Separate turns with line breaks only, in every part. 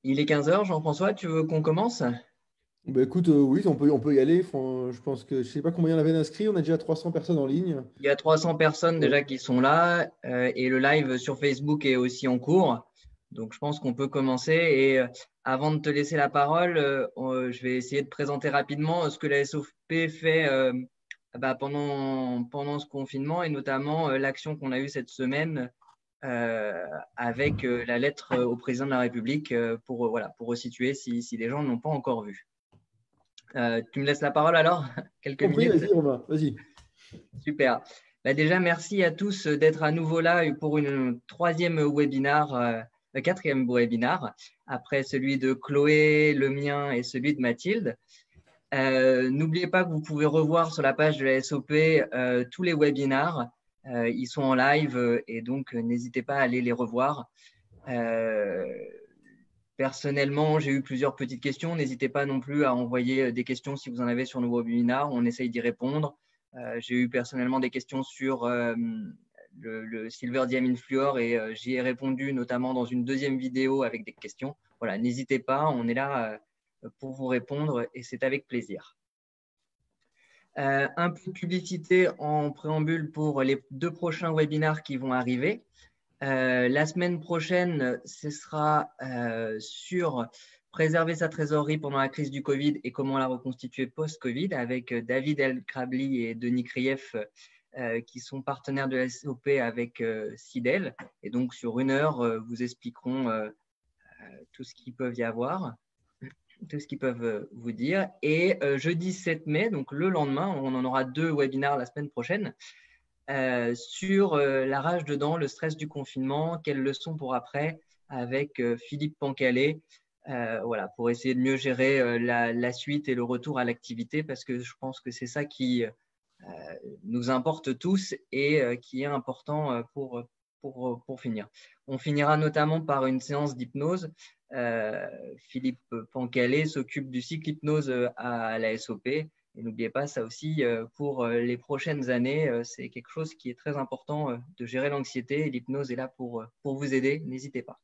Il est 15 heures, Jean-François, tu veux qu'on commence?
Bah écoute, oui, on peut y aller. Je pense que je sais pas combien on avait d'inscrits. On a déjà 300 personnes en ligne.
Il y a 300 personnes
Ouais.
déjà qui sont là et le live sur Facebook est aussi en cours. Donc, je pense qu'on peut commencer. Et avant de te laisser la parole, je vais essayer de présenter rapidement ce que la SOP fait pendant ce confinement et notamment l'action qu'on a eue cette semaine avec la lettre au président de la République voilà, pour resituer si les gens ne l'ont pas encore vu. Tu me laisses la parole alors? Quelques
Compris,
minutes?
vas-y, Romain, vas-y.
Super. Bah, déjà, merci à tous d'être à nouveau là pour une troisième webinaire, quatrième webinaire, après celui de Chloé, le mien et celui de Mathilde. N'oubliez pas que vous pouvez revoir sur la page de la SOP tous les webinaires. Ils sont en live et donc n'hésitez pas à aller les revoir. Euh, Personnellement, j'ai eu plusieurs petites questions. N'hésitez pas non plus à envoyer des questions si vous en avez sur nos webinaires. On essaye d'y répondre. J'ai eu personnellement des questions sur le Silver Diamond Fluor et j'y ai répondu notamment dans une deuxième vidéo avec des questions. Voilà, n'hésitez pas, on est là pour vous répondre et c'est avec plaisir. Un peu de publicité en préambule pour les 2 prochains webinaires qui vont arriver. La semaine prochaine, ce sera sur préserver sa trésorerie pendant la crise du Covid et comment la reconstituer post-Covid avec David El-Krabli et Denis Krief qui sont partenaires de la SOP avec Sidel. Et donc, sur 1 heure, vous expliqueront tout ce qu'ils peuvent y avoir, tout ce qu'ils peuvent vous dire. Et jeudi 7 mai, donc le lendemain, on en aura 2 webinaires la semaine prochaine sur la rage dedans, le stress du confinement, quelles leçons pour après, avec Philippe Pancalé, voilà, pour essayer de mieux gérer la suite et le retour à l'activité, parce que je pense que c'est ça qui nous importe tous et qui est important pour finir. On finira notamment par une séance d'hypnose. Philippe Pancalé s'occupe du cycle hypnose à la SOP. Et n'oubliez pas, ça aussi, pour les prochaines années, c'est quelque chose qui est très important de gérer l'anxiété. L'hypnose est là pour vous aider. N'hésitez pas.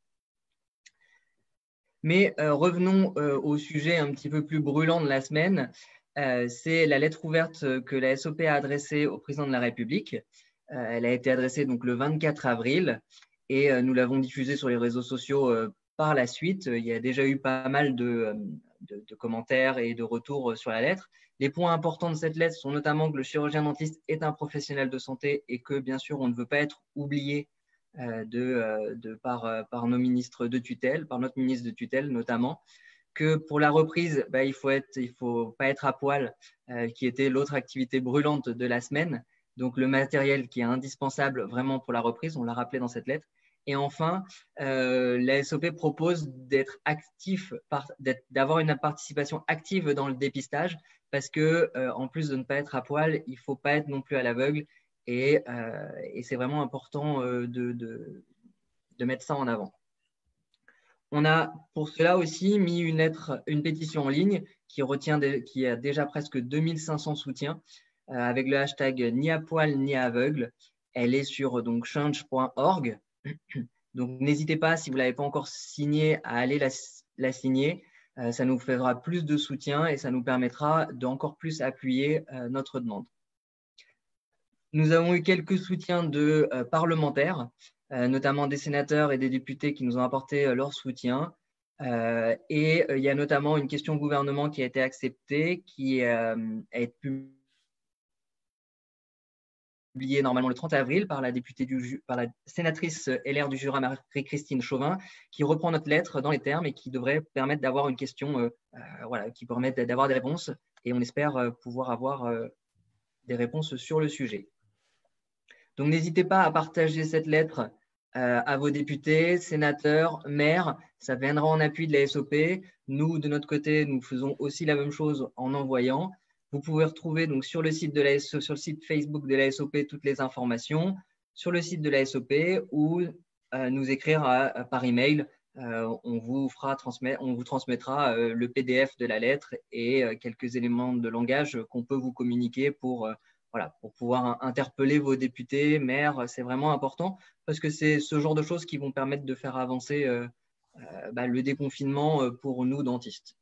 Mais revenons au sujet un petit peu plus brûlant de la semaine. C'est la lettre ouverte que la SOP a adressée au président de la République. Elle a été adressée donc le 24 avril et nous l'avons diffusée sur les réseaux sociaux par la suite. Il y a déjà eu pas mal de commentaires et de retours sur la lettre. Les points importants de cette lettre sont notamment que le chirurgien dentiste est un professionnel de santé et que bien sûr on ne veut pas être oublié par nos ministres de tutelle, par notre ministre de tutelle notamment, que pour la reprise, il faut pas être à poil, qui était l'autre activité brûlante de la semaine. Donc le matériel qui est indispensable vraiment pour la reprise, on l'a rappelé dans cette lettre. Et enfin, la SOP propose d'être actif, d'avoir une participation active dans le dépistage, parce que en plus de ne pas être à poil, il ne faut pas être non plus à l'aveugle. Et c'est vraiment important de mettre ça en avant. On a pour cela aussi mis une pétition en ligne qui a déjà presque 2500 soutiens avec le hashtag ni à poil ni à aveugle. Elle est sur donc change.org. Donc n'hésitez pas, si vous ne l'avez pas encore signée, à aller la signer. Ça nous fera plus de soutien et ça nous permettra d'encore plus appuyer notre demande. Nous avons eu quelques soutiens de parlementaires, notamment des sénateurs et des députés qui nous ont apporté leur soutien. Et il y a notamment une question au gouvernement qui a été acceptée, qui a été publiée normalement le 30 avril par par la sénatrice LR du Jura, Marie-Christine Chauvin, qui reprend notre lettre dans les termes et qui devrait permettre d'avoir une question, voilà, qui permet d'avoir des réponses. Et on espère pouvoir avoir des réponses sur le sujet. Donc, n'hésitez pas à partager cette lettre à vos députés, sénateurs, maires. Ça viendra en appui de la SOP. Nous, de notre côté, nous faisons aussi la même chose en envoyant. Vous pouvez retrouver donc sur le site sur le site Facebook de la SOP toutes les informations, sur le site de la SOP ou nous écrire par email. On vous transmettra le PDF de la lettre et quelques éléments de langage qu'on peut vous communiquer voilà, pour pouvoir interpeller vos députés, maires. C'est vraiment important parce que c'est ce genre de choses qui vont permettre de faire avancer le déconfinement pour nous dentistes.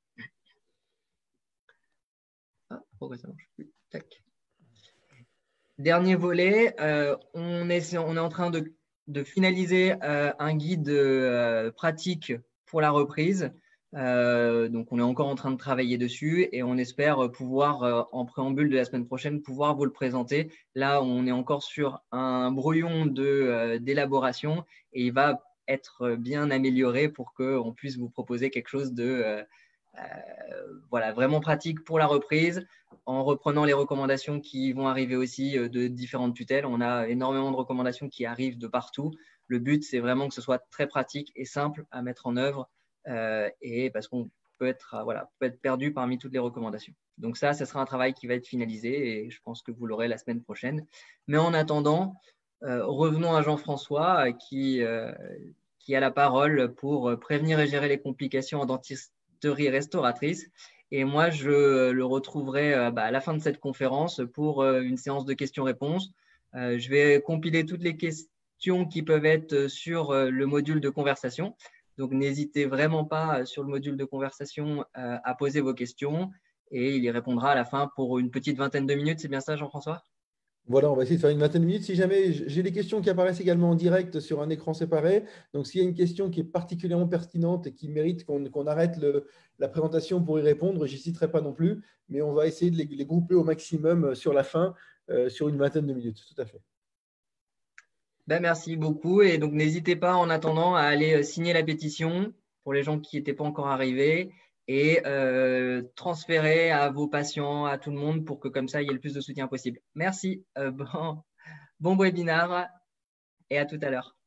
Ah, pourquoi ça marche plus? Tac. Dernier volet, on est en train de finaliser un guide pratique pour la reprise. Donc, on est encore en train de travailler dessus et on espère pouvoir, en préambule de la semaine prochaine, pouvoir vous le présenter. Là, on est encore sur un brouillon d'élaboration et il va être bien amélioré pour qu'on puisse vous proposer quelque chose de vraiment pratique pour la reprise, en reprenant les recommandations qui vont arriver aussi de différentes tutelles. On a énormément de recommandations qui arrivent de partout. Le but, c'est vraiment que ce soit très pratique et simple à mettre en œuvre, et parce qu'on peut être perdu parmi toutes les recommandations. Donc ça sera un travail qui va être finalisé et je pense que vous l'aurez la semaine prochaine. Mais en attendant, revenons à Jean-François qui a la parole pour prévenir et gérer les complications en dentisterie restauratrice. Et moi, je le retrouverai à la fin de cette conférence pour une séance de questions-réponses. Je vais compiler toutes les questions qui peuvent être sur le module de conversation. Donc, n'hésitez vraiment pas sur le module de conversation à poser vos questions et il y répondra à la fin pour une petite vingtaine de minutes. C'est bien ça, Jean-François?
Voilà, on va essayer de faire une vingtaine de minutes. Si jamais j'ai des questions qui apparaissent également en direct sur un écran séparé, donc s'il y a une question qui est particulièrement pertinente et qui mérite qu'on arrête la présentation pour y répondre, j'y citerai pas non plus, mais on va essayer de les grouper au maximum sur la fin, sur une vingtaine de minutes. Tout à fait.
Merci beaucoup. Et donc, n'hésitez pas en attendant à aller signer la pétition pour les gens qui n'étaient pas encore arrivés et transférer à vos patients, à tout le monde pour que comme ça, il y ait le plus de soutien possible. Merci. Bon webinaire et à tout à l'heure.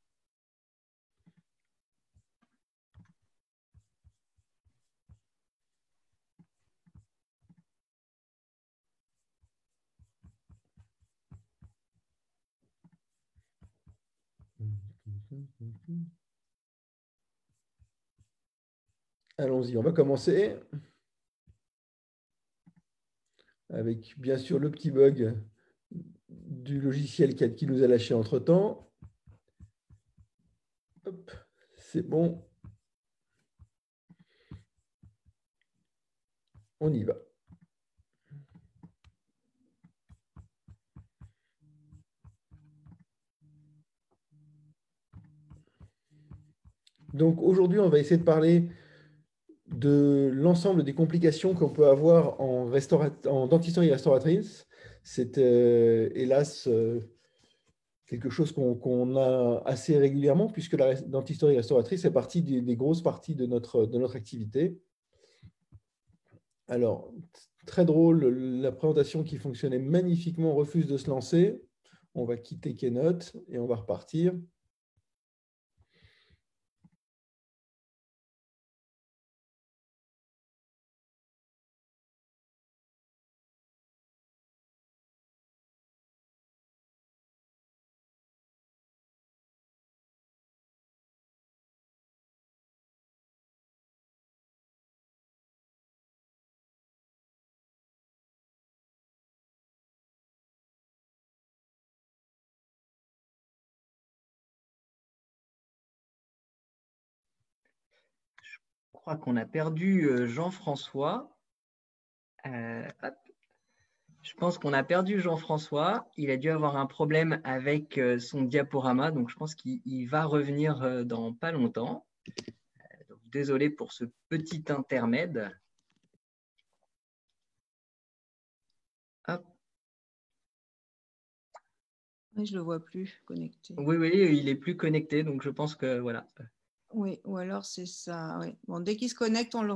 Allons-y, on va commencer avec bien sûr le petit bug du logiciel qui nous a lâché entre-temps. Hop, c'est bon. On y va. Donc aujourd'hui, on va essayer de parler de l'ensemble des complications qu'on peut avoir en dentisterie restauratrice. C'est hélas quelque chose qu'on a assez régulièrement puisque la dentisterie restauratrice est partie des grosses parties de notre activité. Alors, très drôle, la présentation qui fonctionnait magnifiquement refuse de se lancer. On va quitter Keynote et on va repartir.
Je crois qu'on a perdu Jean-François. Je pense qu'on a perdu Jean-François. Il a dû avoir un problème avec son diaporama, donc je pense qu'il va revenir dans pas longtemps. Donc, désolé pour ce petit intermède. Hop.
Oui, je ne le vois plus connecté.
Oui, il est plus connecté, donc je pense que voilà.
Oui, ou alors c'est ça. Oui. Bon, dès qu'il se connecte, on le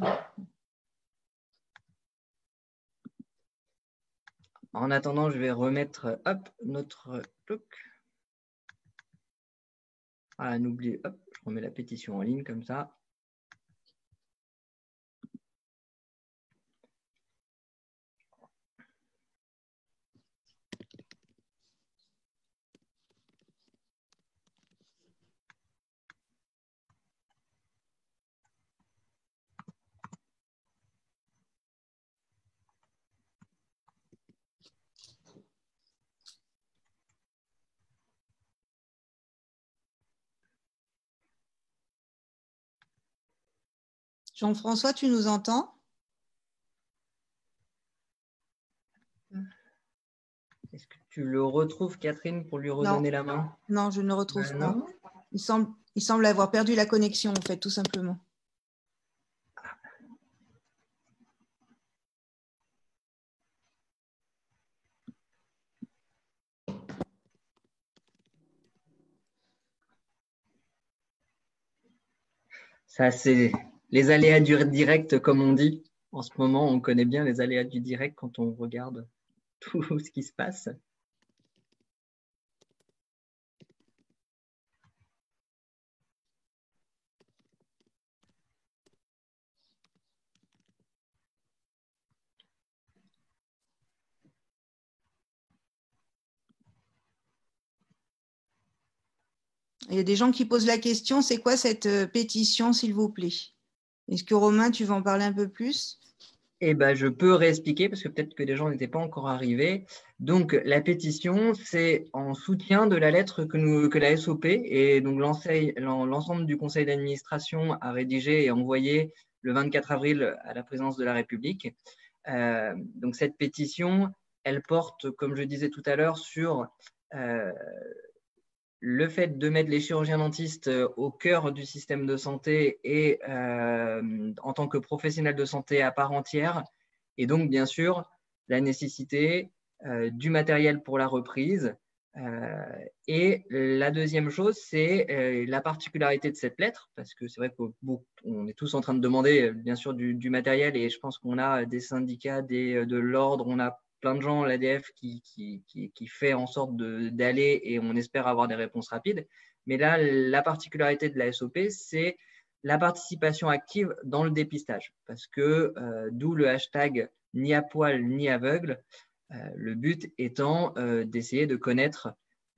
En attendant, je vais remettre notre truc. Voilà, n'oubliez, je remets la pétition en ligne comme ça.
Jean-François, tu nous entends?
Est-ce que tu le retrouves, Catherine, pour lui redonner la main?
Non, je ne le retrouve pas.
Non.
Il semble avoir perdu la connexion, en fait, tout simplement.
Ça, c'est les aléas du direct, comme on dit. En ce moment, on connaît bien les aléas du direct quand on regarde tout ce qui se passe.
Il y a des gens qui posent la question, c'est quoi cette pétition, s'il vous plaît? Est-ce que Romain, tu vas en parler un peu plus?
Eh ben, je peux réexpliquer parce que peut-être que des gens n'étaient pas encore arrivés. Donc, la c'est en soutien de la lettre que la SOP et donc l'ensemble du conseil d'administration a rédigé et envoyé le 24 avril à la présidence de la République. Donc, cette pétition, elle porte, comme je disais tout à l'heure, sur le fait de mettre les chirurgiens dentistes au cœur du système de santé et en tant que professionnels de santé à part entière, et donc bien sûr la nécessité du matériel pour la reprise. Et la deuxième chose, c'est la particularité de cette lettre, parce que c'est vrai qu'on est tous en train de demander bien sûr du matériel, et je pense qu'on a des syndicats, de l'ordre, on a plein de gens, l'ADF, qui fait en sorte d'aller et on espère avoir des réponses rapides. Mais là, la particularité de la SOP, c'est la participation active dans le dépistage. Parce que d'où le hashtag ni à poil ni aveugle, le but étant d'essayer de connaître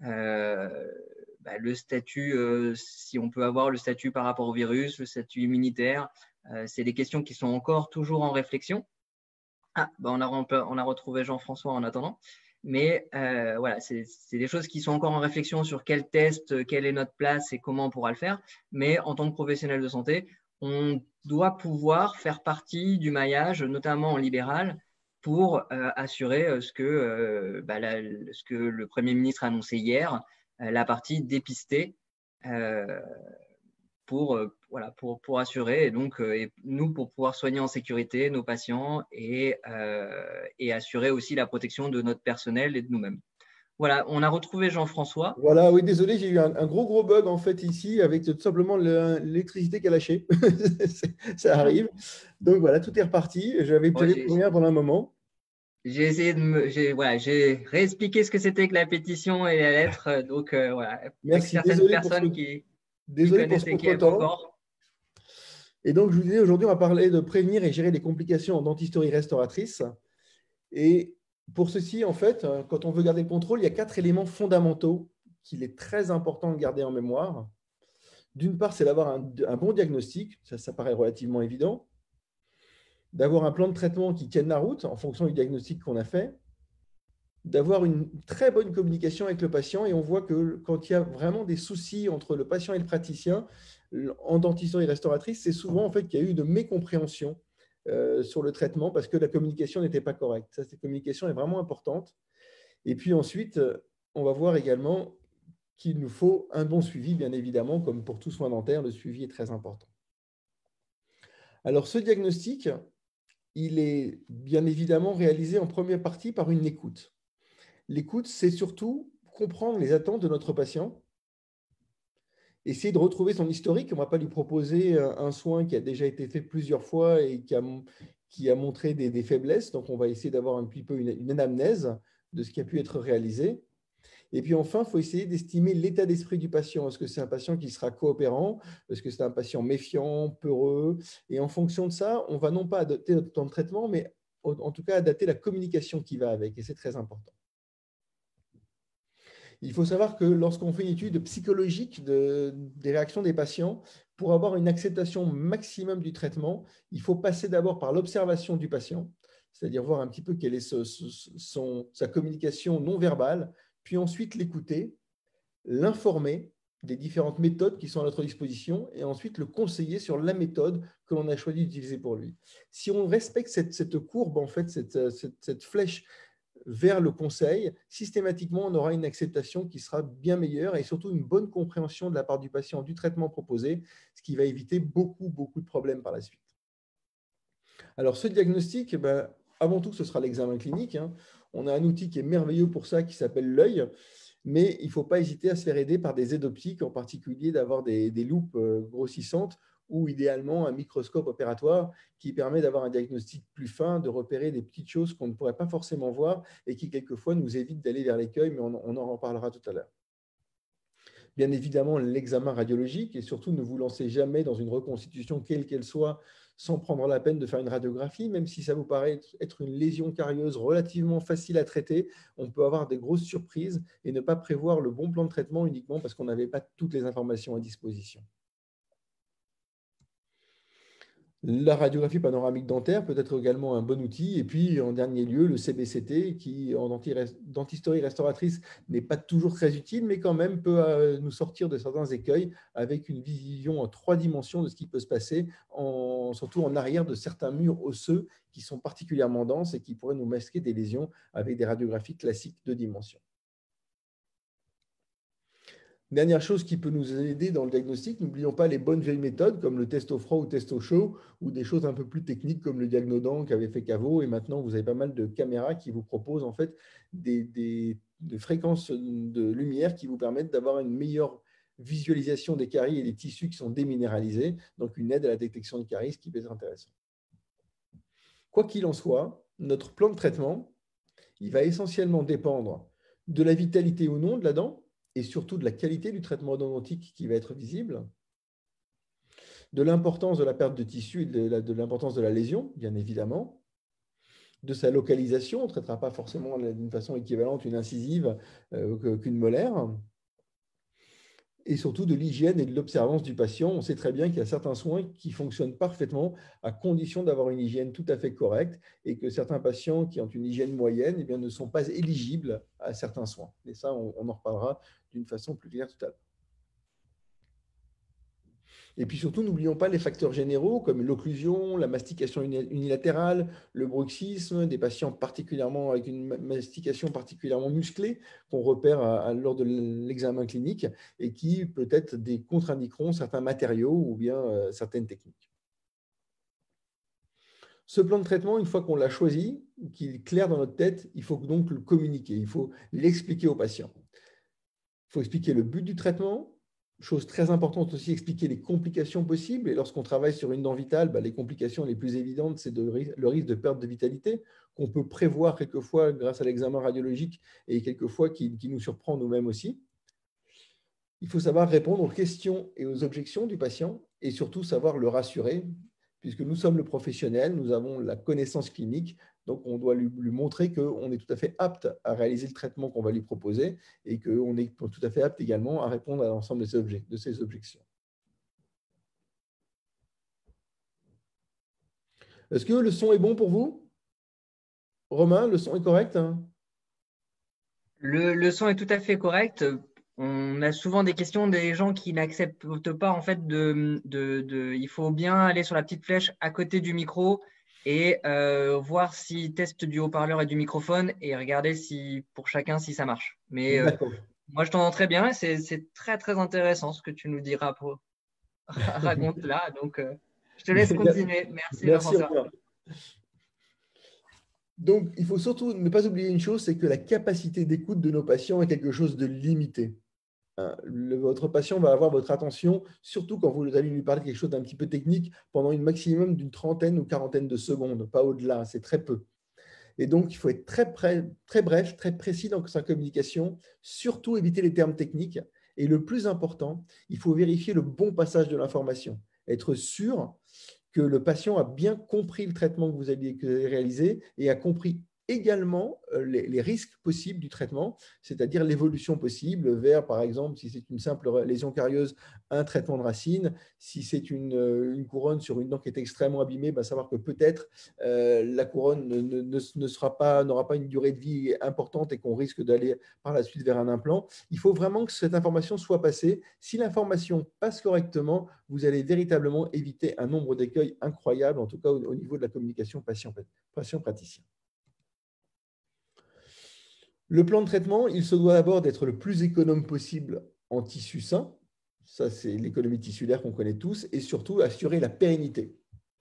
le statut, si on peut avoir le statut par rapport au virus, le statut immunitaire. C'est des questions qui sont encore toujours en réflexion. On a retrouvé Jean-François en attendant. Mais voilà, c'est des choses qui sont encore en réflexion sur quel test, quelle est notre place et comment on pourra le faire. Mais en tant que professionnel de santé, on doit pouvoir faire partie du maillage, notamment en libéral, pour assurer ce que le Premier ministre a annoncé hier, la partie dépistée. Pour assurer et donc et nous pour pouvoir soigner en sécurité nos patients et assurer aussi la protection de notre personnel et de nous-mêmes. Voilà, on a retrouvé Jean-François.
Voilà, oui, désolé, j'ai eu un gros bug en fait ici avec tout simplement l'électricité qui a lâché. Ça arrive. Donc voilà, tout est reparti. J'avais plus rien pendant un moment.
J'ai essayé j'ai réexpliqué ce que c'était que la pétition et la lettre. Donc voilà,
merci.
certaines personnes qui connaissaient qui n'avaient pas encore.
Et donc, je vous disais, aujourd'hui, on va parler de prévenir et gérer les complications en dentisterie restauratrice. Et pour ceci, en fait, quand on veut garder le contrôle, il y a 4 éléments fondamentaux qu'il est très important de garder en mémoire. D'une part, c'est d'avoir un bon diagnostic, ça paraît relativement évident, d'avoir un plan de traitement qui tienne la route en fonction du diagnostic qu'on a fait, d'avoir une très bonne communication avec le patient. Et on voit que quand il y a vraiment des soucis entre le patient et le praticien, en dentisterie restauratrice, c'est souvent en fait qu'il y a eu de mécompréhension sur le traitement parce que la communication n'était pas correcte. Cette communication est vraiment importante. Et puis ensuite, on va voir également qu'il nous faut un bon suivi, bien évidemment, comme pour tout soin dentaire, le suivi est très important. Alors, ce diagnostic, il est bien évidemment réalisé en première partie par une écoute. L'écoute, c'est surtout comprendre les attentes de notre patient, essayer de retrouver son historique. On ne va pas lui proposer un soin qui a déjà été fait plusieurs fois et qui a montré des faiblesses. Donc, on va essayer d'avoir un petit peu une anamnèse de ce qui a pu être réalisé. Et puis enfin, il faut essayer d'estimer l'état d'esprit du patient. Est-ce que c'est un patient qui sera coopérant? Est-ce que c'est un patient méfiant, peureux? Et en fonction de ça, on va non pas adapter notre temps de traitement, mais en tout cas adapter la communication qui va avec. Et c'est très important. Il faut savoir que lorsqu'on fait une étude psychologique des réactions des patients, pour avoir une acceptation maximum du traitement, il faut passer d'abord par l'observation du patient, c'est-à-dire voir un petit peu quelle est sa communication non verbale, puis ensuite l'écouter, l'informer des différentes méthodes qui sont à notre disposition et ensuite le conseiller sur la méthode que l'on a choisi d'utiliser pour lui. Si on respecte cette courbe, en fait, cette flèche vers le conseil, systématiquement, on aura une acceptation qui sera bien meilleure et surtout une bonne compréhension de la part du patient du traitement proposé, ce qui va éviter beaucoup de problèmes par la suite. Alors, ce diagnostic, avant tout, ce sera l'examen clinique. On a un outil qui est merveilleux pour ça, qui s'appelle l'œil, mais il ne faut pas hésiter à se faire aider par des aides optiques, en particulier d'avoir des loupes grossissantes ou idéalement un microscope opératoire qui permet d'avoir un diagnostic plus fin, de repérer des petites choses qu'on ne pourrait pas forcément voir et qui, quelquefois, nous évite d'aller vers l'écueil, mais on en reparlera tout à l'heure. Bien évidemment, l'examen radiologique et surtout ne vous lancez jamais dans une reconstitution, quelle qu'elle soit, sans prendre la peine de faire une radiographie, même si ça vous paraît être une lésion carieuse relativement facile à traiter, on peut avoir des grosses surprises et ne pas prévoir le bon plan de traitement uniquement parce qu'on n'avait pas toutes les informations à disposition. La radiographie panoramique dentaire peut être également un bon outil. Et puis, en dernier lieu, le CBCT, qui, en dentisterie restauratrice, n'est pas toujours très utile, mais quand même peut nous sortir de certains écueils avec une vision en 3 dimensions de ce qui peut se passer, surtout en arrière de certains murs osseux qui sont particulièrement denses et qui pourraient nous masquer des lésions avec des radiographies classiques de dimension. Dernière chose qui peut nous aider dans le diagnostic, n'oublions pas les bonnes vieilles méthodes comme le test au froid ou test au chaud ou des choses un peu plus techniques comme le Diagnodan qu'avait fait Caveau. Et maintenant, vous avez pas mal de caméras qui vous proposent en fait des fréquences de lumière qui vous permettent d'avoir une meilleure visualisation des caries et des tissus qui sont déminéralisés. Donc, une aide à la détection de caries, ce qui peut être intéressant. Quoi qu'il en soit, notre plan de traitement, il va essentiellement dépendre de la vitalité ou non de la dent, et surtout de la qualité du traitement endodontique qui va être visible, de l'importance de la perte de tissu et de l'importance de la lésion, bien évidemment, de sa localisation, on ne traitera pas forcément d'une façon équivalente une incisive qu'une molaire, et surtout de l'hygiène et de l'observance du patient. On sait très bien qu'il y a certains soins qui fonctionnent parfaitement à condition d'avoir une hygiène tout à fait correcte et que certains patients qui ont une hygiène moyenne eh bien, ne sont pas éligibles à certains soins. Et ça, on en reparlera d'une façon plus claire tout à l'heure. Et puis surtout, n'oublions pas les facteurs généraux comme l'occlusion, la mastication unilatérale, le bruxisme, des patients particulièrement avec une mastication particulièrement musclée qu'on repère lors de l'examen clinique et qui peut-être des contre-indiqueront certains matériaux ou bien certaines techniques. Ce plan de traitement, une fois qu'on l'a choisi, qu'il est clair dans notre tête, il faut donc le communiquer, il faut l'expliquer aux patients. Il faut expliquer le but du traitement. Chose très importante aussi, expliquer les complications possibles. Et lorsqu'on travaille sur une dent vitale, les complications les plus évidentes, c'est le risque de perte de vitalité qu'on peut prévoir quelquefois grâce à l'examen radiologique et quelquefois qui nous surprend nous-mêmes aussi. Il faut savoir répondre aux questions et aux objections du patient et surtout savoir le rassurer, puisque nous sommes le professionnel, nous avons la connaissance clinique, donc on doit lui montrer qu'on est tout à fait apte à réaliser le traitement qu'on va lui proposer et qu'on est tout à fait apte également à répondre à l'ensemble de ces objections. Est-ce que le son est bon pour vous? Romain, le son est correct?
Le son est tout à fait correct. On a souvent des questions des gens qui n'acceptent pas en fait il faut bien aller sur la petite flèche à côté du micro et voir s'ils testent du haut-parleur et du microphone et regarder si pour chacun si ça marche. Mais moi je t'entends très bien et c'est très très intéressant ce que tu nous diras raconte là. Donc je te laisse continuer. Merci Jean-François.
Donc, il faut surtout ne pas oublier une chose, c'est que la capacité d'écoute de nos patients est quelque chose de limité. Votre patient va avoir votre attention, surtout quand vous allez lui parler de quelque chose d'un petit peu technique, pendant une maximum d'une 30aine ou 40aine de secondes, pas au-delà, c'est très peu. Et donc, il faut être très bref, très précis dans sa communication, surtout éviter les termes techniques. Et le plus important, il faut vérifier le bon passage de l'information, être sûr que le patient a bien compris le traitement que vous avez réalisé et a compris également les risques possibles du traitement, c'est-à-dire l'évolution possible vers, par exemple, si c'est une simple lésion carieuse, un traitement de racine. Si c'est une couronne sur une dent qui est extrêmement abîmée, savoir que peut-être la couronne n'aura pas une durée de vie importante et qu'on risque d'aller par la suite vers un implant. Il faut vraiment que cette information soit passée. Si l'information passe correctement, vous allez véritablement éviter un nombre d'écueils incroyable, en tout cas au niveau de la communication patient-praticien. Le plan de traitement, il se doit d'abord d'être le plus économe possible en tissu sain. Ça, c'est l'économie tissulaire qu'on connaît tous, et surtout assurer la pérennité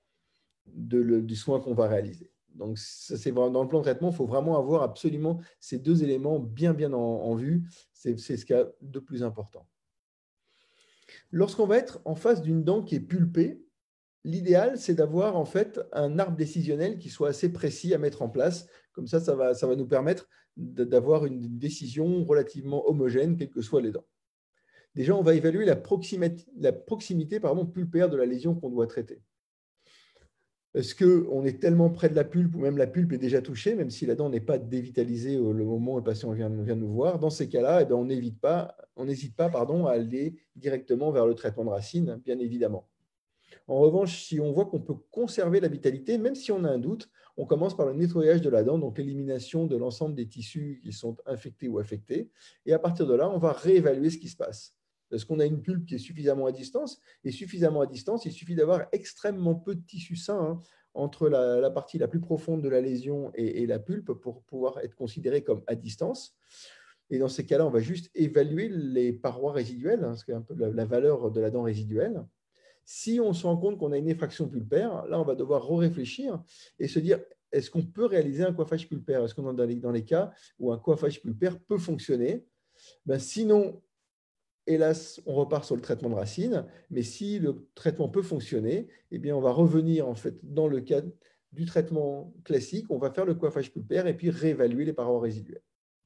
du soin qu'on va réaliser. Donc, dans le plan de traitement, il faut vraiment avoir absolument ces deux éléments bien en vue. C'est ce qu'il y a de plus important. Lorsqu'on va être en face d'une dent qui est pulpée, l'idéal, c'est d'avoir en fait un arbre décisionnel qui soit assez précis à mettre en place. Comme ça va nous permettre d'avoir une décision relativement homogène, quelles que soient les dents. Déjà, on va évaluer la proximité pulpaire de la lésion qu'on doit traiter. Est-ce qu'on est tellement près de la pulpe ou même la pulpe est déjà touchée, même si la dent n'est pas dévitalisée au moment où le patient vient nous voir? Dans ces cas-là, on n'hésite pas à aller directement vers le traitement de racine, bien évidemment. En revanche, si on voit qu'on peut conserver la vitalité, même si on a un doute, on commence par le nettoyage de la dent, donc l'élimination de l'ensemble des tissus qui sont infectés ou affectés. Et à partir de là, on va réévaluer ce qui se passe. Est-ce qu'on a une pulpe qui est suffisamment à distance? Et suffisamment à distance, il suffit d'avoir extrêmement peu de tissu sain entre la partie la plus profonde de la lésion et la pulpe pour pouvoir être considéré comme à distance. Et dans ces cas-là, on va juste évaluer les parois résiduelles, ce qui est un peu la valeur de la dent résiduelle. Si on se rend compte qu'on a une effraction pulpaire, là, on va devoir réfléchir et se dire, est-ce qu'on peut réaliser un coiffage pulpaire? Est-ce qu'on est dans les cas où un coiffage pulpaire peut fonctionner? Sinon, hélas, on repart sur le traitement de racine, mais si le traitement peut fonctionner, on va revenir en fait dans le cadre du traitement classique, on va faire le coiffage pulpaire et puis réévaluer les parois résiduelles.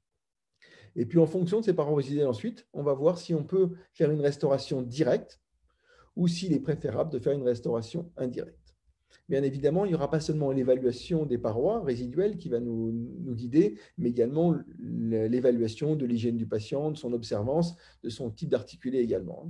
Et puis en fonction de ces parois résiduelles ensuite, on va voir si on peut faire une restauration directe ou s'il est préférable de faire une restauration indirecte. Bien évidemment, il n'y aura pas seulement l'évaluation des parois résiduelles qui va nous guider, mais également l'évaluation de l'hygiène du patient, de son observance, de son type d'articulé également.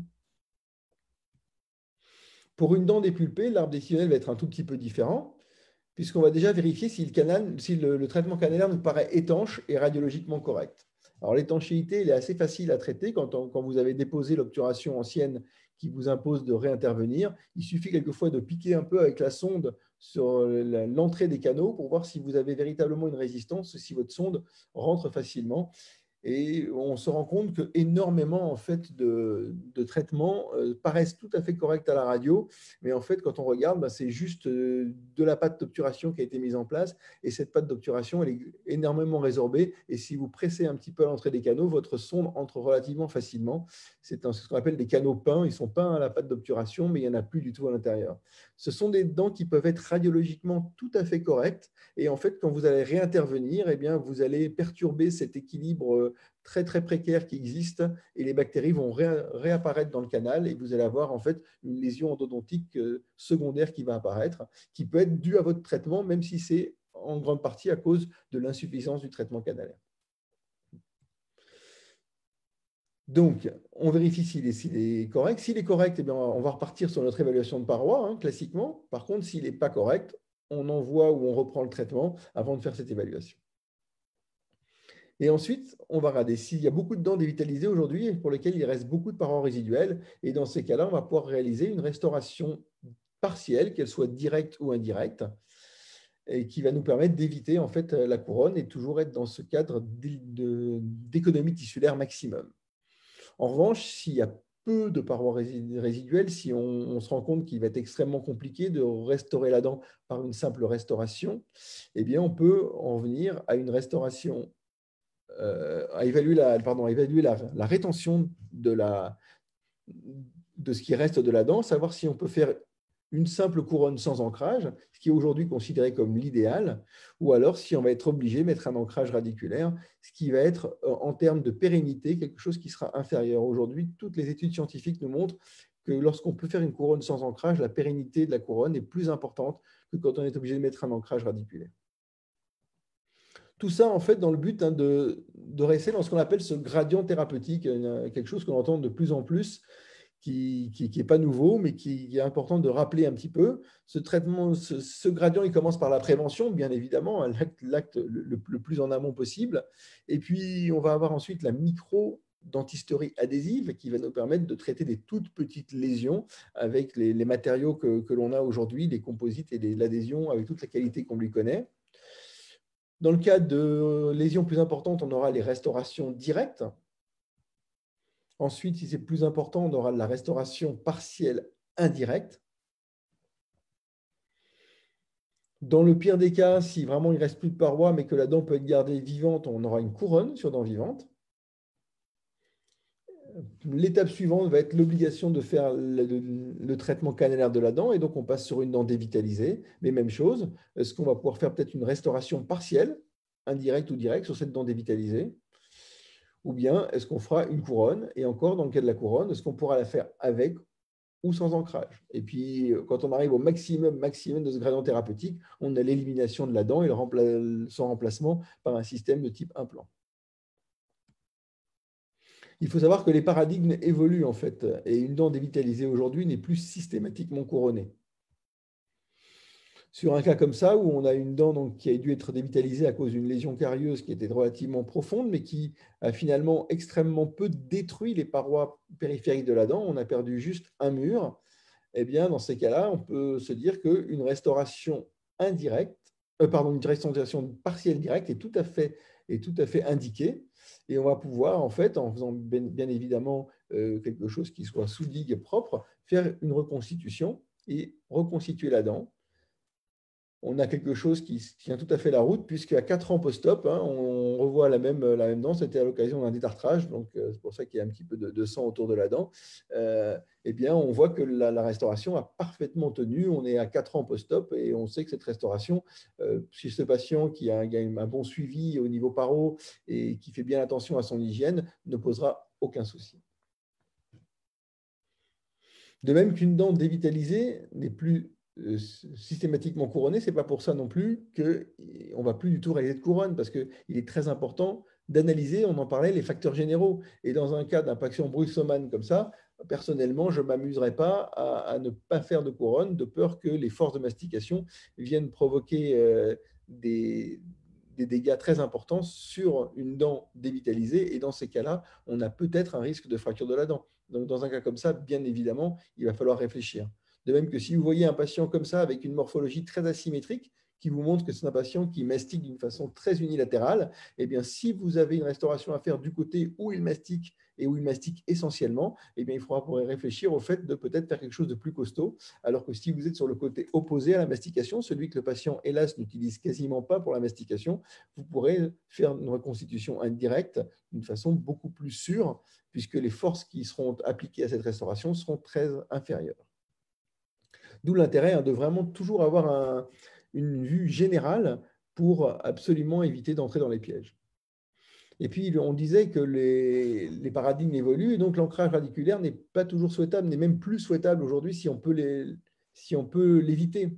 Pour une dent dépulpée, l'arbre décisionnel va être un tout petit peu différent, puisqu'on va déjà vérifier si le traitement canalaire nous paraît étanche et radiologiquement correct. Alors l'étanchéité, elle est assez facile à traiter quand vous avez déposé l'obturation ancienne qui vous impose de réintervenir. Il suffit quelquefois de piquer un peu avec la sonde sur l'entrée des canaux pour voir si vous avez véritablement une résistance, si votre sonde rentre facilement. Et on se rend compte que énormément en fait, de traitements paraissent tout à fait corrects à la radio, mais en fait, quand on regarde, c'est juste de la pâte d'obturation qui a été mise en place, et cette pâte d'obturation, elle est énormément résorbée, et si vous pressez un petit peu à l'entrée des canaux, votre sonde entre relativement facilement. C'est ce qu'on appelle des canaux peints, ils sont peints à la pâte d'obturation, mais il n'y en a plus du tout à l'intérieur. Ce sont des dents qui peuvent être radiologiquement tout à fait correctes, et en fait, quand vous allez réintervenir, vous allez perturber cet équilibre très très précaire qui existe, et les bactéries vont réapparaître dans le canal, et vous allez avoir en fait une lésion endodontique secondaire qui va apparaître, qui peut être due à votre traitement, même si c'est en grande partie à cause de l'insuffisance du traitement canalaire. Donc, on vérifie s'il est correct. S'il est correct, on va repartir sur notre évaluation de paroi, classiquement. Par contre, s'il n'est pas correct, on envoie ou on reprend le traitement avant de faire cette évaluation. Et ensuite, on va regarder s'il y a beaucoup de dents dévitalisées aujourd'hui pour lesquelles il reste beaucoup de parois résiduelles. Et dans ces cas-là, on va pouvoir réaliser une restauration partielle, qu'elle soit directe ou indirecte, et qui va nous permettre d'éviter en fait la couronne et toujours être dans ce cadre d'économie tissulaire maximum. En revanche, s'il y a peu de parois résiduelles, si on se rend compte qu'il va être extrêmement compliqué de restaurer la dent par une simple restauration, on peut en venir à une restauration, à évaluer la rétention de ce qui reste de la dent, savoir si on peut faire une simple couronne sans ancrage, ce qui est aujourd'hui considéré comme l'idéal, ou alors si on va être obligé de mettre un ancrage radiculaire, ce qui va être, en termes de pérennité, quelque chose qui sera inférieur. Aujourd'hui, toutes les études scientifiques nous montrent que lorsqu'on peut faire une couronne sans ancrage, la pérennité de la couronne est plus importante que quand on est obligé de mettre un ancrage radiculaire. Tout ça, en fait, dans le but de rester dans ce qu'on appelle ce gradient thérapeutique, quelque chose qu'on entend de plus en plus, qui n'est pas nouveau, mais qui est important de rappeler un petit peu. Ce traitement, ce gradient, il commence par la prévention, bien évidemment, l'acte le plus en amont possible. Et puis, on va avoir ensuite la micro-dentisterie adhésive qui va nous permettre de traiter des toutes petites lésions avec les matériaux que l'on a aujourd'hui, les composites et l'adhésion avec toute la qualité qu'on lui connaît. Dans le cas de lésions plus importantes, on aura les restaurations directes. Ensuite, si c'est plus important, on aura la restauration partielle indirecte. Dans le pire des cas, si vraiment il ne reste plus de parois, mais que la dent peut être gardée vivante, on aura une couronne sur dent vivante. L'étape suivante va être l'obligation de faire le traitement canalaire de la dent, et donc on passe sur une dent dévitalisée. Mais même chose, est-ce qu'on va pouvoir faire peut-être une restauration partielle, indirecte ou directe, sur cette dent dévitalisée? Ou bien est-ce qu'on fera une couronne? Et encore, dans le cas de la couronne, est-ce qu'on pourra la faire avec ou sans ancrage? Et puis, quand on arrive au maximum de ce gradient thérapeutique, on a l'élimination de la dent et son remplacement par un système de type implant. Il faut savoir que les paradigmes évoluent en fait, et une dent dévitalisée aujourd'hui n'est plus systématiquement couronnée. Sur un cas comme ça, où on a une dent donc, qui a dû être dévitalisée à cause d'une lésion carieuse qui était relativement profonde, mais qui a finalement extrêmement peu détruit les parois périphériques de la dent, on a perdu juste un mur, eh bien, dans ces cas-là, on peut se dire qu'une restauration indirecte, une restauration partielle directe est tout à fait indiquée. Et on va pouvoir, en fait, en faisant bien évidemment quelque chose qui soit sous digue propre, faire une reconstitution et reconstituer la dent. On a quelque chose qui tient tout à fait la route, puisqu'à 4 ans post-op, on revoit la même dent. C'était à l'occasion d'un détartrage, donc c'est pour ça qu'il y a un petit peu de sang autour de la dent. Eh bien, on voit que la restauration a parfaitement tenu. On est à 4 ans post-op et on sait que cette restauration, chez ce patient qui a un bon suivi au niveau paro et qui fait bien attention à son hygiène, ne posera aucun souci. De même qu'une dent dévitalisée n'est plus systématiquement couronné, ce n'est pas pour ça non plus qu'on ne va plus du tout réaliser de couronne, parce qu'il est très important d'analyser, on en parlait, les facteurs généraux. Et dans un cas d'impaction bruxomane comme ça, personnellement, je ne m'amuserais pas à ne pas faire de couronne, de peur que les forces de mastication viennent provoquer des dégâts très importants sur une dent dévitalisée. Et dans ces cas-là, on a peut-être un risque de fracture de la dent. Donc, dans un cas comme ça, bien évidemment, il va falloir réfléchir. De même que si vous voyez un patient comme ça, avec une morphologie très asymétrique, qui vous montre que c'est un patient qui mastique d'une façon très unilatérale, eh bien, si vous avez une restauration à faire du côté où il mastique et où il mastique essentiellement, eh bien, il faudra pouvoir réfléchir au fait de peut-être faire quelque chose de plus costaud, alors que si vous êtes sur le côté opposé à la mastication, celui que le patient, hélas, n'utilise quasiment pas pour la mastication, vous pourrez faire une reconstitution indirecte d'une façon beaucoup plus sûre, puisque les forces qui seront appliquées à cette restauration seront très inférieures. D'où l'intérêt de vraiment toujours avoir une vue générale pour absolument éviter d'entrer dans les pièges. Et puis, on disait que les paradigmes évoluent, et donc l'ancrage radiculaire n'est pas toujours souhaitable, n'est même plus souhaitable aujourd'hui si on peut l'éviter.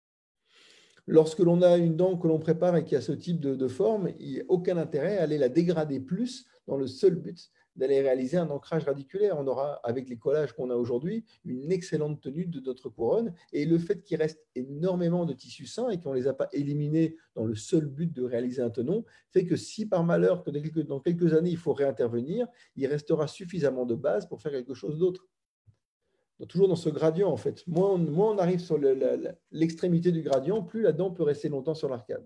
Lorsque l'on a une dent que l'on prépare et qui a ce type de forme, il n'y a aucun intérêt à aller la dégrader plus dans le seul but d'aller réaliser un ancrage radiculaire. On aura, avec les collages qu'on a aujourd'hui, une excellente tenue de notre couronne. Et le fait qu'il reste énormément de tissus sains et qu'on ne les a pas éliminés dans le seul but de réaliser un tenon, fait que si par malheur, que dans quelques années, il faut réintervenir, il restera suffisamment de base pour faire quelque chose d'autre. Toujours dans ce gradient, en fait. Moins on arrive sur l'extrémité du gradient, plus la dent peut rester longtemps sur l'arcade.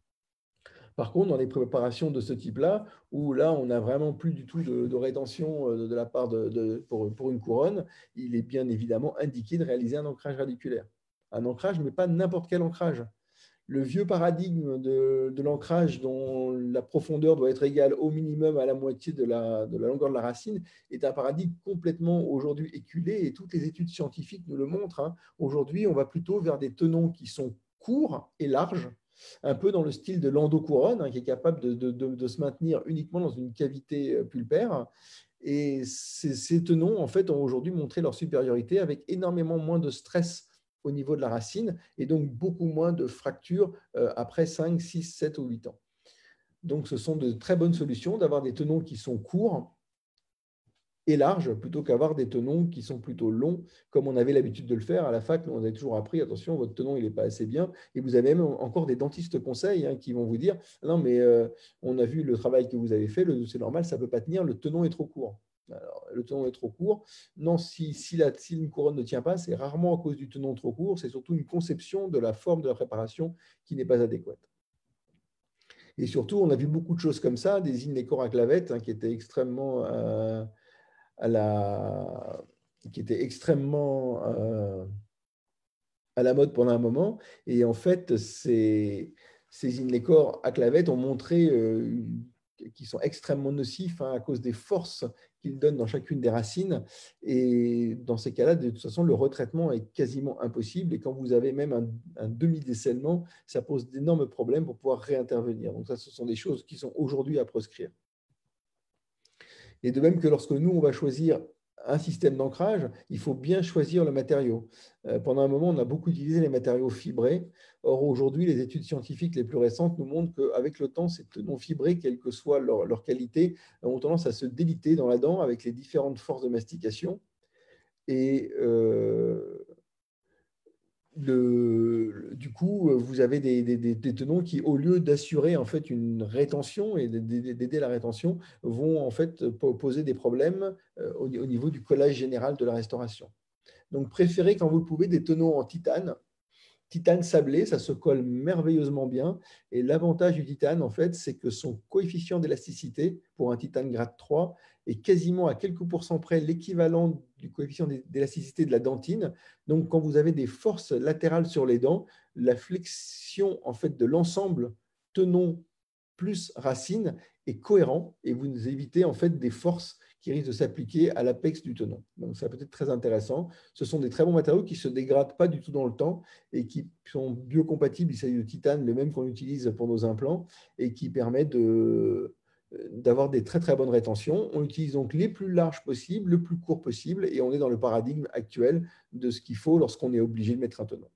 Par contre, dans les préparations de ce type-là, où là, on n'a vraiment plus du tout de rétention de la part pour une couronne, il est bien évidemment indiqué de réaliser un ancrage radiculaire. Un ancrage, mais pas n'importe quel ancrage. Le vieux paradigme de l'ancrage dont la profondeur doit être égale au minimum à la moitié de la longueur de la racine est un paradigme complètement aujourd'hui éculé, et toutes les études scientifiques nous le montrent. Aujourd'hui, on va plutôt vers des tenons qui sont courts et larges, un peu dans le style de l'endocouronne, qui est capable de se maintenir uniquement dans une cavité pulpaire. Et ces tenons, en fait, ont aujourd'hui montré leur supériorité avec énormément moins de stress au niveau de la racine et donc beaucoup moins de fractures après 5, 6, 7 ou 8 ans. Donc, ce sont de très bonnes solutions d'avoir des tenons qui sont courts et larges plutôt qu'avoir des tenons qui sont plutôt longs, comme on avait l'habitude de le faire à la fac. On avait toujours appris, attention, votre tenon, il n'est pas assez bien. Et vous avez même encore des dentistes conseils qui vont vous dire, non, mais on a vu le travail que vous avez fait, c'est normal, ça ne peut pas tenir, le tenon est trop court. Alors, le tenon est trop court. Non, si une couronne ne tient pas, c'est rarement à cause du tenon trop court, c'est surtout une conception de la forme de la préparation qui n'est pas adéquate. Et surtout, on a vu beaucoup de choses comme ça, des in-les-corps à clavette qui étaient extrêmement qui était extrêmement à la mode pendant un moment. Et en fait, ces in-les-corps à clavette ont montré qu'ils sont extrêmement nocifs à cause des forces qu'ils donnent dans chacune des racines. Et dans ces cas-là, de toute façon, le retraitement est quasiment impossible. Et quand vous avez même un demi-décellement, ça pose d'énormes problèmes pour pouvoir réintervenir. Donc ça, ce sont des choses qui sont aujourd'hui à proscrire. Et de même que lorsque nous, on va choisir un système d'ancrage, il faut bien choisir le matériau. Pendant un moment, on a beaucoup utilisé les matériaux fibrés. Or, aujourd'hui, les études scientifiques les plus récentes nous montrent qu'avec le temps, ces tenons fibrés, quelle que soit leur qualité, ont tendance à se déliter dans la dent avec les différentes forces de mastication. Et du coup, vous avez des tenons qui, au lieu d'assurer en fait une rétention et d'aider la rétention, vont en fait poser des problèmes au niveau du collage général de la restauration. Donc, préférez quand vous le pouvez des tenons en titane. Titane sablé, ça se colle merveilleusement bien. Et l'avantage du titane, en fait, c'est que son coefficient d'élasticité pour un titane grade 3 est quasiment à quelques pourcents près l'équivalent du coefficient d'élasticité de la dentine. Donc, quand vous avez des forces latérales sur les dents, la flexion en fait de l'ensemble tenon plus racine est cohérent et vous évitez en fait des forces qui risquent de s'appliquer à l'apex du tenon. Donc, ça peut être très intéressant. Ce sont des très bons matériaux qui ne se dégradent pas du tout dans le temps et qui sont biocompatibles. Il s'agit de titane, le même qu'on utilise pour nos implants, et qui permet d'avoir des très très bonnes rétentions. On utilise donc les plus larges possibles, le plus court possible, et on est dans le paradigme actuel de ce qu'il faut lorsqu'on est obligé de mettre un tenon.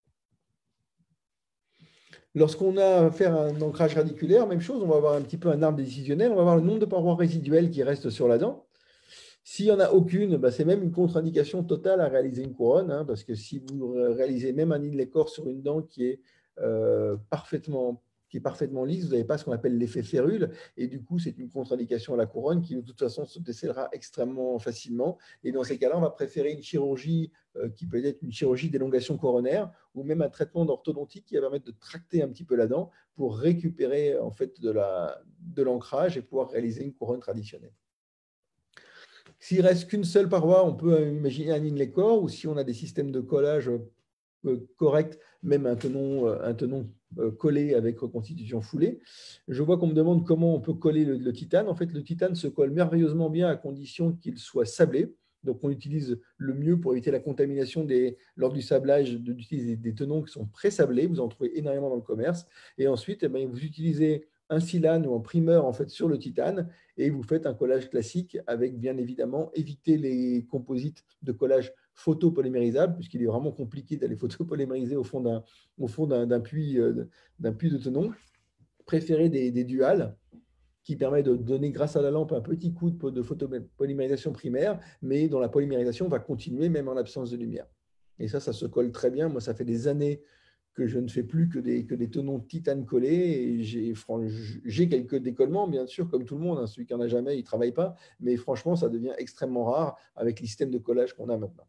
Lorsqu'on a affaire à un ancrage radiculaire, même chose, on va avoir un petit peu un arbre décisionnel, on va avoir le nombre de parois résiduelles qui restent sur la dent. S'il n'y en a aucune, c'est même une contre-indication totale à réaliser une couronne, parce que si vous réalisez même un in-les-corps sur une dent qui est parfaitement lisse, vous n'avez pas ce qu'on appelle l'effet férule, et du coup, c'est une contre-indication à la couronne qui, de toute façon, se décellera extrêmement facilement. Et dans ces cas-là, on va préférer une chirurgie qui peut être une chirurgie d'élongation coronaire ou même un traitement d'orthodontie qui va permettre de tracter un petit peu la dent pour récupérer en fait de l'ancrage et pouvoir réaliser une couronne traditionnelle. S'il ne reste qu'une seule paroi, on peut imaginer un in-les-corps, ou si on a des systèmes de collage corrects, même un tenon collé avec reconstitution foulée. Je vois qu'on me demande comment on peut coller le titane. En fait, le titane se colle merveilleusement bien à condition qu'il soit sablé. Donc, on utilise le mieux pour éviter la contamination lors du sablage, d'utiliser des tenons qui sont pré-sablés. Vous en trouvez énormément dans le commerce. Et ensuite, vous utilisez un silane ou un primeur en fait, sur le titane et vous faites un collage classique avec, bien évidemment, éviter les composites de collage photopolymérisables, puisqu'il est vraiment compliqué d'aller photopolymériser au fond d'un puits de tenon. Préférez des duals qui permet de donner, grâce à la lampe, un petit coup de photopolymérisation primaire, mais dont la polymérisation va continuer même en l'absence de lumière. Et ça se colle très bien. Moi, ça fait des années que je ne fais plus que des tenons titane collés. Et j'ai quelques décollements, bien sûr, comme tout le monde. Celui qui n'en a jamais, il ne travaille pas. Mais franchement, ça devient extrêmement rare avec les systèmes de collage qu'on a maintenant.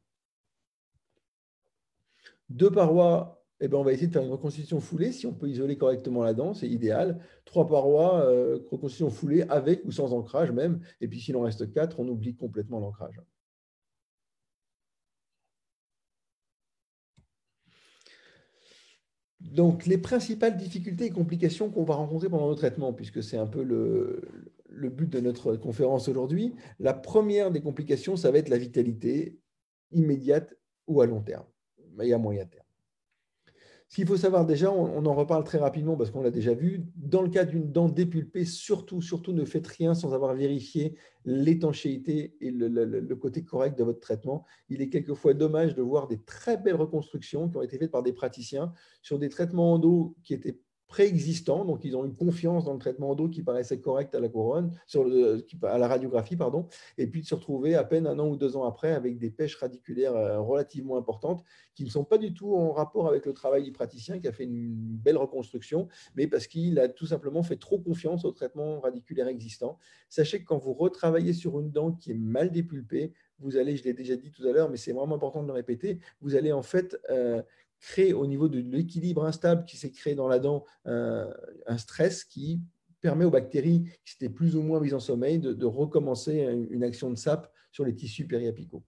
2 parois, on va essayer de faire une reconstitution foulée. Si on peut isoler correctement la dent, c'est idéal. 3 parois, reconstitution foulée avec ou sans ancrage même. Et puis s'il en reste 4, on oublie complètement l'ancrage. Donc, les principales difficultés et complications qu'on va rencontrer pendant le traitement, puisque c'est un peu le but de notre conférence aujourd'hui, la première des complications, ça va être la vitalité immédiate ou à long terme, et à moyen terme. Ce qu'il faut savoir déjà, on en reparle très rapidement parce qu'on l'a déjà vu, dans le cas d'une dent dépulpée, surtout ne faites rien sans avoir vérifié l'étanchéité et le côté correct de votre traitement. Il est quelquefois dommage de voir des très belles reconstructions qui ont été faites par des praticiens sur des traitements endo qui étaient préexistants, donc ils ont une confiance dans le traitement d'eau qui paraissait correct à la couronne, à la radiographie, pardon, et puis de se retrouver à peine 1 an ou 2 ans après avec des pêches radiculaires relativement importantes qui ne sont pas du tout en rapport avec le travail du praticien qui a fait une belle reconstruction, mais parce qu'il a tout simplement fait trop confiance au traitement radiculaire existant. Sachez que quand vous retravaillez sur une dent qui est mal dépulpée, vous allez, je l'ai déjà dit tout à l'heure, mais c'est vraiment important de le répéter, vous allez en fait créer au niveau de l'équilibre instable qui s'est créé dans la dent un stress qui permet aux bactéries qui s'étaient plus ou moins mises en sommeil de recommencer une action de sape sur les tissus périapicaux.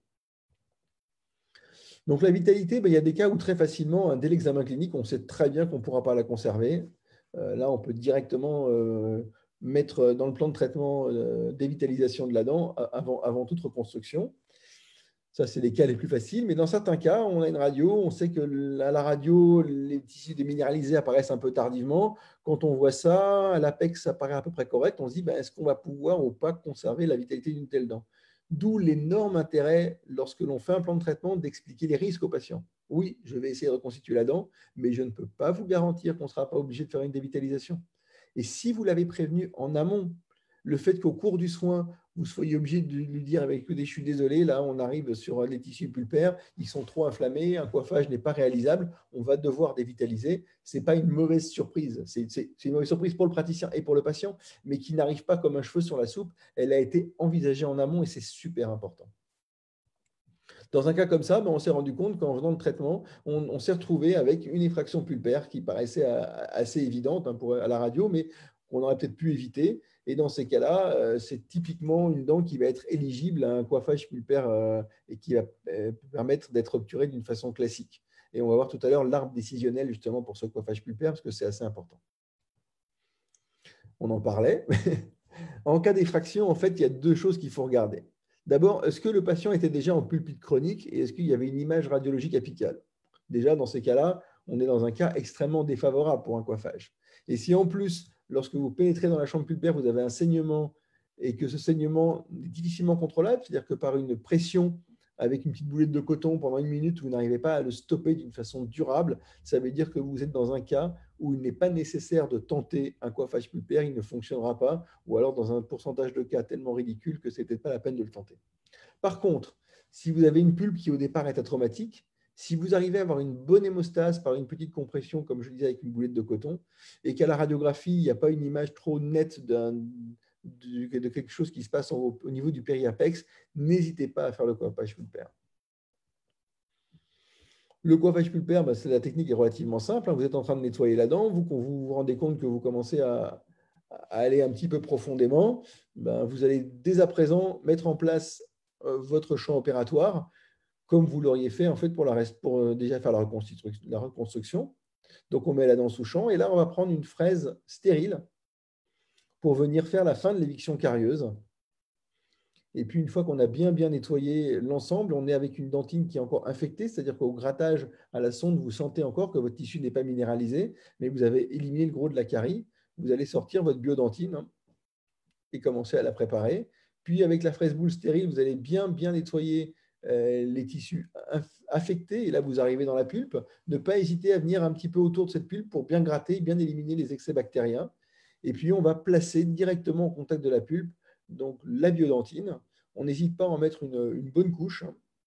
Donc la vitalité, il y a des cas où très facilement, dès l'examen clinique, on sait très bien qu'on ne pourra pas la conserver. Là, on peut directement mettre dans le plan de traitement dévitalisation de la dent avant toute reconstruction. Ça, c'est les cas les plus faciles. Mais dans certains cas, on a une radio, on sait que à la radio, les tissus déminéralisés apparaissent un peu tardivement. Quand on voit ça, à l'apex, ça paraît à peu près correct. On se dit, est-ce qu'on va pouvoir ou pas conserver la vitalité d'une telle dent? D'où l'énorme intérêt, lorsque l'on fait un plan de traitement, d'expliquer les risques aux patients. Oui, je vais essayer de reconstituer la dent, mais je ne peux pas vous garantir qu'on ne sera pas obligé de faire une dévitalisation. Et si vous l'avez prévenu en amont, le fait qu'au cours du soin, vous soyez obligé de lui dire avec eux, je suis désolé, là on arrive sur les tissus pulpaires, ils sont trop inflammés, un coiffage n'est pas réalisable, on va devoir dévitaliser. Ce n'est pas une mauvaise surprise, c'est une mauvaise surprise pour le praticien et pour le patient, mais qui n'arrive pas comme un cheveu sur la soupe, elle a été envisagée en amont et c'est super important. Dans un cas comme ça, on s'est rendu compte qu'en faisant le traitement, on s'est retrouvé avec une effraction pulpaire qui paraissait assez évidente à la radio, mais qu'on aurait peut-être pu éviter. Et dans ces cas-là, c'est typiquement une dent qui va être éligible à un coiffage pulpaire et qui va permettre d'être obturée d'une façon classique. Et on va voir tout à l'heure l'arbre décisionnel justement pour ce coiffage pulpaire parce que c'est assez important. On en parlait. En cas d'effraction, en fait, il y a 2 choses qu'il faut regarder. D'abord, est-ce que le patient était déjà en pulpite chronique et est-ce qu'il y avait une image radiologique apicale? Déjà, dans ces cas-là, on est dans un cas extrêmement défavorable pour un coiffage. Et si en plus, lorsque vous pénétrez dans la chambre pulpaire, vous avez un saignement et que ce saignement est difficilement contrôlable, c'est-à-dire que par une pression avec une petite boulette de coton pendant 1 minute, vous n'arrivez pas à le stopper d'une façon durable, ça veut dire que vous êtes dans un cas où il n'est pas nécessaire de tenter un coiffage pulpaire, il ne fonctionnera pas, ou alors dans un pourcentage de cas tellement ridicule que ce n'était pas la peine de le tenter. Par contre, si vous avez une pulpe qui au départ est atraumatique, si vous arrivez à avoir une bonne hémostase par une petite compression, comme je disais avec une boulette de coton, et qu'à la radiographie, il n'y a pas une image trop nette de quelque chose qui se passe au niveau du périapex, n'hésitez pas à faire le coiffage pulpaire. Le coiffage pulpaire, la technique est relativement simple. Vous êtes en train de nettoyer la dent, vous vous rendez compte que vous commencez à aller un petit peu profondément, vous allez dès à présent mettre en place votre champ opératoire, comme vous l'auriez fait en fait pour déjà faire la reconstruction. Donc on met la dent sous champ et là on va prendre une fraise stérile pour venir faire la fin de l'éviction carieuse. Et puis, une fois qu'on a bien nettoyé l'ensemble, on est avec une dentine qui est encore infectée, c'est-à-dire qu'au grattage à la sonde, vous sentez encore que votre tissu n'est pas minéralisé, mais vous avez éliminé le gros de la carie. Vous allez sortir votre biodentine et commencer à la préparer. Puis, avec la fraise boule stérile, vous allez bien nettoyer les tissus affectés. Et là, vous arrivez dans la pulpe. Ne pas hésiter à venir un petit peu autour de cette pulpe pour bien gratter, bien éliminer les excès bactériens. Et puis, on va placer directement au contact de la pulpe donc la biodentine. On n'hésite pas à en mettre une bonne couche.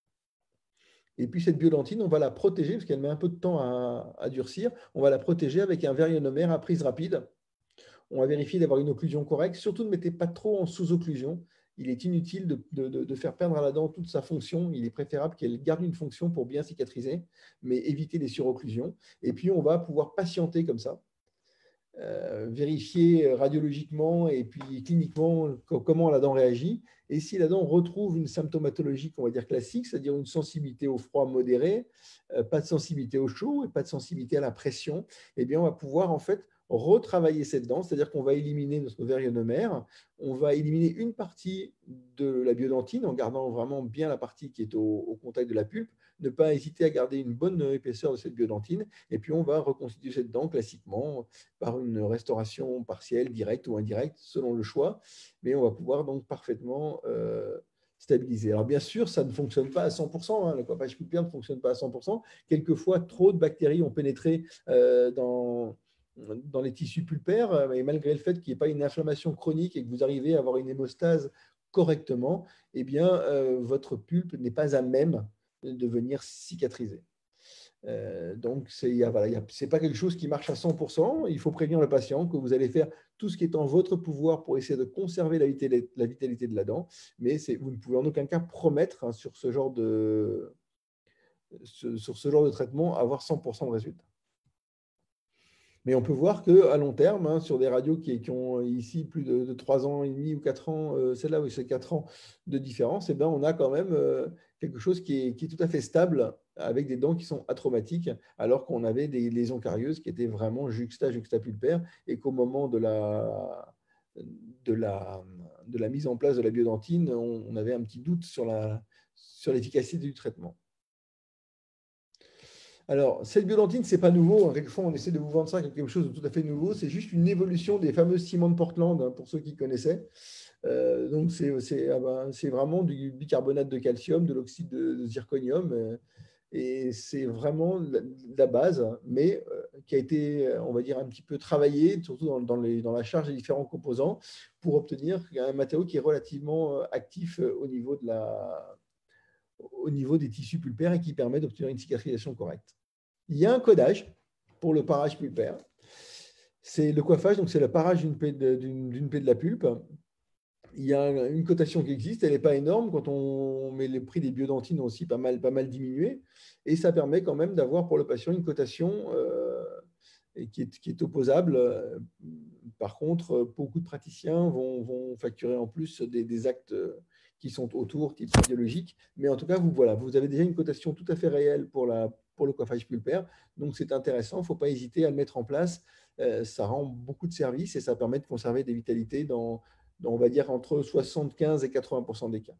Et puis cette biodentine, on va la protéger, parce qu'elle met un peu de temps à durcir. On va la protéger avec un verre ionomère à prise rapide. On va vérifier d'avoir une occlusion correcte. Surtout, ne mettez pas trop en sous-occlusion. Il est inutile de faire perdre à la dent toute sa fonction. Il est préférable qu'elle garde une fonction pour bien cicatriser, mais éviter les surocclusions. Et puis, on va pouvoir patienter comme ça. Vérifier radiologiquement et puis cliniquement comment la dent réagit. Et si la dent retrouve une symptomatologie qu'on va dire classique, c'est-à-dire une sensibilité au froid modéré, pas de sensibilité au chaud et pas de sensibilité à la pression, eh bien on va pouvoir en fait retravailler cette dent, c'est-à-dire qu'on va éliminer notre verre ionomère, on va éliminer une partie de la biodentine en gardant vraiment bien la partie qui est au contact de la pulpe, ne pas hésiter à garder une bonne épaisseur de cette biodentine, et puis on va reconstituer cette dent classiquement par une restauration partielle, directe ou indirecte, selon le choix, mais on va pouvoir donc parfaitement stabiliser. Alors bien sûr, ça ne fonctionne pas à 100%, le coiffage pulpaire ne fonctionne pas à 100%. Quelquefois, trop de bactéries ont pénétré dans dans les tissus pulpaires, et malgré le fait qu'il n'y ait pas une inflammation chronique et que vous arrivez à avoir une hémostase correctement, eh bien, votre pulpe n'est pas à même de venir cicatriser. Donc, ce n'est pas quelque chose qui marche à 100%. Il faut prévenir le patient que vous allez faire tout ce qui est en votre pouvoir pour essayer de conserver la vitalité de la dent, mais vous ne pouvez en aucun cas promettre sur ce genre de traitement avoir 100% de résultat. Mais on peut voir qu'à long terme, sur des radios qui ont ici plus de 3 ans et demi ou 4 ans, celle-là, oui, c'est 4 ans de différence, ben, on a quand même quelque chose qui est tout à fait stable avec des dents qui sont atraumatiques, alors qu'on avait des lésions carieuses qui étaient vraiment juxtapulpaires et qu'au moment de la mise en place de la biodentine, on avait un petit doute sur l'efficacité du traitement. Alors, cette biodentine, ce n'est pas nouveau. Quelquefois, on essaie de vous vendre ça comme quelque chose de tout à fait nouveau. C'est juste une évolution des fameux ciments de Portland, pour ceux qui connaissaient. Donc, c'est vraiment du bicarbonate de calcium, de l'oxyde de zirconium. Et c'est vraiment la base, mais qui a été, on va dire, un petit peu travaillé, surtout dans la charge des différents composants, pour obtenir un matériau qui est relativement actif au niveau des tissus pulpaires et qui permet d'obtenir une cicatrisation correcte. Il y a un codage pour le parage pulpaire. C'est le coiffage, donc c'est le parage d'une plaie de la pulpe. Il y a une cotation qui existe, elle n'est pas énorme. Quand on met les prix des biodentines ont aussi pas mal diminué. Et ça permet quand même d'avoir pour le patient une cotation qui est opposable. Par contre, beaucoup de praticiens vont facturer en plus des actes qui sont autour, type radiologique. Mais en tout cas, vous avez déjà une cotation tout à fait réelle pour le coiffage pulpaire. Donc, c'est intéressant. Il ne faut pas hésiter à le mettre en place. Ça rend beaucoup de services et ça permet de conserver des vitalités dans on va dire, entre 75 et 80% des cas.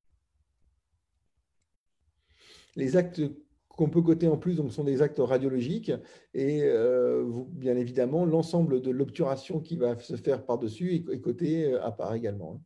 Les actes qu'on peut coter en plus donc, sont des actes radiologiques et bien évidemment, l'ensemble de l'obturation qui va se faire par-dessus est coté à part également.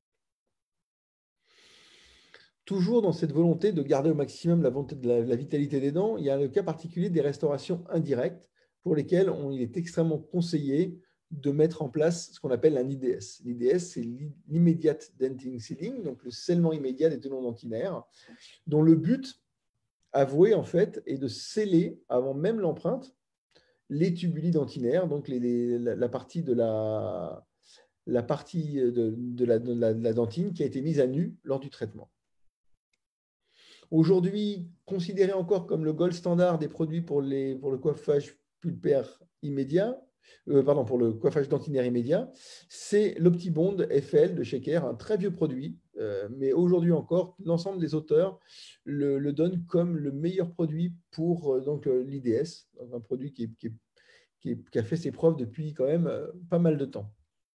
Toujours dans cette volonté de garder au maximum la vitalité des dents, il y a le cas particulier des restaurations indirectes pour lesquelles il est extrêmement conseillé de mettre en place ce qu'on appelle un IDS. L'IDS, c'est l'Immediate Denting Sealing, donc le scellement immédiat des tenons dentinaires, dont le but avoué, en fait, est de sceller, avant même l'empreinte, les tubuli dentinaires, donc la partie de la dentine qui a été mise à nu lors du traitement. Aujourd'hui, considéré encore comme le gold standard des produits pour le coiffage pulpaire immédiat, pour le coiffage dentinaire immédiat, c'est l'Optibond FL de chez Care, un très vieux produit, mais aujourd'hui encore, l'ensemble des auteurs le donnent comme le meilleur produit pour l'IDS, un produit qui a fait ses preuves depuis quand même pas mal de temps.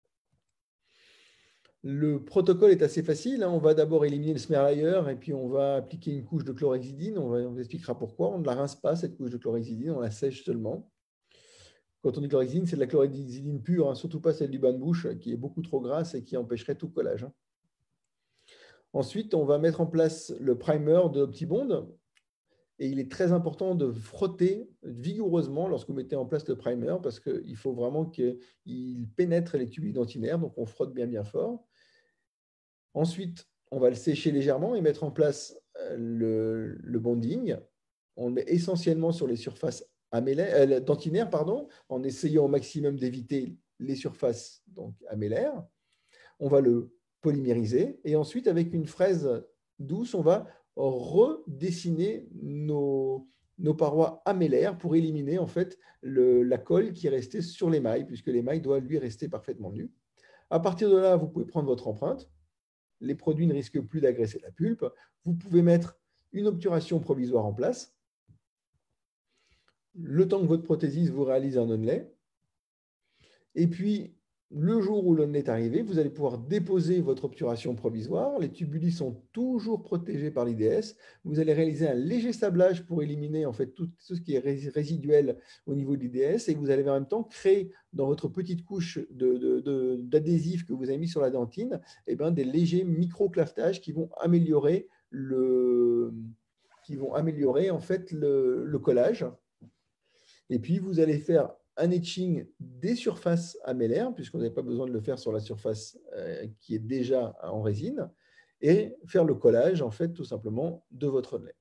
Le protocole est assez facile. On va d'abord éliminer le smear layer et puis on va appliquer une couche de chlorhexidine. On vous expliquera pourquoi. On ne la rince pas, cette couche de chlorhexidine, on la sèche seulement. Quand on dit chlorhexidine, c'est de la chlorhexidine pure, surtout pas celle du bain de bouche, qui est beaucoup trop grasse et qui empêcherait tout collage. Ensuite, on va mettre en place le primer de Optibond. Et il est très important de frotter vigoureusement lorsque vous mettez en place le primer, parce qu'il faut vraiment qu'il pénètre les tubes dentinaires. Donc, on frotte bien fort. Ensuite, on va le sécher légèrement et mettre en place le bonding. On le met essentiellement sur les surfaces dentinaires, en essayant au maximum d'éviter les surfaces améllaires. On va le polymériser et ensuite, avec une fraise douce, on va redessiner nos parois améllaires pour éliminer en fait la colle qui est restée sur l'émail, puisque l'émail doit lui rester parfaitement nu. À partir de là, vous pouvez prendre votre empreinte. Les produits ne risquent plus d'agresser la pulpe. Vous pouvez mettre une obturation provisoire en place. Le temps que votre prothésiste vous réalise un onlay. Et puis, le jour où l'onlay est arrivé, vous allez pouvoir déposer votre obturation provisoire. Les tubuli sont toujours protégés par l'IDS. Vous allez réaliser un léger sablage pour éliminer en fait tout ce qui est résiduel au niveau de l'IDS. Et vous allez en même temps créer dans votre petite couche d'adhésif que vous avez mis sur la dentine des légers micro-clafetages qui vont améliorer en fait le collage. Et puis, vous allez faire un etching des surfaces amélaires, puisqu'on n'avait pas besoin de le faire sur la surface qui est déjà en résine, et faire le collage, en fait, tout simplement, de votre lait.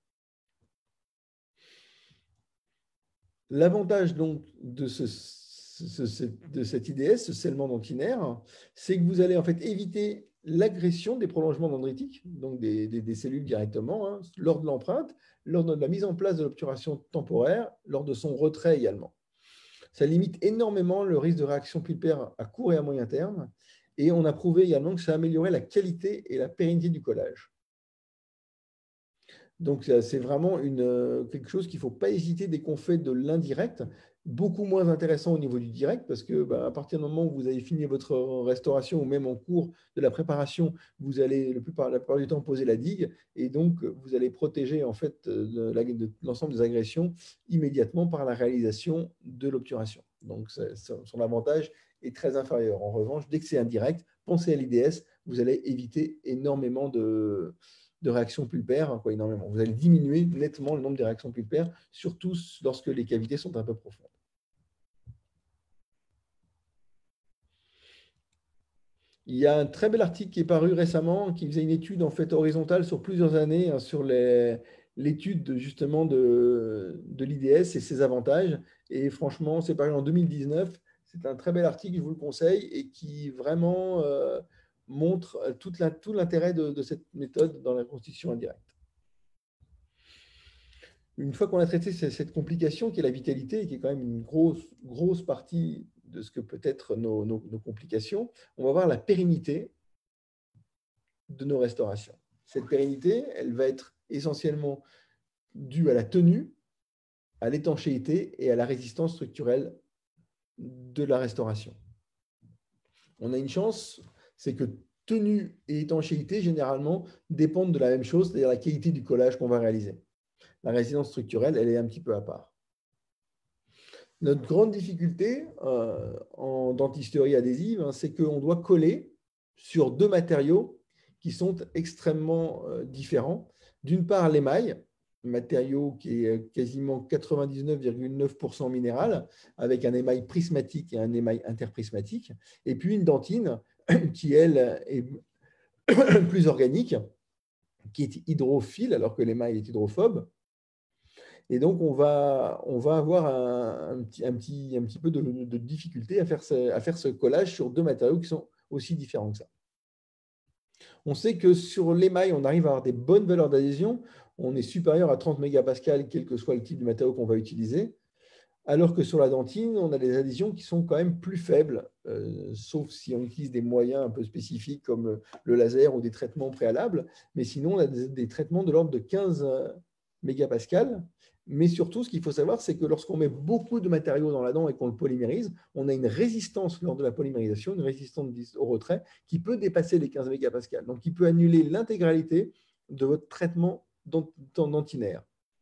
L'avantage donc de cet IDS, ce scellement dentinaire, c'est que vous allez en fait éviter l'agression des prolongements dendritiques, donc des cellules directement, hein, lors de l'empreinte, lors de la mise en place de l'obturation temporaire, lors de son retrait également. Ça limite énormément le risque de réaction pulpaire à court et à moyen terme, et on a prouvé également que ça améliorait la qualité et la pérennité du collage. Donc, c'est vraiment quelque chose qu'il ne faut pas hésiter dès qu'on fait de l'indirect, beaucoup moins intéressant au niveau du direct, parce que à partir du moment où vous avez fini votre restauration ou même en cours de la préparation, vous allez la plupart du temps poser la digue, et donc vous allez protéger en fait de l'ensemble des agressions immédiatement par la réalisation de l'obturation. Donc, son avantage est très inférieur. En revanche, dès que c'est indirect, pensez à l'IDS, vous allez éviter énormément de réactions pulpaires, énormément. Vous allez diminuer nettement le nombre de réactions pulpaires, surtout lorsque les cavités sont un peu profondes. Il y a un très bel article qui est paru récemment, qui faisait une étude en fait horizontale sur plusieurs années, hein, sur l'étude justement de l'IDS et ses avantages. Et franchement, c'est paru en 2019. C'est un très bel article, je vous le conseille, et qui vraiment montre tout l'intérêt de cette méthode dans la reconstitution indirecte. Une fois qu'on a traité cette complication qui est la vitalité, et qui est quand même une grosse partie de ce que peut être nos complications, on va voir la pérennité de nos restaurations. Cette pérennité, elle va être essentiellement due à la tenue, à l'étanchéité et à la résistance structurelle de la restauration. On a une chance, c'est que tenue et étanchéité, généralement, dépendent de la même chose, c'est-à-dire la qualité du collage qu'on va réaliser. La résistance structurelle, elle est un petit peu à part. Notre grande difficulté en dentisterie adhésive, hein, c'est qu'on doit coller sur deux matériaux qui sont extrêmement différents. D'une part, l'émail, matériau qui est quasiment 99,9% minéral, avec un émail prismatique et un émail interprismatique, et puis une dentine qui, elle, est plus organique, qui est hydrophile, alors que l'émail est hydrophobe. Et donc, on va avoir un petit peu de difficulté à faire ce collage sur deux matériaux qui sont aussi différents que ça. On sait que sur l'émail, on arrive à avoir des bonnes valeurs d'adhésion. On est supérieur à 30 mégapascales, quel que soit le type de matériau qu'on va utiliser. Alors que sur la dentine, on a des adhésions qui sont quand même plus faibles, sauf si on utilise des moyens un peu spécifiques comme le laser ou des traitements préalables. Mais sinon, on a des traitements de l'ordre de 15 mégapascales. Mais surtout, ce qu'il faut savoir, c'est que lorsqu'on met beaucoup de matériaux dans la dent et qu'on le polymérise, on a une résistance lors de la polymérisation, une résistance au retrait qui peut dépasser les 15 mégapascales, donc qui peut annuler l'intégralité de votre traitement dentinaire.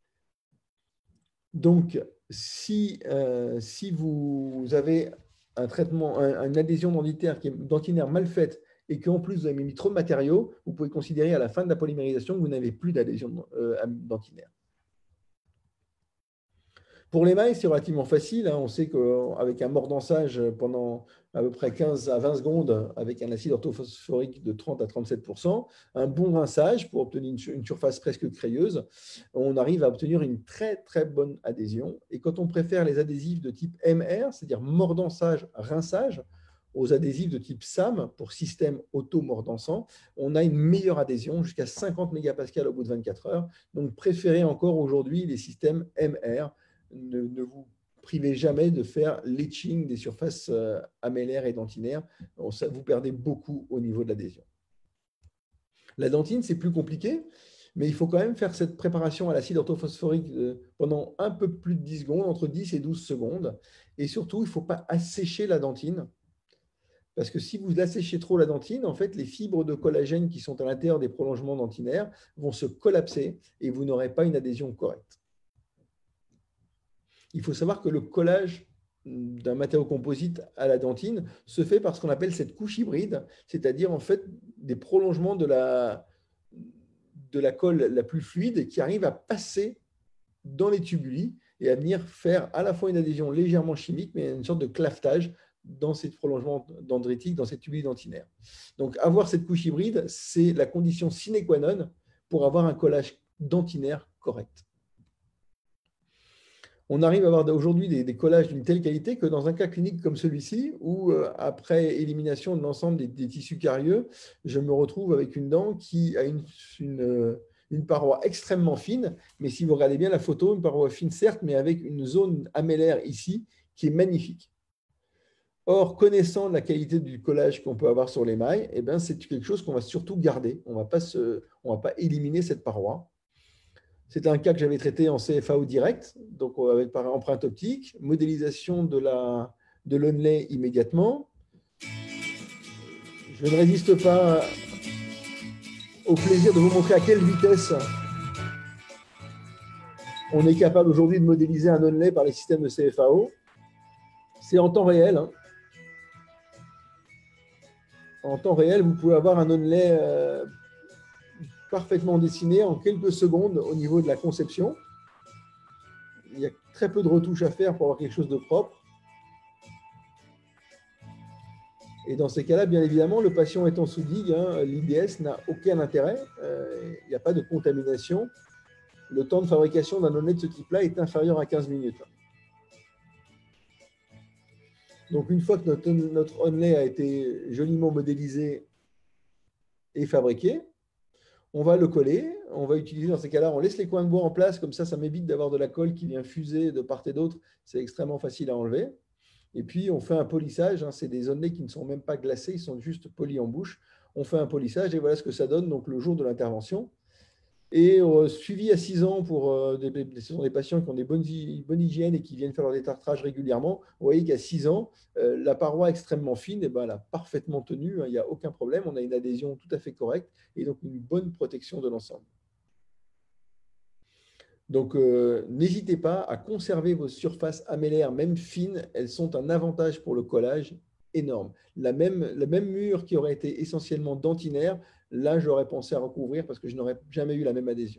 Donc, si vous avez un traitement, une adhésion dentinaire mal faite et qu'en plus vous avez mis trop de matériaux, vous pouvez considérer à la fin de la polymérisation que vous n'avez plus d'adhésion dentinaire. Pour l'émail, c'est relativement facile. On sait qu'avec un mordançage pendant à peu près 15 à 20 secondes, avec un acide orthophosphorique de 30 à 37%, un bon rinçage pour obtenir une surface presque crayeuse, on arrive à obtenir une très, très bonne adhésion. Et quand on préfère les adhésifs de type MR, c'est-à-dire mordançage, rinçage, aux adhésifs de type SAM, pour système auto-mordançant, on a une meilleure adhésion, jusqu'à 50 mégapascales au bout de 24 heures. Donc, préférez encore aujourd'hui les systèmes MR. Ne vous privez jamais de faire l'etching des surfaces amélaires et dentinaires. Vous perdez beaucoup au niveau de l'adhésion. La dentine, c'est plus compliqué, mais il faut quand même faire cette préparation à l'acide orthophosphorique pendant un peu plus de 10 secondes, entre 10 et 12 secondes. Et surtout, il ne faut pas assécher la dentine. Parce que si vous asséchez trop la dentine, en fait, les fibres de collagène qui sont à l'intérieur des prolongements dentinaires vont se collapser et vous n'aurez pas une adhésion correcte. Il faut savoir que le collage d'un matériau composite à la dentine se fait par ce qu'on appelle cette couche hybride, c'est-à-dire en fait des prolongements de la colle la plus fluide qui arrivent à passer dans les tubuli et à venir faire à la fois une adhésion légèrement chimique, mais une sorte de clavetage dans ces prolongements dendritiques, dans ces tubules dentinaires. Donc, avoir cette couche hybride, c'est la condition sine qua non pour avoir un collage dentinaire correct. On arrive à avoir aujourd'hui des collages d'une telle qualité que dans un cas clinique comme celui-ci, où après élimination de l'ensemble des tissus carieux, je me retrouve avec une dent qui a une paroi extrêmement fine, mais si vous regardez bien la photo, une paroi fine certes, mais avec une zone améllaire ici qui est magnifique. Or, connaissant la qualité du collage qu'on peut avoir sur l'émail, eh ben, c'est quelque chose qu'on va surtout garder. On ne va pas éliminer cette paroi. C'est un cas que j'avais traité en CFAO direct, donc avec par empreinte optique, modélisation de l'onlay immédiatement. Je ne résiste pas au plaisir de vous montrer à quelle vitesse on est capable aujourd'hui de modéliser un onlay par les systèmes de CFAO. C'est en temps réel. En temps réel, vous pouvez avoir un onlay parfaitement dessiné en quelques secondes au niveau de la conception. Il y a très peu de retouches à faire pour avoir quelque chose de propre. Et dans ces cas-là, bien évidemment, le patient étant sous digue, l'IDS n'a aucun intérêt. Il n'y a pas de contamination. Le temps de fabrication d'un onlay de ce type-là est inférieur à 15 minutes. Donc, une fois que notre onlay a été joliment modélisé et fabriqué, on va le coller. On va utiliser dans ces cas-là, on laisse les coins de bois en place, comme ça m'évite d'avoir de la colle qui vient fuser de part et d'autre. C'est extrêmement facile à enlever. Et puis, on fait un polissage. C'est des onlays qui ne sont même pas glacés, ils sont juste polis en bouche. On fait un polissage et voilà ce que ça donne donc, le jour de l'intervention. Et suivi à 6 ans pour des patients qui ont des bonnes hygiènes et qui viennent faire leur détartrage régulièrement. Vous voyez qu'à 6 ans, la paroi extrêmement fine, elle a parfaitement tenu, il n'y a aucun problème. On a une adhésion tout à fait correcte et donc une bonne protection de l'ensemble. Donc, n'hésitez pas à conserver vos surfaces améllaires, même fines. Elles sont un avantage pour le collage énorme. Le même mur qui aurait été essentiellement dentinaire, là, j'aurais pensé à recouvrir parce que je n'aurais jamais eu la même adhésion.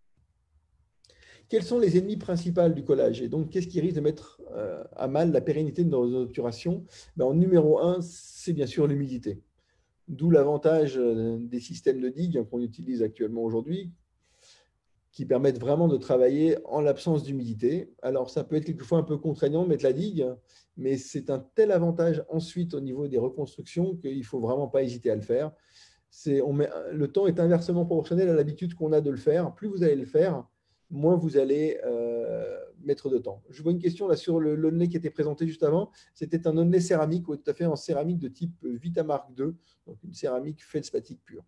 Quels sont les ennemis principaux du collage? Et donc, qu'est-ce qui risque de mettre à mal la pérennité de nos obturations? En numéro 1, c'est bien sûr l'humidité. D'où l'avantage des systèmes de digue qu'on utilise actuellement aujourd'hui, qui permettent vraiment de travailler en l'absence d'humidité. Alors, ça peut être quelquefois un peu contraignant de mettre la digue, mais c'est un tel avantage ensuite au niveau des reconstructions qu'il ne faut vraiment pas hésiter à le faire. Le temps est inversement proportionnel à l'habitude qu'on a de le faire. Plus vous allez le faire, moins vous allez mettre de temps. Je vois une question là sur l'onlay qui était présenté juste avant. C'était un onlay céramique, tout à fait en céramique de type Vitamark 2, donc une céramique feldspathik pure.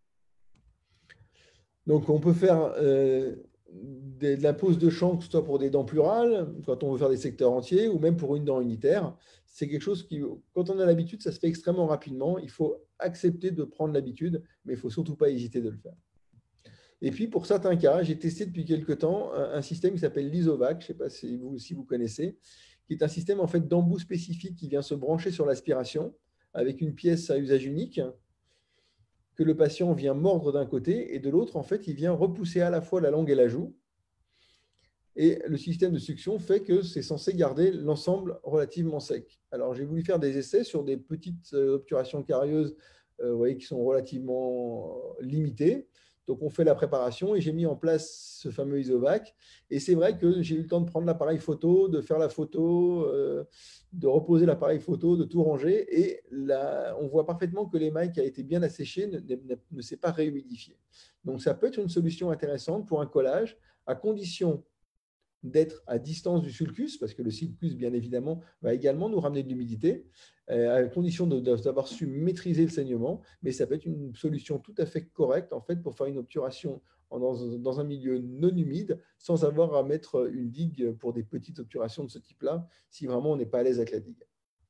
Donc, on peut faire de la pose de chanc, que ce soit pour des dents plurales, quand on veut faire des secteurs entiers, ou même pour une dent unitaire. C'est quelque chose qui, quand on a l'habitude, ça se fait extrêmement rapidement. Il faut accepter de prendre l'habitude, mais il ne faut surtout pas hésiter de le faire. Et puis, pour certains cas, j'ai testé depuis quelques temps un système qui s'appelle l'Isovac, je ne sais pas si vous connaissez, qui est un système en fait d'embout spécifique qui vient se brancher sur l'aspiration avec une pièce à usage unique, que le patient vient mordre d'un côté et de l'autre, en fait, il vient repousser à la fois la langue et la joue. Et le système de succion fait que c'est censé garder l'ensemble relativement sec. Alors, j'ai voulu faire des essais sur des petites obturations carieuses vous voyez, qui sont relativement limitées. Donc, on fait la préparation et j'ai mis en place ce fameux Isovac. Et c'est vrai que j'ai eu le temps de prendre l'appareil photo, de faire la photo, de reposer l'appareil photo, de tout ranger. Et là, on voit parfaitement que l'émail qui a été bien asséché ne s'est pas réhumidifié. Donc, ça peut être une solution intéressante pour un collage, à condition d'être à distance du sulcus, parce que le sulcus, bien évidemment, va également nous ramener de l'humidité, à condition d'avoir su maîtriser le saignement, mais ça peut être une solution tout à fait correcte, en fait, pour faire une obturation dans un milieu non humide, sans avoir à mettre une digue pour des petites obturations de ce type-là, si vraiment on n'est pas à l'aise avec la digue.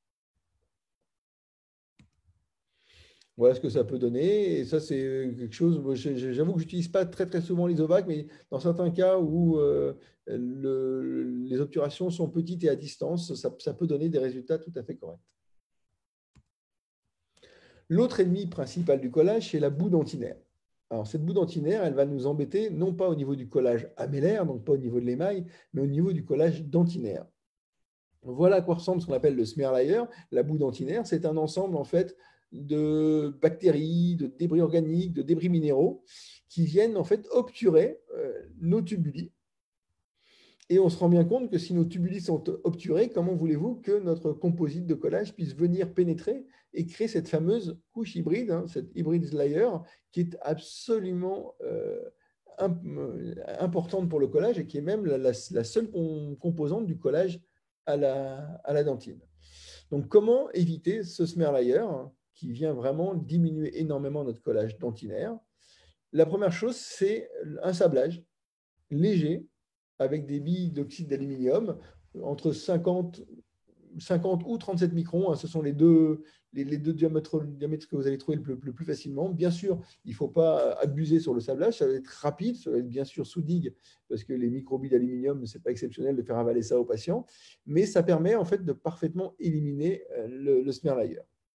Voilà ce que ça peut donner. Et ça, c'est quelque chose, j'avoue que je n'utilise pas très, très souvent l'Isovac, mais dans certains cas où les obturations sont petites et à distance, ça peut donner des résultats tout à fait corrects. L'autre ennemi principal du collage, c'est la boue dentinaire. Alors, cette boue dentinaire, elle va nous embêter non pas au niveau du collage améllaire, donc pas au niveau de l'émail, mais au niveau du collage dentinaire. Voilà à quoi ressemble ce qu'on appelle le smear layer. La boue dentinaire, c'est un ensemble en fait de bactéries, de débris organiques, de débris minéraux qui viennent en fait obturer nos tubuli. Et on se rend bien compte que si nos tubuli sont obturés, comment voulez-vous que notre composite de collage puisse venir pénétrer et créer cette fameuse couche hybride, hein, cette hybrid layer, qui est absolument importante pour le collage et qui est même la seule composante du collage à la dentine. Donc, comment éviter ce smear layer qui vient vraiment diminuer énormément notre collage dentinaire? La première chose, c'est un sablage léger avec des billes d'oxyde d'aluminium entre 50 ou 37 microns. Hein, ce sont les deux diamètres que vous allez trouver le plus facilement. Bien sûr, il ne faut pas abuser sur le sablage. Ça va être rapide, ça va être bien sûr sous digue, parce que les microbilles d'aluminium, ce n'est pas exceptionnel de faire avaler ça aux patients. Mais ça permet en fait de parfaitement éliminer le smear layer.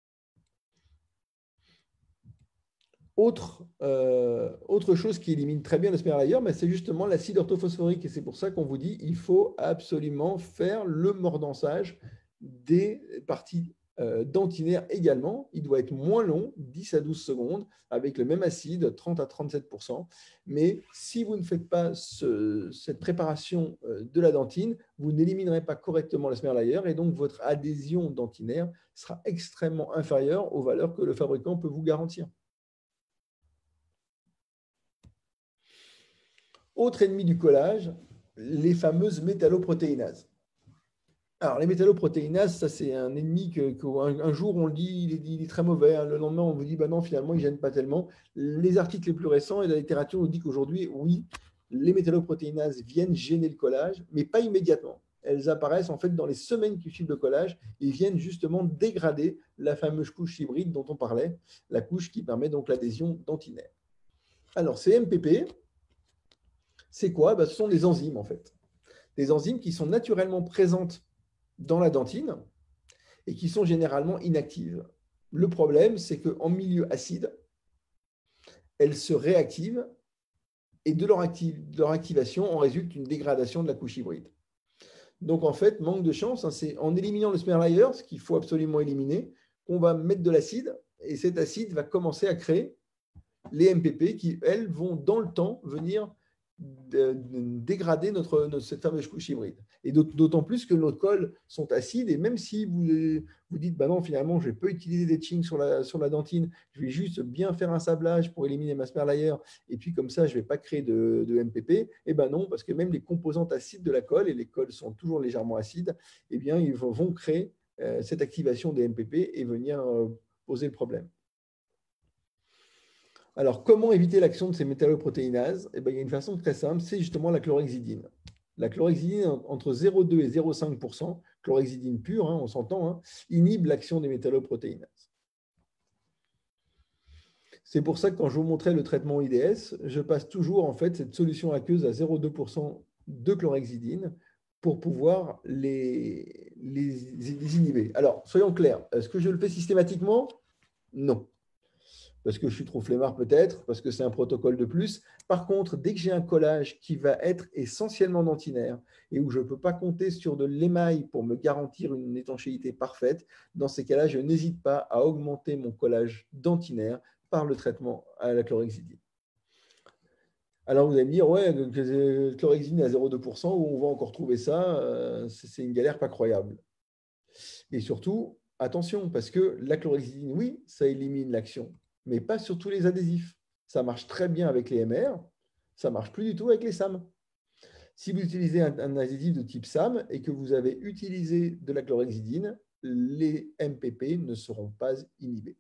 Autre chose qui élimine très bien le smear layer, c'est justement l'acide orthophosphorique. Et c'est pour ça qu'on vous dit qu'il faut absolument faire le mordançage des parties dentinaires également. Il doit être moins long, 10 à 12 secondes, avec le même acide, 30 à 37%. Mais si vous ne faites pas cette préparation de la dentine, vous n'éliminerez pas correctement le smear layer et donc votre adhésion dentinaire sera extrêmement inférieure aux valeurs que le fabricant peut vous garantir. Autre ennemi du collage, les fameuses métalloprotéinases. Alors, les métalloprotéinases, ça c'est un ennemi qu'un jour on le dit, il est très mauvais. Hein. Le lendemain, on vous dit, bah non, finalement, il ne gêne pas tellement. Les articles les plus récents et la littérature nous dit qu'aujourd'hui, oui, les métalloprotéinases viennent gêner le collage, mais pas immédiatement. Elles apparaissent en fait dans les semaines qui suivent le collage et viennent justement dégrader la fameuse couche hybride dont on parlait, la couche qui permet donc l'adhésion dentinaire. Alors, ces MPP, c'est quoi? Ce sont des enzymes, en fait. Des enzymes qui sont naturellement présentes dans la dentine et qui sont généralement inactives. Le problème, c'est qu'en milieu acide, elles se réactivent et de leur activation, en résulte une dégradation de la couche hybride. Donc, en fait, manque de chance, hein, c'est en éliminant le smear layer, ce qu'il faut absolument éliminer, qu'on va mettre de l'acide et cet acide va commencer à créer les MPP qui, elles, vont dans le temps venir dégrader cette fameuse couche hybride. Et d'autant plus que nos cols sont acides et même si vous dites bah non, finalement, je ne vais pas utiliser d'etching sur la dentine, je vais juste bien faire un sablage pour éliminer ma smear layer et puis comme ça, je ne vais pas créer de MPP, et ben non, parce que même les composantes acides de la colle, et les colles sont toujours légèrement acides, eh bien, ils vont créer cette activation des MPP et venir poser le problème. Alors, comment éviter l'action de ces métalloprotéinases? Il y a une façon très simple, c'est justement la chlorhexidine. La chlorhexidine, entre 0,2 et 0,5%, chlorhexidine pure, hein, on s'entend, hein, inhibe l'action des métalloprotéinases. C'est pour ça que quand je vous montrais le traitement IDS, je passe toujours en fait cette solution aqueuse à 0,2% de chlorhexidine pour pouvoir les inhiber. Alors, soyons clairs, est-ce que je le fais systématiquement? Non. Parce que je suis trop flemmard peut-être, parce que c'est un protocole de plus. Par contre, dès que j'ai un collage qui va être essentiellement dentinaire et où je ne peux pas compter sur de l'émail pour me garantir une étanchéité parfaite, dans ces cas-là, je n'hésite pas à augmenter mon collage dentinaire par le traitement à la chlorhexidine. Alors, vous allez me dire, ouais, chlorhexidine à 0,2%, où on va encore trouver ça, c'est une galère pas croyable. Et surtout, attention, parce que la chlorhexidine, oui, ça élimine l'action, mais pas sur tous les adhésifs. Ça marche très bien avec les MR, ça ne marche plus du tout avec les SAM. Si vous utilisez un adhésif de type SAM et que vous avez utilisé de la chlorhexidine, les MPP ne seront pas inhibés.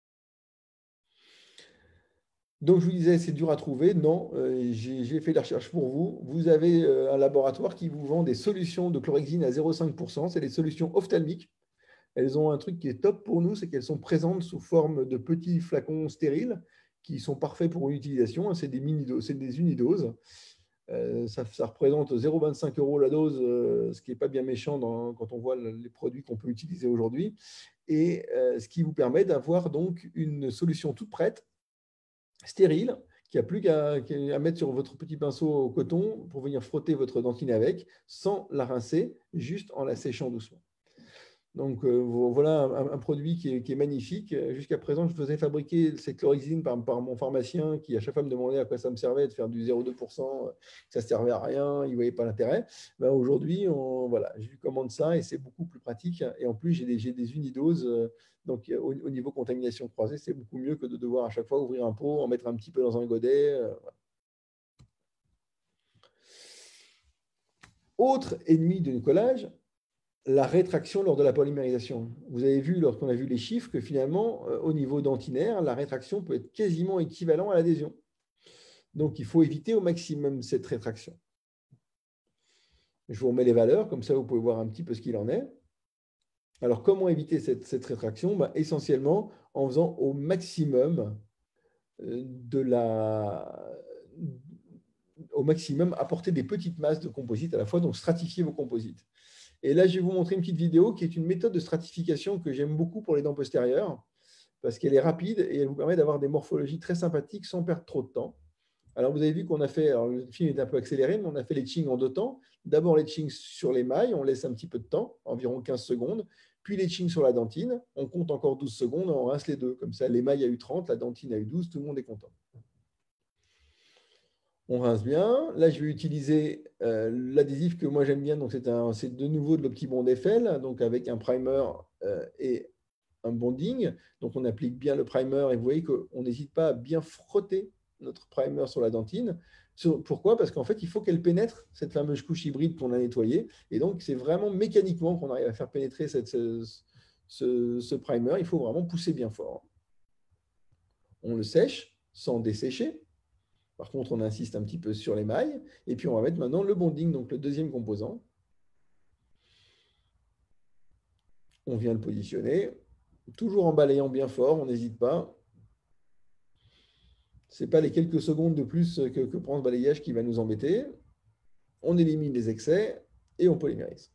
Donc, je vous disais, c'est dur à trouver. Non, j'ai fait la recherche pour vous. Vous avez un laboratoire qui vous vend des solutions de chlorhexidine à 0,5%. C'est des solutions ophtalmiques. Elles ont un truc qui est top pour nous, c'est qu'elles sont présentes sous forme de petits flacons stériles qui sont parfaits pour une utilisation. C'est des unidoses. Ça représente 0,25 € la dose, ce qui n'est pas bien méchant quand on voit les produits qu'on peut utiliser aujourd'hui. Et ce qui vous permet d'avoir donc une solution toute prête, stérile, qu'il n'y a plus qu'à mettre sur votre petit pinceau au coton pour venir frotter votre dentine avec, sans la rincer, juste en la séchant doucement. Donc, voilà un produit qui est magnifique. Jusqu'à présent, je faisais fabriquer cette chlorhexidine par mon pharmacien qui, à chaque fois, me demandait à quoi ça me servait de faire du 0,2%, que ça ne servait à rien, il ne voyait pas l'intérêt. Ben, aujourd'hui, voilà, je lui commande ça et c'est beaucoup plus pratique. Et en plus, j'ai des unidoses. Donc, au niveau contamination croisée, c'est beaucoup mieux que de devoir à chaque fois ouvrir un pot, en mettre un petit peu dans un godet. Voilà. Autre ennemi du collage, la rétraction lors de la polymérisation. Vous avez vu, lorsqu'on a vu les chiffres, que finalement, au niveau dentinaire, la rétraction peut être quasiment équivalent à l'adhésion. Donc, il faut éviter au maximum cette rétraction. Je vous remets les valeurs, comme ça, vous pouvez voir un petit peu ce qu'il en est. Alors, comment éviter cette rétraction? Ben, essentiellement, en faisant au maximum apporter des petites masses de composite à la fois, donc stratifier vos composites. Et là, je vais vous montrer une petite vidéo qui est une méthode de stratification que j'aime beaucoup pour les dents postérieures, parce qu'elle est rapide et elle vous permet d'avoir des morphologies très sympathiques sans perdre trop de temps. Alors, vous avez vu qu'on a fait, alors le film est un peu accéléré, mais on a fait l'etching en 2 temps. D'abord, l'etching sur l'émail, on laisse un petit peu de temps, environ 15 secondes. Puis l'etching sur la dentine, on compte encore 12 secondes, on rince les deux. Comme ça, l'émail a eu 30, la dentine a eu 12, tout le monde est content. On rince bien. Là, je vais utiliser l'adhésif que moi j'aime bien. Donc, c'est de nouveau de l'Optibond d'Eiffel, donc avec un primer et un bonding. Donc, on applique bien le primer et vous voyez qu'on n'hésite pas à bien frotter notre primer sur la dentine. Pourquoi? Parce qu'en fait, il faut qu'elle pénètre cette fameuse couche hybride qu'on a nettoyée. Et donc, c'est vraiment mécaniquement qu'on arrive à faire pénétrer ce primer. Il faut vraiment pousser bien fort. On le sèche sans dessécher. Par contre, on insiste un petit peu sur l'émail. Et puis, on va mettre maintenant le bonding, donc le deuxième composant. On vient le positionner, toujours en balayant bien fort, on n'hésite pas. Ce n'est pas les quelques secondes de plus que prend ce balayage qui va nous embêter. On élimine les excès et on polymérise.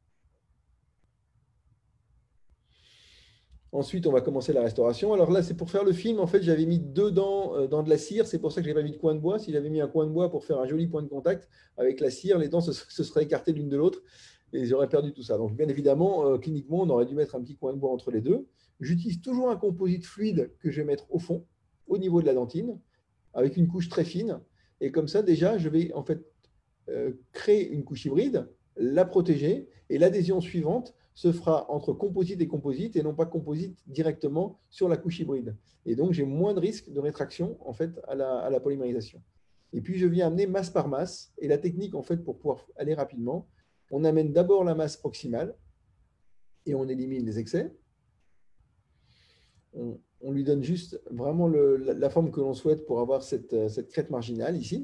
Ensuite, on va commencer la restauration. Alors là, c'est pour faire le film. En fait, j'avais mis 2 dents dans de la cire. C'est pour ça que je n'ai pas mis de coin de bois. Si j'avais mis un coin de bois pour faire un joli point de contact avec la cire, les dents se seraient écartées l'une de l'autre et j'aurais perdu tout ça. Donc, bien évidemment, cliniquement, on aurait dû mettre un petit coin de bois entre les deux. J'utilise toujours un composite fluide que je vais mettre au fond, au niveau de la dentine, avec une couche très fine. Et comme ça, déjà, je vais en fait créer une couche hybride, la protéger, et l'adhésion suivante se fera entre composite et non pas composite directement sur la couche hybride. Et donc, j'ai moins de risque de rétraction en fait, à la polymérisation. Et puis, je viens amener masse par masse. Et la technique, en fait, pour pouvoir aller rapidement, on amène d'abord la masse proximale et on élimine les excès. On lui donne juste vraiment la forme que l'on souhaite pour avoir cette crête marginale ici.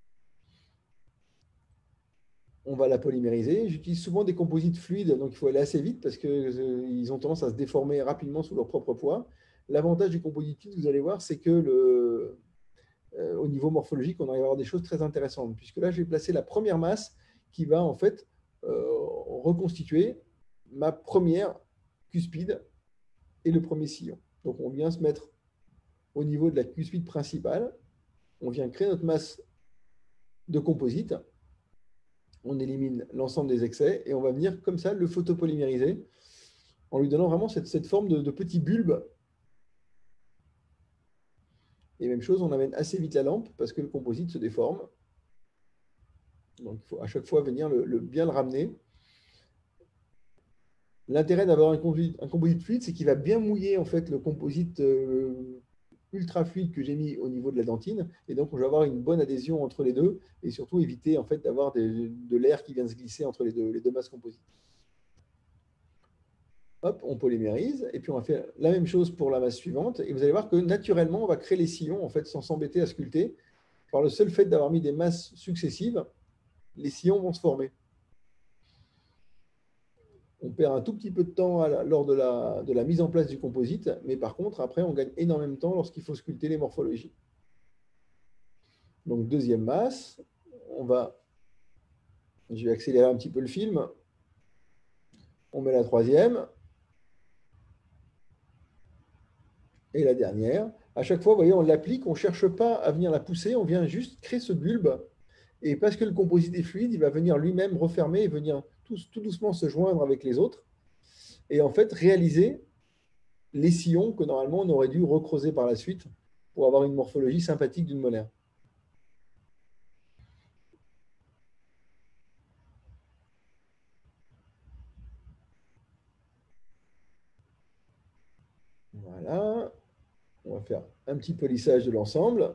On va la polymériser. J'utilise souvent des composites fluides, donc il faut aller assez vite parce qu'ils ont tendance à se déformer rapidement sous leur propre poids. L'avantage du composite fluide, vous allez voir, c'est que au niveau morphologique, on arrive à avoir des choses très intéressantes, puisque là, je vais placer la première masse qui va en fait reconstituer ma première cuspide et le premier sillon. Donc, on vient se mettre au niveau de la cuspide principale. On vient créer notre masse de composite. On élimine l'ensemble des excès et on va venir comme ça le photopolymériser en lui donnant vraiment cette forme de petit bulbe. Et même chose, on amène assez vite la lampe parce que le composite se déforme. Donc, il faut à chaque fois venir bien le ramener. L'intérêt d'avoir un composite fluide, c'est qu'il va bien mouiller en fait, le composite ultra fluide que j'ai mis au niveau de la dentine. Et donc, je vais avoir une bonne adhésion entre les deux et surtout éviter en fait, d'avoir de l'air qui vient se glisser entre les deux masses composites. Hop, on polymérise et puis on va faire la même chose pour la masse suivante. Et vous allez voir que naturellement, on va créer les sillons en fait, sans s'embêter à sculpter. Par le seul fait d'avoir mis des masses successives, les sillons vont se former. On perd un tout petit peu de temps lors de la mise en place du composite, mais par contre, après, on gagne énormément de temps lorsqu'il faut sculpter les morphologies. Donc, deuxième masse, je vais accélérer un petit peu le film. On met la troisième et la dernière. À chaque fois, vous voyez, on l'applique, on ne cherche pas à venir la pousser, on vient juste créer ce bulbe. Et parce que le composite est fluide, il va venir lui-même refermer et venir tout doucement se joindre avec les autres. Et en fait, réaliser les sillons que normalement on aurait dû recreuser par la suite pour avoir une morphologie sympathique d'une molaire. Voilà. On va faire un petit polissage de l'ensemble.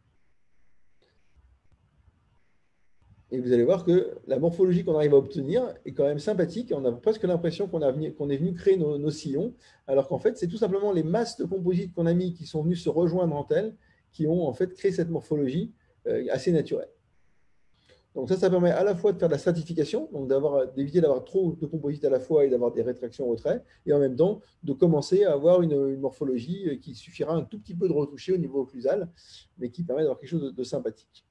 Et vous allez voir que la morphologie qu'on arrive à obtenir est quand même sympathique. On a presque l'impression qu'on est venu créer nos sillons, alors qu'en fait, c'est tout simplement les masses de composites qu'on a mis qui sont venus se rejoindre entre elles qui ont en fait créé cette morphologie assez naturelle. Donc ça permet à la fois de faire de la stratification, donc d'éviter d'avoir trop de composites à la fois et d'avoir des rétractions au retrait, et en même temps de commencer à avoir une morphologie qui suffira un tout petit peu de retoucher au niveau occlusal, mais qui permet d'avoir quelque chose de sympathique.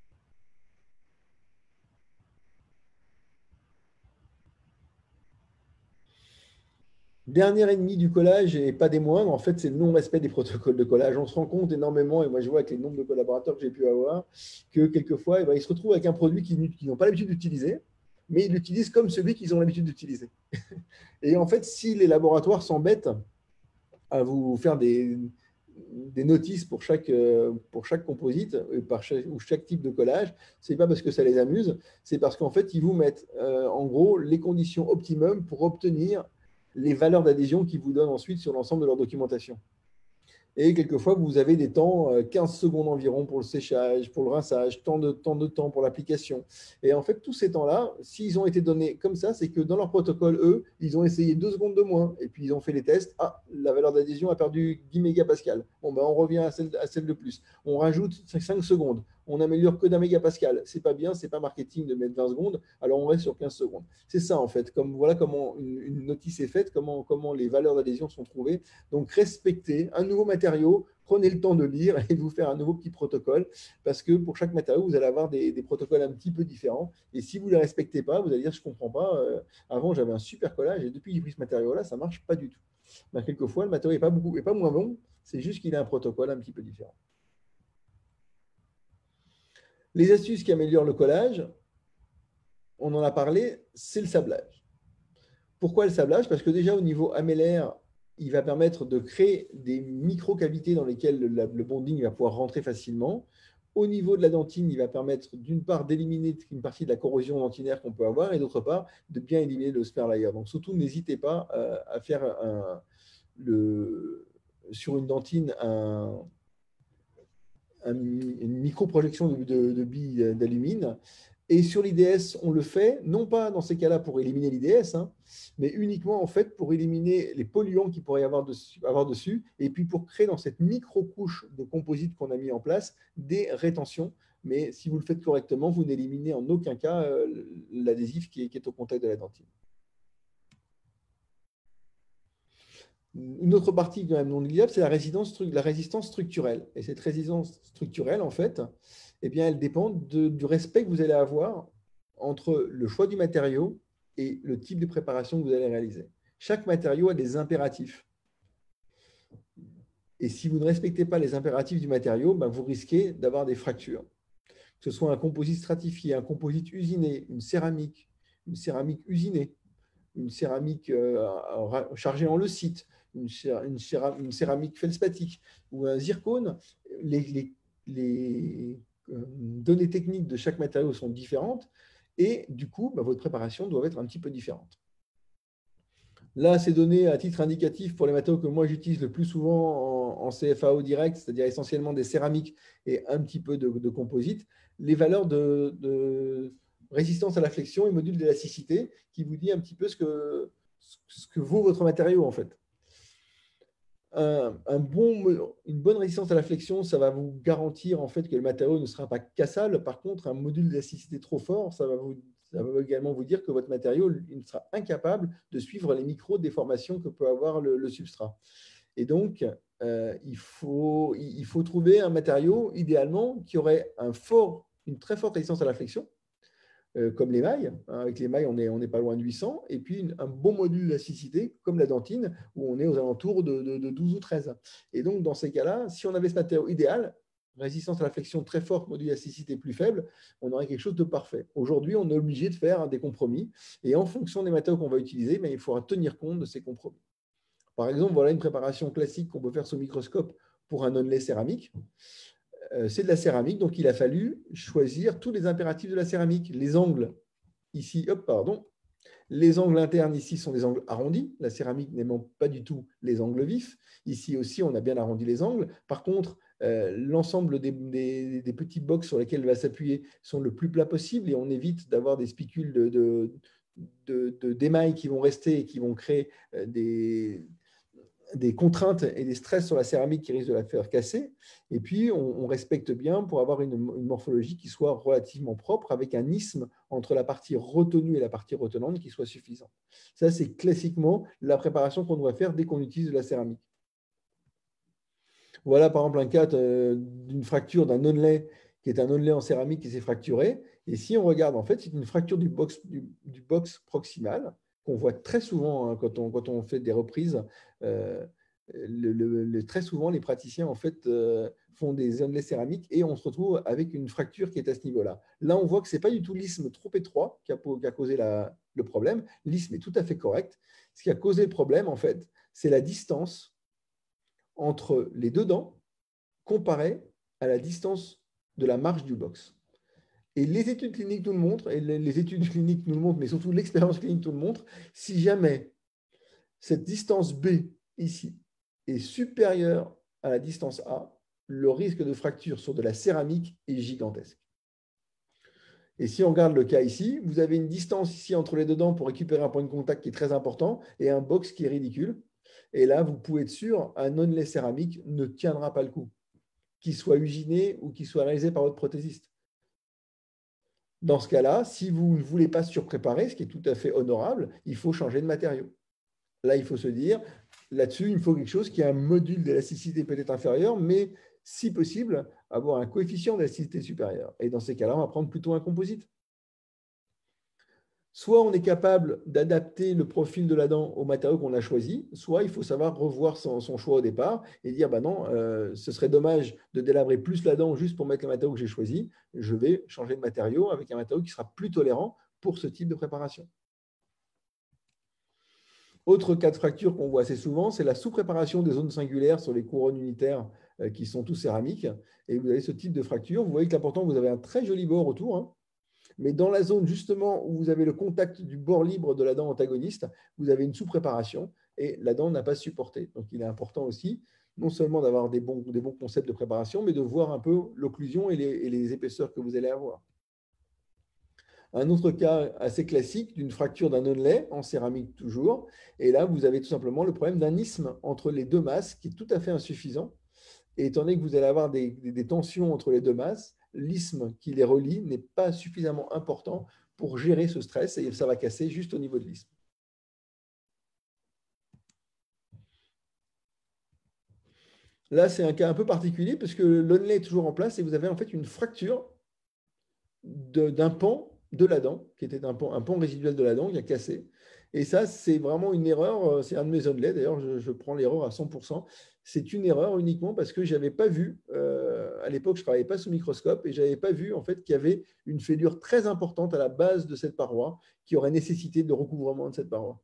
Dernier ennemi du collage, et pas des moindres, en fait, c'est le non-respect des protocoles de collage. On se rend compte énormément, et moi je vois avec les nombres de collaborateurs que j'ai pu avoir, que quelquefois, ils se retrouvent avec un produit qu'ils n'ont pas l'habitude d'utiliser, mais ils l'utilisent comme celui qu'ils ont l'habitude d'utiliser. Et en fait, si les laboratoires s'embêtent à vous faire des notices pour chaque composite ou chaque type de collage, ce n'est pas parce que ça les amuse, c'est parce qu'en fait, ils vous mettent en gros les conditions optimum pour obtenir les valeurs d'adhésion qu'ils vous donnent ensuite sur l'ensemble de leur documentation. Et quelquefois, vous avez des temps, 15 secondes environ pour le séchage, pour le rinçage, tant de temps pour l'application. Et en fait, tous ces temps-là, s'ils ont été donnés comme ça, c'est que dans leur protocole, eux, ils ont essayé 2 secondes de moins. Et puis, ils ont fait les tests. Ah, la valeur d'adhésion a perdu 10 mégapascales. Bon, ben, on revient à celle de plus. On rajoute 5 secondes. On améliore que d'un mégapascal. C'est pas bien, c'est pas marketing de mettre 20 secondes. Alors, on reste sur 15 secondes. C'est ça, en fait. Voilà comment une notice est faite, comment les valeurs d'adhésion sont trouvées. Donc, respectez un nouveau matériau, prenez le temps de lire et de vous faire un nouveau petit protocole, parce que pour chaque matériau, vous allez avoir des protocoles un petit peu différents. Et si vous ne les respectez pas, vous allez dire, je ne comprends pas, avant j'avais un super collage et depuis que j'ai pris ce matériau-là, ça ne marche pas du tout. Ben, quelquefois, le matériau n'est pas moins bon, c'est juste qu'il a un protocole un petit peu différent. Les astuces qui améliorent le collage, on en a parlé, c'est le sablage. Pourquoi le sablage? Parce que déjà au niveau amélaire, il va permettre de créer des micro-cavités dans lesquelles le bonding va pouvoir rentrer facilement. Au niveau de la dentine, il va permettre d'une part d'éliminer une partie de la corrosion dentinaire qu'on peut avoir et d'autre part de bien éliminer le spare layer. Donc surtout, n'hésitez pas à faire sur une dentine une micro-projection de billes d'alumine. Et sur l'IDS, on le fait, non pas dans ces cas-là pour éliminer l'IDS, mais uniquement en fait pour éliminer les polluants qu'il pourrait y avoir dessus, et puis pour créer dans cette micro-couche de composite qu'on a mis en place des rétentions. Mais si vous le faites correctement, vous n'éliminez en aucun cas l'adhésif qui est au contact de la dentine. Une autre partie quand même non négligeable, c'est la résistance structurelle. Et cette résistance structurelle, en fait, eh bien, elle dépend du respect que vous allez avoir entre le choix du matériau et le type de préparation que vous allez réaliser. Chaque matériau a des impératifs. Et si vous ne respectez pas les impératifs du matériau, ben, vous risquez d'avoir des fractures. Que ce soit un composite stratifié, un composite usiné, une céramique usinée, une céramique chargée en leucite, une céramique feldspathik ou un zircone, les données techniques de chaque matériau sont différentes et du coup, votre préparation doit être un petit peu différente. Là, c'est donné à titre indicatif pour les matériaux que moi j'utilise le plus souvent en CFAO direct, c'est-à-dire essentiellement des céramiques et un petit peu de composite, les valeurs de résistance à la flexion et module d'élasticité qui vous dit un petit peu ce que vaut votre matériau en fait. Une bonne résistance à la flexion, ça va vous garantir en fait que le matériau ne sera pas cassable. Par contre, un module d'élasticité trop fort, ça va également vous dire que votre matériau il sera incapable de suivre les micro-déformations que peut avoir le substrat. Et donc, il faut trouver un matériau, idéalement, qui aurait une très forte résistance à la flexion, comme l'émail. Avec l'émail, on n'est pas loin de 800. Et puis, un bon module d'élasticité, comme la dentine, où on est aux alentours de 12 ou 13. Et donc, dans ces cas-là, si on avait ce matériau idéal, résistance à la flexion très forte, module d'élasticité plus faible, on aurait quelque chose de parfait. Aujourd'hui, on est obligé de faire des compromis. Et en fonction des matériaux qu'on va utiliser, il faudra tenir compte de ces compromis. Par exemple, voilà une préparation classique qu'on peut faire sous microscope pour un onlay céramique. C'est de la céramique, donc il a fallu choisir tous les impératifs de la céramique. Les angles, ici, les angles internes ici sont des angles arrondis. La céramique n'aimant pas du tout les angles vifs. Ici aussi, on a bien arrondi les angles. Par contre, l'ensemble des petits box sur lesquels elle va s'appuyer sont le plus plat possible et on évite d'avoir des spicules d'émail qui vont rester et qui vont créer des contraintes et des stress sur la céramique qui risquent de la faire casser. Et puis, on respecte bien pour avoir une morphologie qui soit relativement propre, avec un isthme entre la partie retenue et la partie retenante qui soit suffisant. Ça, c'est classiquement la préparation qu'on doit faire dès qu'on utilise de la céramique. Voilà, par exemple, un cas d'une fracture d'un onlay qui est un onlay en céramique qui s'est fracturé. Et si on regarde, en fait, c'est une fracture du box proximal, qu'on voit très souvent quand on fait des reprises. Très souvent, les praticiens en fait, font des onlays céramiques et on se retrouve avec une fracture qui est à ce niveau-là. Là, on voit que ce n'est pas du tout l'isthme trop étroit qui a causé le problème. L'isthme est tout à fait correct. Ce qui a causé le problème, en fait, c'est la distance entre les deux dents comparée à la distance de la marge du box. Et les études cliniques nous le montrent, mais surtout l'expérience clinique nous le montre, si jamais cette distance B ici est supérieure à la distance A, le risque de fracture sur de la céramique est gigantesque. Et si on regarde le cas ici, vous avez une distance ici entre les deux dents pour récupérer un point de contact qui est très important et un box qui est ridicule. Et là, vous pouvez être sûr, un onlay céramique ne tiendra pas le coup, qu'il soit usiné ou qu'il soit réalisé par votre prothésiste. Dans ce cas-là, si vous ne voulez pas surpréparer, ce qui est tout à fait honorable, il faut changer de matériau. Là, il faut se dire, là-dessus, il faut quelque chose qui a un module d'élasticité peut-être inférieur, mais si possible, avoir un coefficient d'élasticité supérieur. Et dans ces cas-là, on va prendre plutôt un composite. Soit on est capable d'adapter le profil de la dent au matériau qu'on a choisi, soit il faut savoir revoir son choix au départ et dire bah non, ce serait dommage de délabrer plus la dent juste pour mettre le matériau que j'ai choisi. Je vais changer de matériau avec un matériau qui sera plus tolérant pour ce type de préparation. Autre cas de fracture qu'on voit assez souvent, c'est la sous-préparation des zones singulaires sur les couronnes unitaires qui sont tous céramiques. Et vous avez ce type de fracture. Vous voyez que l'important, vous avez un très joli bord autour, hein. Mais dans la zone justement où vous avez le contact du bord libre de la dent antagoniste, vous avez une sous-préparation et la dent n'a pas supporté. Donc, il est important aussi, non seulement d'avoir des bons concepts de préparation, mais de voir un peu l'occlusion et les épaisseurs que vous allez avoir. Un autre cas assez classique d'une fracture d'un onlay en céramique toujours. Et là, vous avez tout simplement le problème d'un isthme entre les deux masses qui est tout à fait insuffisant. Et étant donné que vous allez avoir des tensions entre les deux masses, l'isthme qui les relie n'est pas suffisamment important pour gérer ce stress et ça va casser juste au niveau de l'isthme. Là, c'est un cas un peu particulier parce que l'onlay est toujours en place et vous avez en fait une fracture d'un pan de la dent, qui était un pan résiduel de la dent qui a cassé. Et ça, c'est vraiment une erreur. C'est un de mes onlays, d'ailleurs, je prends l'erreur à 100%. C'est une erreur uniquement parce que je n'avais pas vu, à l'époque, je ne travaillais pas sous microscope, et je n'avais pas vu en fait, qu'il y avait une fêlure très importante à la base de cette paroi qui aurait nécessité de recouvrement de cette paroi.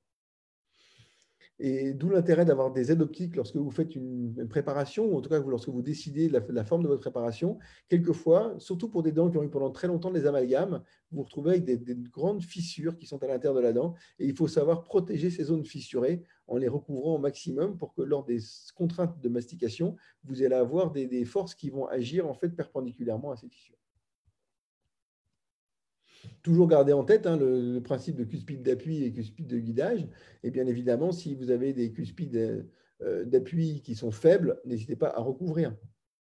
Et d'où l'intérêt d'avoir des aides optiques lorsque vous faites une préparation, ou en tout cas lorsque vous décidez de la forme de votre préparation. Quelquefois, surtout pour des dents qui ont eu pendant très longtemps des amalgames, vous vous retrouvez avec des grandes fissures qui sont à l'intérieur de la dent. Et il faut savoir protéger ces zones fissurées en les recouvrant au maximum pour que lors des contraintes de mastication, vous allez avoir des forces qui vont agir en fait perpendiculairement à ces fissures. Toujours garder en tête le principe de cuspide d'appui et cuspide de guidage. Et bien évidemment, si vous avez des cuspides d'appui qui sont faibles, n'hésitez pas à recouvrir.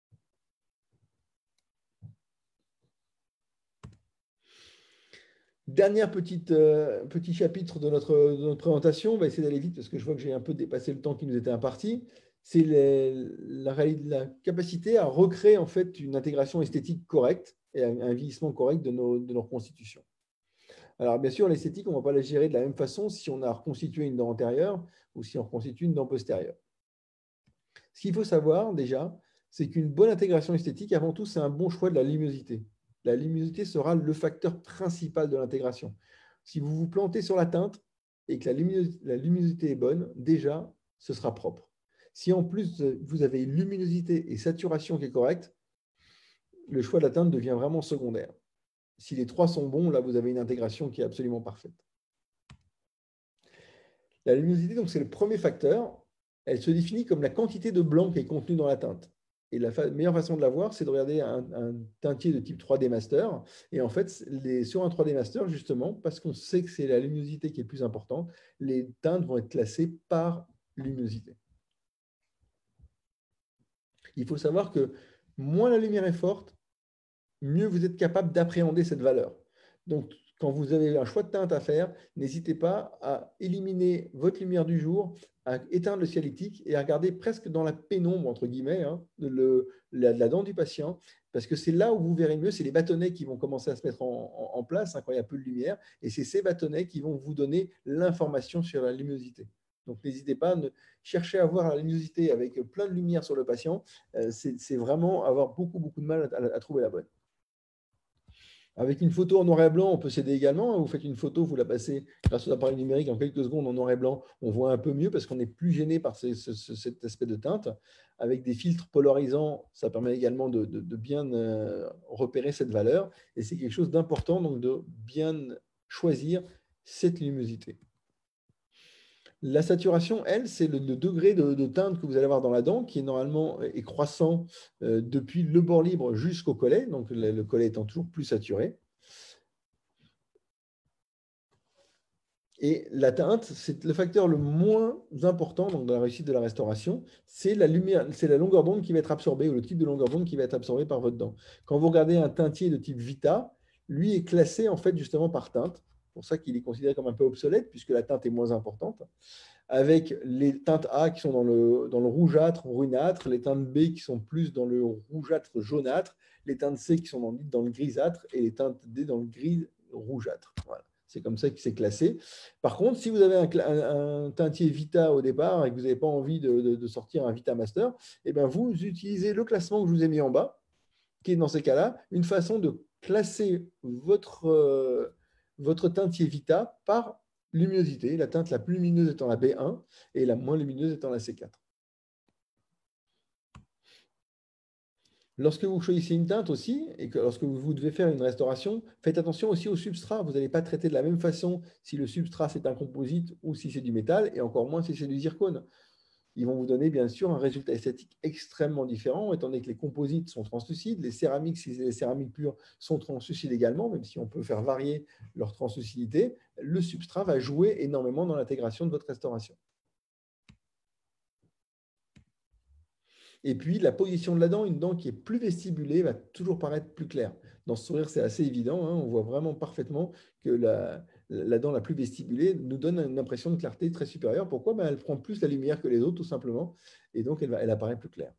Dernier petit chapitre de notre présentation, on va essayer d'aller vite parce que je vois que j'ai un peu dépassé le temps qui nous était imparti. C'est la capacité à recréer en fait une intégration esthétique correcte et un vieillissement correct de nos reconstitutions. Alors, bien sûr, l'esthétique, on ne va pas la gérer de la même façon si on a reconstitué une dent antérieure ou si on reconstitue une dent postérieure. Ce qu'il faut savoir déjà, c'est qu'une bonne intégration esthétique, avant tout, c'est un bon choix de la luminosité. La luminosité sera le facteur principal de l'intégration. Si vous vous plantez sur la teinte et que la luminosité est bonne, déjà, ce sera propre. Si en plus vous avez une luminosité et saturation qui est correcte, le choix de la teinte devient vraiment secondaire. Si les trois sont bons, là, vous avez une intégration qui est absolument parfaite. La luminosité, donc, c'est le premier facteur. Elle se définit comme la quantité de blanc qui est contenue dans la teinte. Et la meilleure façon de la voir, c'est de regarder un teintier de type 3D Master. Et en fait, sur un 3D Master, justement, parce qu'on sait que c'est la luminosité qui est plus importante, les teintes vont être classées par luminosité. Il faut savoir que moins la lumière est forte, mieux vous êtes capable d'appréhender cette valeur. Donc, quand vous avez un choix de teinte à faire, n'hésitez pas à éliminer votre lumière du jour, à éteindre le ciel électrique et à regarder presque dans la pénombre, entre guillemets, hein, la dent du patient, parce que c'est là où vous verrez mieux, c'est les bâtonnets qui vont commencer à se mettre en place hein, quand il y a peu de lumière, et c'est ces bâtonnets qui vont vous donner l'information sur la luminosité. Donc, n'hésitez pas à chercher à voir la luminosité avec plein de lumière sur le patient. C'est vraiment avoir beaucoup de mal à trouver la bonne. Avec une photo en noir et blanc, on peut s'aider également. Vous faites une photo, vous la passez grâce aux appareils numériques en quelques secondes en noir et blanc. On voit un peu mieux parce qu'on est plus gêné par cet aspect de teinte. Avec des filtres polarisants, ça permet également de bien repérer cette valeur. Et c'est quelque chose d'important, donc de bien choisir cette luminosité. La saturation, elle, c'est le degré de teinte que vous allez avoir dans la dent qui est normalement est croissant depuis le bord libre jusqu'au collet, donc le collet étant toujours plus saturé. Et la teinte, c'est le facteur le moins important donc dans la réussite de la restauration, c'est la lumière, c'est la longueur d'onde qui va être absorbée ou le type de longueur d'onde qui va être absorbé par votre dent. Quand vous regardez un teintier de type Vita, lui est classé en fait justement par teinte. C'est pour ça qu'il est considéré comme un peu obsolète puisque la teinte est moins importante. Avec les teintes A qui sont dans le rougeâtre, brunâtre, les teintes B qui sont plus dans le rougeâtre, jaunâtre, les teintes C qui sont dans le grisâtre et les teintes D dans le gris rougeâtre. Voilà. C'est comme ça qu'il s'est classé. Par contre, si vous avez un teintier Vita au départ et que vous n'avez pas envie de sortir un Vita Master, eh bien vous utilisez le classement que je vous ai mis en bas, qui est dans ces cas-là une façon de classer votre teintier Vita par luminosité, la teinte la plus lumineuse étant la B1 et la moins lumineuse étant la C4. Lorsque vous choisissez une teinte aussi, et que lorsque vous devez faire une restauration, faites attention aussi au substrat. Vous n'allez pas traiter de la même façon si le substrat c'est un composite ou si c'est du métal, et encore moins si c'est du zircone. Ils vont vous donner bien sûr un résultat esthétique extrêmement différent, étant donné que les composites sont translucides, les céramiques, si c'est des céramiques pures, sont translucides également, même si on peut faire varier leur translucidité. Le substrat va jouer énormément dans l'intégration de votre restauration. Et puis, la position de la dent, une dent qui est plus vestibulée va toujours paraître plus claire. Dans ce sourire, c'est assez évident. Hein, on voit vraiment parfaitement que la dent la plus vestibulée nous donne une impression de clarté très supérieure. Pourquoi? Elle prend plus la lumière que les autres, tout simplement. Et donc, elle apparaît plus claire.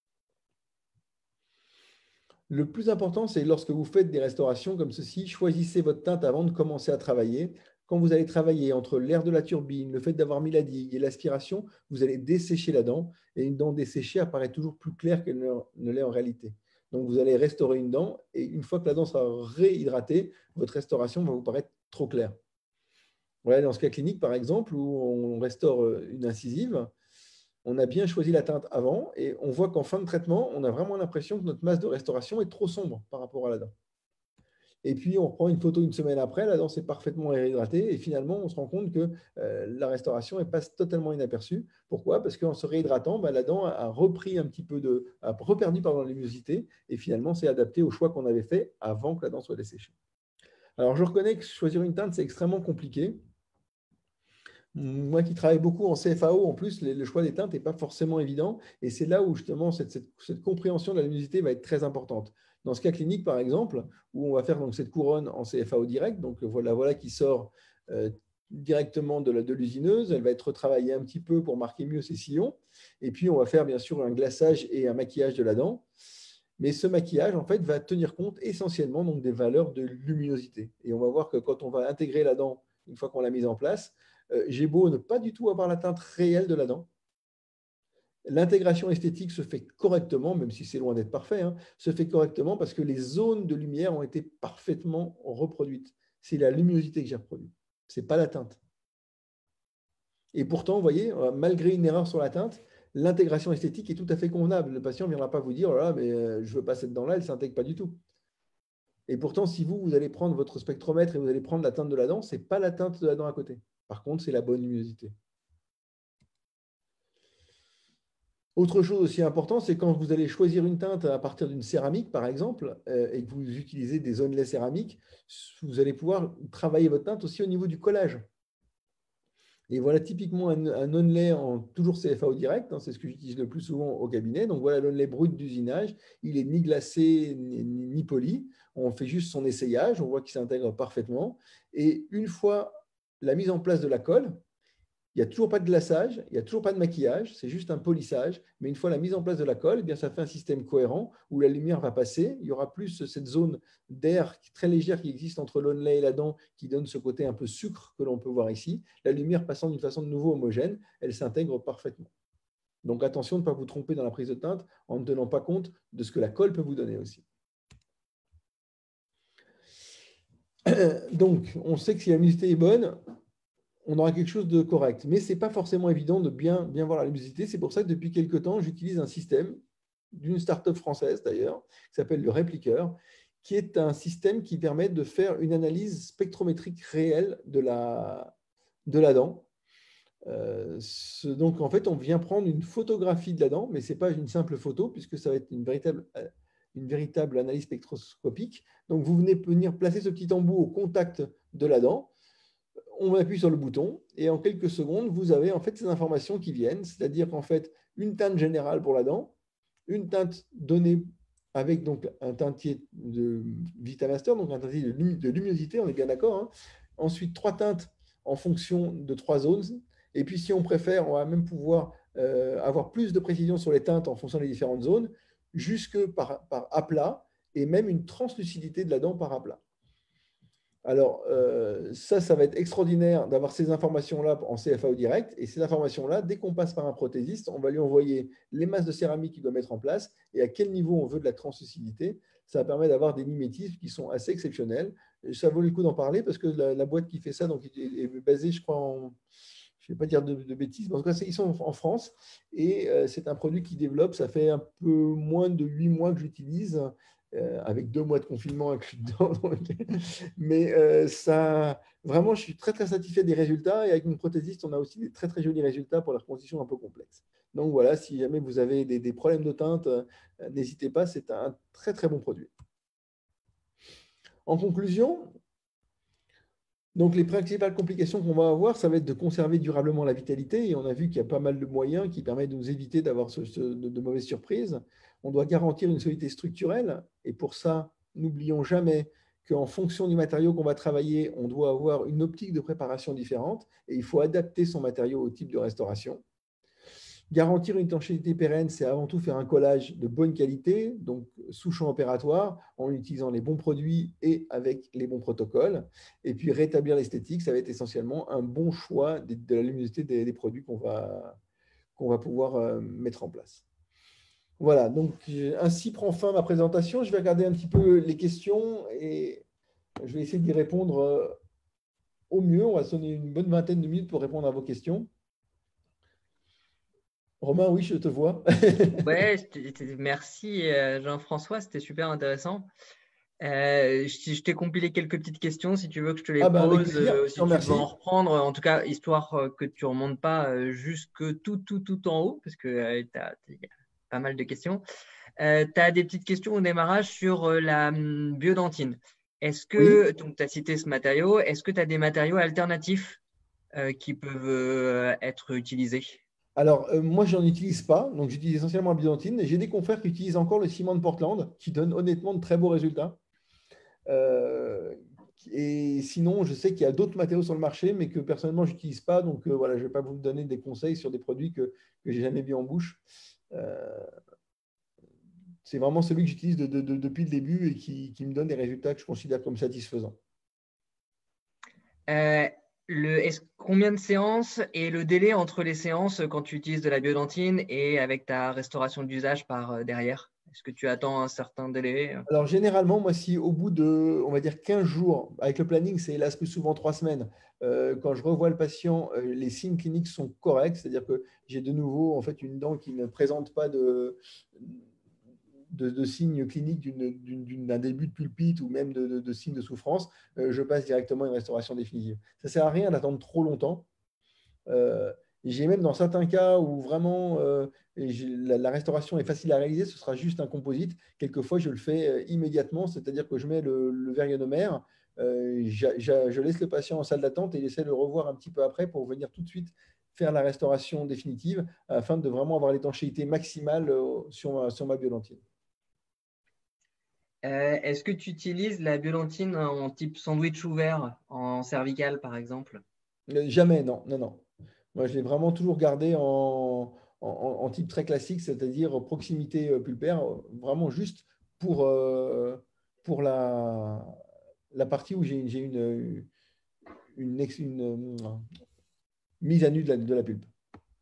Le plus important, c'est lorsque vous faites des restaurations comme ceci, choisissez votre teinte avant de commencer à travailler. Quand vous allez travailler entre l'air de la turbine, le fait d'avoir mis la digue et l'aspiration, vous allez dessécher la dent et une dent desséchée apparaît toujours plus claire qu'elle ne l'est en réalité. Donc, vous allez restaurer une dent et une fois que la dent sera réhydratée, votre restauration va vous paraître trop claire. Voilà, dans ce cas clinique, par exemple, où on restaure une incisive, on a bien choisi la teinte avant et on voit qu'en fin de traitement, on a vraiment l'impression que notre masse de restauration est trop sombre par rapport à la dent. Et puis, on prend une photo une semaine après, la dent s'est parfaitement réhydratée et finalement, on se rend compte que la restauration passe totalement inaperçue. Pourquoi? Parce qu'en se réhydratant, la dent a repris un petit peu a reperdu la luminosité et finalement, c'est adapté au choix qu'on avait fait avant que la dent soit desséchée. Alors, je reconnais que choisir une teinte, c'est extrêmement compliqué. Moi qui travaille beaucoup en CFAO, en plus, le choix des teintes n'est pas forcément évident. Et c'est là où justement cette compréhension de la luminosité va être très importante. Dans ce cas clinique, par exemple, où on va faire donc cette couronne en CFAO direct, donc voilà qui sort directement de l'usineuse, elle va être retravaillée un petit peu pour marquer mieux ses sillons. Et puis, on va faire bien sûr un glaçage et un maquillage de la dent. Mais ce maquillage, en fait, va tenir compte essentiellement donc, des valeurs de luminosité. Et on va voir que quand on va intégrer la dent, une fois qu'on l'a mise en place, j'ai beau ne pas du tout avoir la teinte réelle de la dent. L'intégration esthétique se fait correctement, même si c'est loin d'être parfait, hein, se fait correctement parce que les zones de lumière ont été parfaitement reproduites. C'est la luminosité que j'ai reproduite, ce n'est pas la teinte. Et pourtant, vous voyez, malgré une erreur sur la teinte, l'intégration esthétique est tout à fait convenable. Le patient ne viendra pas vous dire, oh là, mais je ne veux pas cette dent-là, elle ne s'intègre pas du tout. Et pourtant, si vous allez prendre votre spectromètre et vous allez prendre la teinte de la dent, ce n'est pas la teinte de la dent à côté. Par contre, c'est la bonne luminosité. Autre chose aussi importante, c'est quand vous allez choisir une teinte à partir d'une céramique, par exemple, et que vous utilisez des onlets céramiques, vous allez pouvoir travailler votre teinte aussi au niveau du collage. Et voilà typiquement un onlet en toujours CFAO direct, hein, c'est ce que j'utilise le plus souvent au cabinet. Donc voilà l'onlet brut d'usinage, il n'est ni glacé ni poli. On fait juste son essayage, on voit qu'il s'intègre parfaitement. Et une fois la mise en place de la colle, il n'y a toujours pas de glaçage, il n'y a toujours pas de maquillage, c'est juste un polissage. Mais une fois la mise en place de la colle, eh bien, ça fait un système cohérent où la lumière va passer. Il y aura plus cette zone d'air très légère qui existe entre l'onlay et la dent qui donne ce côté un peu sucre que l'on peut voir ici. La lumière passant d'une façon de nouveau homogène, elle s'intègre parfaitement. Donc attention de ne pas vous tromper dans la prise de teinte en ne tenant pas compte de ce que la colle peut vous donner aussi. Donc, on sait que si la luminosité est bonne, on aura quelque chose de correct. Mais ce n'est pas forcément évident de bien voir la luminosité. C'est pour ça que depuis quelques temps, j'utilise un système d'une start-up française d'ailleurs, qui s'appelle le Repliqueur, qui est un système qui permet de faire une analyse spectrométrique réelle de la dent. Donc, en fait, on vient prendre une photographie de la dent, mais ce n'est pas une simple photo, puisque ça va être une véritable analyse spectroscopique. Donc, vous venir placer ce petit embout au contact de la dent. On appuie sur le bouton et en quelques secondes, vous avez en fait ces informations qui viennent, c'est-à-dire qu'en fait, une teinte générale pour la dent, une teinte donnée avec donc un teintier de Vitamaster, donc un teintier de luminosité, on est bien d'accord. Hein. Ensuite, 3 teintes en fonction de 3 zones. Et puis, si on préfère, on va même pouvoir avoir plus de précision sur les teintes en fonction des différentes zones, jusque par aplat, et même une translucidité de la dent par aplat. Alors, ça va être extraordinaire d'avoir ces informations-là en CFAO direct. Et ces informations-là, dès qu'on passe par un prothésiste, on va lui envoyer les masses de céramique qu'il doit mettre en place et à quel niveau on veut de la translucidité. Ça permet d'avoir des mimétismes qui sont assez exceptionnels. Et ça vaut le coup d'en parler parce que la boîte qui fait ça donc, est basée, je crois, je ne vais pas dire de bêtises, mais en tout cas, ils sont en France. Et c'est un produit qui développe. Ça fait un peu moins de 8 mois que j'utilise. Avec 2 mois de confinement inclus dedans. Mais ça, vraiment, je suis très, très satisfait des résultats. Et avec une prothésiste, on a aussi des très, très jolis résultats pour leurs conditions un peu complexes. Donc voilà, si jamais vous avez des problèmes de teinte, n'hésitez pas, c'est un très, très bon produit. En conclusion, donc les principales complications qu'on va avoir, ça va être de conserver durablement la vitalité. Et on a vu qu'il y a pas mal de moyens qui permettent de nous éviter d'avoir de mauvaises surprises. On doit garantir une solidité structurelle. Et pour ça, n'oublions jamais qu'en fonction du matériau qu'on va travailler, on doit avoir une optique de préparation différente. Et il faut adapter son matériau au type de restauration. Garantir une étanchéité pérenne, c'est avant tout faire un collage de bonne qualité, donc sous champ opératoire, en utilisant les bons produits et avec les bons protocoles. Et puis rétablir l'esthétique, ça va être essentiellement un bon choix de la luminosité des produits qu'on va pouvoir mettre en place. Voilà, donc ainsi prend fin ma présentation. Je vais regarder un petit peu les questions et je vais essayer d'y répondre au mieux. On va sonner une bonne vingtaine de minutes pour répondre à vos questions. Romain, oui, je te vois.
Ouais, merci Jean-François, c'était super intéressant. Je t'ai compilé quelques petites questions, si tu veux que je te les pose, si tu veux en reprendre, en tout cas, histoire que tu ne remontes pas jusque tout en haut, parce qu'il y a pas mal de questions. Tu as des petites questions au démarrage sur la biodentine. Est-ce que, donc tu as cité ce matériau, est-ce que tu as des matériaux alternatifs qui peuvent être utilisés?
Alors, moi, je n'en utilise pas, donc j'utilise essentiellement la biodentine. J'ai des confrères qui utilisent encore le ciment de Portland, qui donne honnêtement de très beaux résultats. Et sinon, je sais qu'il y a d'autres matériaux sur le marché, mais que personnellement, je n'utilise pas. Donc, voilà, je ne vais pas vous donner des conseils sur des produits que je n'ai jamais vus en bouche. C'est vraiment celui que j'utilise depuis le début et qui me donne des résultats que je considère comme satisfaisants.
Combien de séances et le délai entre les séances quand tu utilises de la biodentine et avec ta restauration d'usage par derrière? Est-ce que tu attends un certain délai?
Alors, généralement, moi, si au bout de, on va dire, 15 jours, avec le planning, c'est hélas plus souvent 3 semaines, quand je revois le patient, les signes cliniques sont corrects, c'est-à-dire que j'ai de nouveau en fait, une dent qui ne présente pas de signes cliniques d'un début de pulpite ou même de signes de souffrance, je passe directement à une restauration définitive. Ça ne sert à rien d'attendre trop longtemps. J'ai même dans certains cas où vraiment la restauration est facile à réaliser, ce sera juste un composite. Quelquefois, je le fais immédiatement, c'est-à-dire que je mets le verre ionomère, je laisse le patient en salle d'attente et j'essaie de le revoir un petit peu après pour venir tout de suite faire la restauration définitive afin de vraiment avoir l'étanchéité maximale sur ma biodentine.
Est-ce que tu utilises la biodentine en type sandwich ouvert, en cervical par exemple?
Jamais, non. Moi, je l'ai vraiment toujours gardé en type très classique, c'est-à-dire proximité pulpaire, vraiment juste pour la partie où j'ai une mise à nu de la pulpe.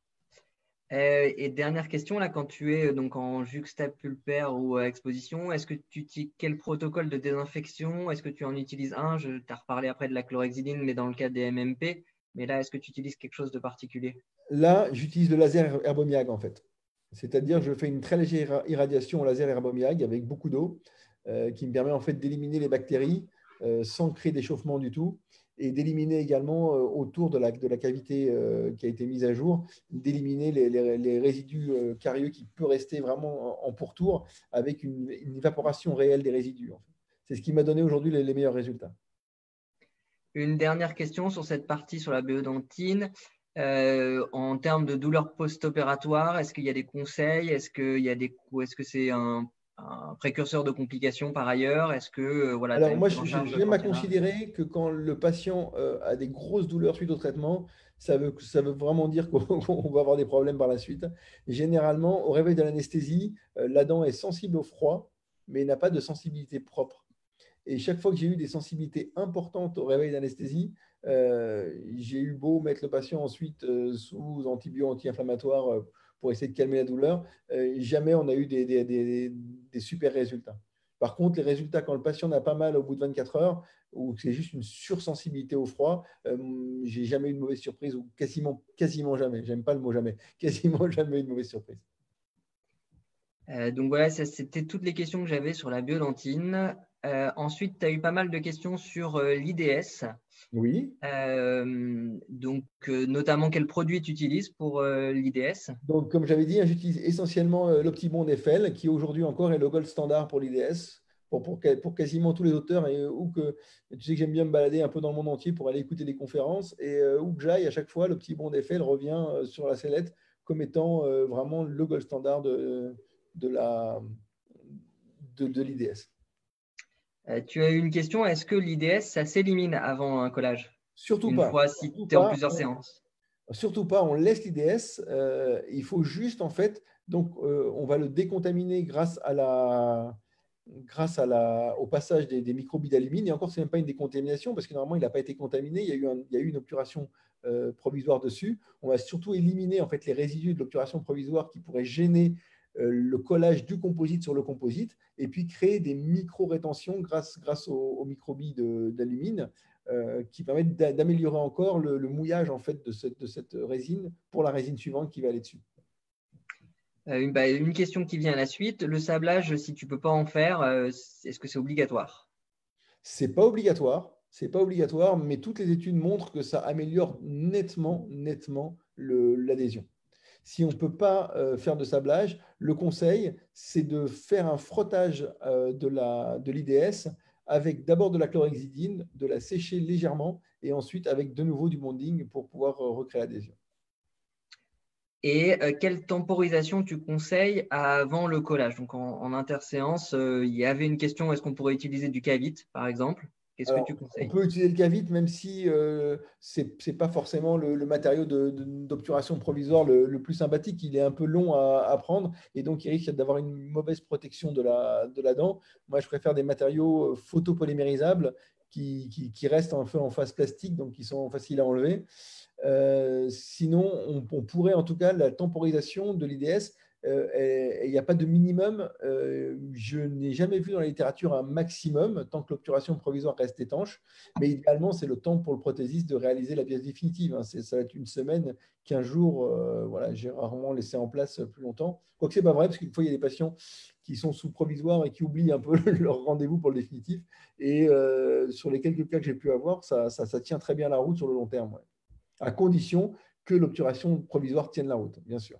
Et dernière question, là, quand tu es donc en juxtapulpaire ou à exposition, est-ce que quel protocole de désinfection? Est-ce que tu en utilises un? Je t'ai reparlé après de la chlorhexidine, mais dans le cas des MMP. Mais là, est-ce que tu utilises quelque chose de particulier?
Là, j'utilise le laser Herbomiag en fait. C'est-à-dire, je fais une très légère irradiation au laser Herbomiag avec beaucoup d'eau qui me permet en fait d'éliminer les bactéries sans créer d'échauffement du tout et d'éliminer également autour de la cavité qui a été mise à jour, d'éliminer les résidus carieux qui peuvent rester vraiment en pourtour avec une évaporation réelle des résidus. En fait. C'est ce qui m'a donné aujourd'hui les meilleurs résultats.
Une dernière question sur cette partie sur la biodentine. En termes de douleur post-opératoire, est-ce qu'il y a des conseils? Est-ce que c'est un précurseur de complications par ailleurs? Est-ce que voilà,
Alors moi, j'aime à considérer que quand le patient a des grosses douleurs suite au traitement, ça veut vraiment dire qu'on va avoir des problèmes par la suite. Généralement, au réveil de l'anesthésie, la dent est sensible au froid, mais n'a pas de sensibilité propre. Et chaque fois que j'ai eu des sensibilités importantes au réveil d'anesthésie, j'ai eu beau mettre le patient ensuite sous antibiotiques anti-inflammatoires pour essayer de calmer la douleur, jamais on a eu des super résultats. Par contre, les résultats, quand le patient n'a pas mal au bout de 24 heures, ou que c'est juste une sursensibilité au froid, j'ai jamais eu de mauvaise surprise, ou quasiment jamais. J'aime pas le mot jamais. Quasiment jamais eu de mauvaise surprise.
Donc voilà, c'était toutes les questions que j'avais sur la biodentine. Ensuite, tu as eu pas mal de questions sur l'IDS.
Oui.
Donc, notamment, quel produit tu utilises pour l'IDS?
Donc, comme j'avais dit, j'utilise essentiellement l'Optibond FL, qui aujourd'hui encore est le gold standard pour l'IDS, pour quasiment tous les auteurs. Et tu sais que j'aime bien me balader un peu dans le monde entier pour aller écouter des conférences. Et où que j'aille, à chaque fois, l'Optibond FL revient sur la sellette comme étant vraiment le gold standard de l'IDS.
Tu as eu une question, est-ce que l'IDS, ça s'élimine avant un collage?
Surtout
une
pas.
Fois si tu es en plusieurs séances?
Surtout pas, on laisse l'IDS. Il faut juste, en fait, donc on va le décontaminer grâce au passage des microbilles d'alumine. Et encore, ce n'est même pas une décontamination parce que normalement, il n'a pas été contaminé. Il y a eu une obturation provisoire dessus. On va surtout éliminer en fait, les résidus de l'obturation provisoire qui pourraient gêner le collage du composite sur le composite et puis créer des micro-rétentions grâce aux microbilles d'alumine qui permettent d'améliorer encore le mouillage en fait, de cette résine pour la résine suivante qui va aller dessus.
Une question qui vient à la suite. Le sablage, si tu ne peux pas en faire, est-ce que c'est obligatoire?
C'est pas obligatoire. C'est pas obligatoire, mais toutes les études montrent que ça améliore nettement l'adhésion. Si on ne peut pas faire de sablage, le conseil, c'est de faire un frottage de l'IDS avec d'abord de la chlorhexidine, de la sécher légèrement et ensuite avec de nouveau du bonding pour pouvoir recréer l'adhésion.
Et quelle temporisation tu conseilles avant le collage? Donc en interséance, il y avait une question, est-ce qu'on pourrait utiliser du Cavite, par exemple? Qu'est-ce que tu
Alors, on
conseilles?
peut utiliser le cavite, même si ce n'est pas forcément le matériau d'obturation provisoire le plus sympathique. Il est un peu long à prendre et donc il risque d'avoir une mauvaise protection de la dent. Moi, je préfère des matériaux photopolymérisables qui restent un peu en phase plastique, donc qui sont faciles à enlever. Sinon, on pourrait en tout cas, la temporisation de l'IDS, il n'y a pas de minimum. Je n'ai jamais vu dans la littérature un maximum, tant que l'obturation provisoire reste étanche. Mais idéalement, c'est le temps pour le prothésiste de réaliser la pièce définitive. Hein. Ça va être une semaine, 15 jours. Voilà, j'ai rarement laissé en place plus longtemps. Quoique ce n'est pas vrai, parce qu'une fois, il y a des patients qui sont sous provisoire et qui oublient un peu leur rendez-vous pour le définitif. Et sur les quelques cas que j'ai pu avoir, ça tient très bien la route sur le long terme. Ouais, à condition que l'obturation provisoire tienne la route, bien sûr.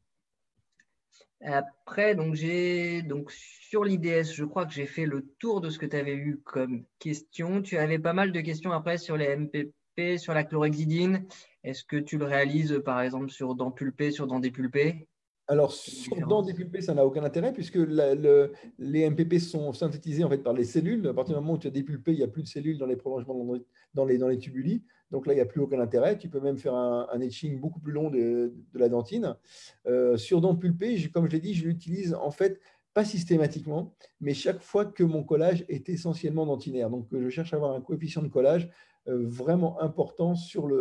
Après, donc sur l'IDS, je crois que j'ai fait le tour de ce que tu avais eu comme question. Tu avais pas mal de questions après sur les MPP, sur la chlorhexidine. Est-ce que tu le réalises par exemple sur dents pulpées, sur dents dépulpées?
Alors,
Quelle
sur dents
différence?
dépulpées, ça n'a aucun intérêt puisque les MPP sont synthétisés en fait, par les cellules. À partir du moment où tu as dépulpé, il n'y a plus de cellules dans les prolongements, dans les tubuli. Donc là, il n'y a plus aucun intérêt. Tu peux même faire un etching beaucoup plus long de la dentine. Sur dents pulpées, comme je l'ai dit, je l'utilise en fait pas systématiquement, mais chaque fois que mon collage est essentiellement dentinaire. Donc, je cherche à avoir un coefficient de collage vraiment important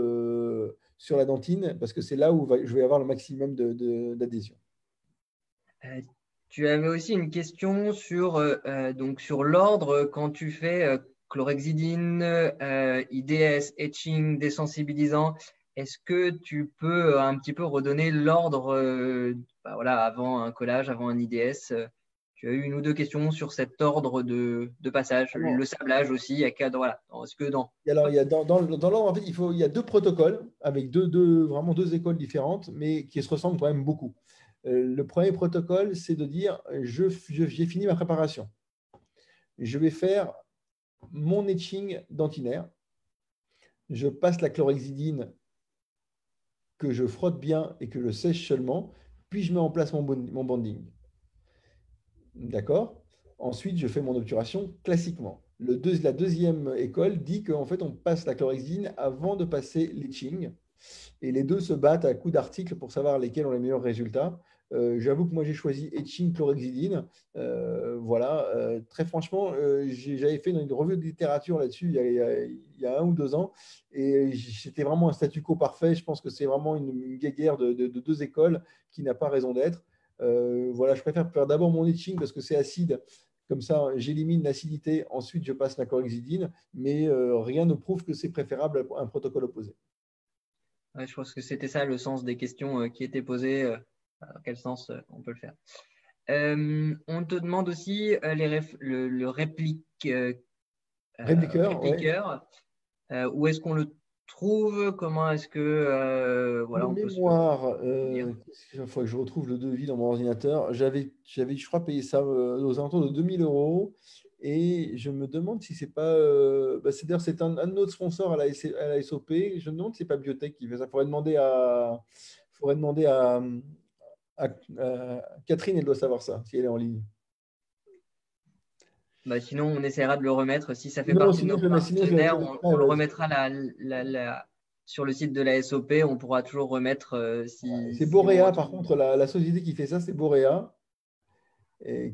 sur la dentine parce que c'est là où je vais avoir le maximum d'adhésion.
Euh, Tu avais aussi une question donc sur l'ordre quand tu fais chlorhexidine, IDS, etching, désensibilisant. Est-ce que tu peux un petit peu redonner l'ordre voilà, avant un collage, avant un IDS? Tu as eu une ou deux questions sur cet ordre de passage. Le
Alors,
sablage aussi, voilà. Est-ce que dans…
alors, il y a dans l'ordre, en fait, il y a deux protocoles avec vraiment deux écoles différentes, mais qui se ressemblent quand même beaucoup. Le premier protocole, c'est de dire j'ai fini ma préparation. Je vais faire mon etching dentinaire. Je passe la chlorhexidine que je frotte bien et que je sèche seulement, puis je mets en place mon banding. D'accord? Ensuite, je fais mon obturation classiquement. La deuxième école dit qu'en fait, on passe la chlorhexidine avant de passer l'etching. Et les deux se battent à coups d'articles pour savoir lesquels ont les meilleurs résultats. J'avoue que moi, j'ai choisi etching chlorhexidine. Voilà. Très franchement, j'avais fait une revue de littérature là-dessus il y a 1 ou 2 ans. Et c'était vraiment un statu quo parfait. Je pense que c'est vraiment une guéguerre de deux écoles qui n'a pas raison d'être. Voilà, je préfère faire d'abord mon etching parce que c'est acide. Comme ça, j'élimine l'acidité. Ensuite, je passe la chlorhexidine. Mais rien ne prouve que c'est préférable à un protocole opposé.
Ouais, je pense que c'était ça le sens des questions qui étaient posées. Dans quel sens on peut le faire? On te demande aussi le
Répliqueur, ouais.
répliqueur. Où est-ce qu'on le trouve? Comment est-ce que
De
voilà, on peut se le
mémoire,
lire?
il faut que je retrouve le devis dans mon ordinateur. Je crois, payé ça aux alentours de 2000 €. Et je me demande si c'est pas. C'est-à-dire, c'est un de nos sponsors à la SOP. Je me demande si c'est pas Biotech qui fait ça. Faudrait demander à Catherine, elle doit savoir ça, si elle est en ligne.
Bah, sinon, on essaiera de le remettre. Si ça fait
Sinon,
partie de
sinon,
nos
je
partenaires,
le mettrai,
on le
ouais.
remettra sur le site de la SOP. On pourra toujours remettre
C'est
si on
Borea, par
retrouve.
contre, la société qui fait ça, c'est Borea. Et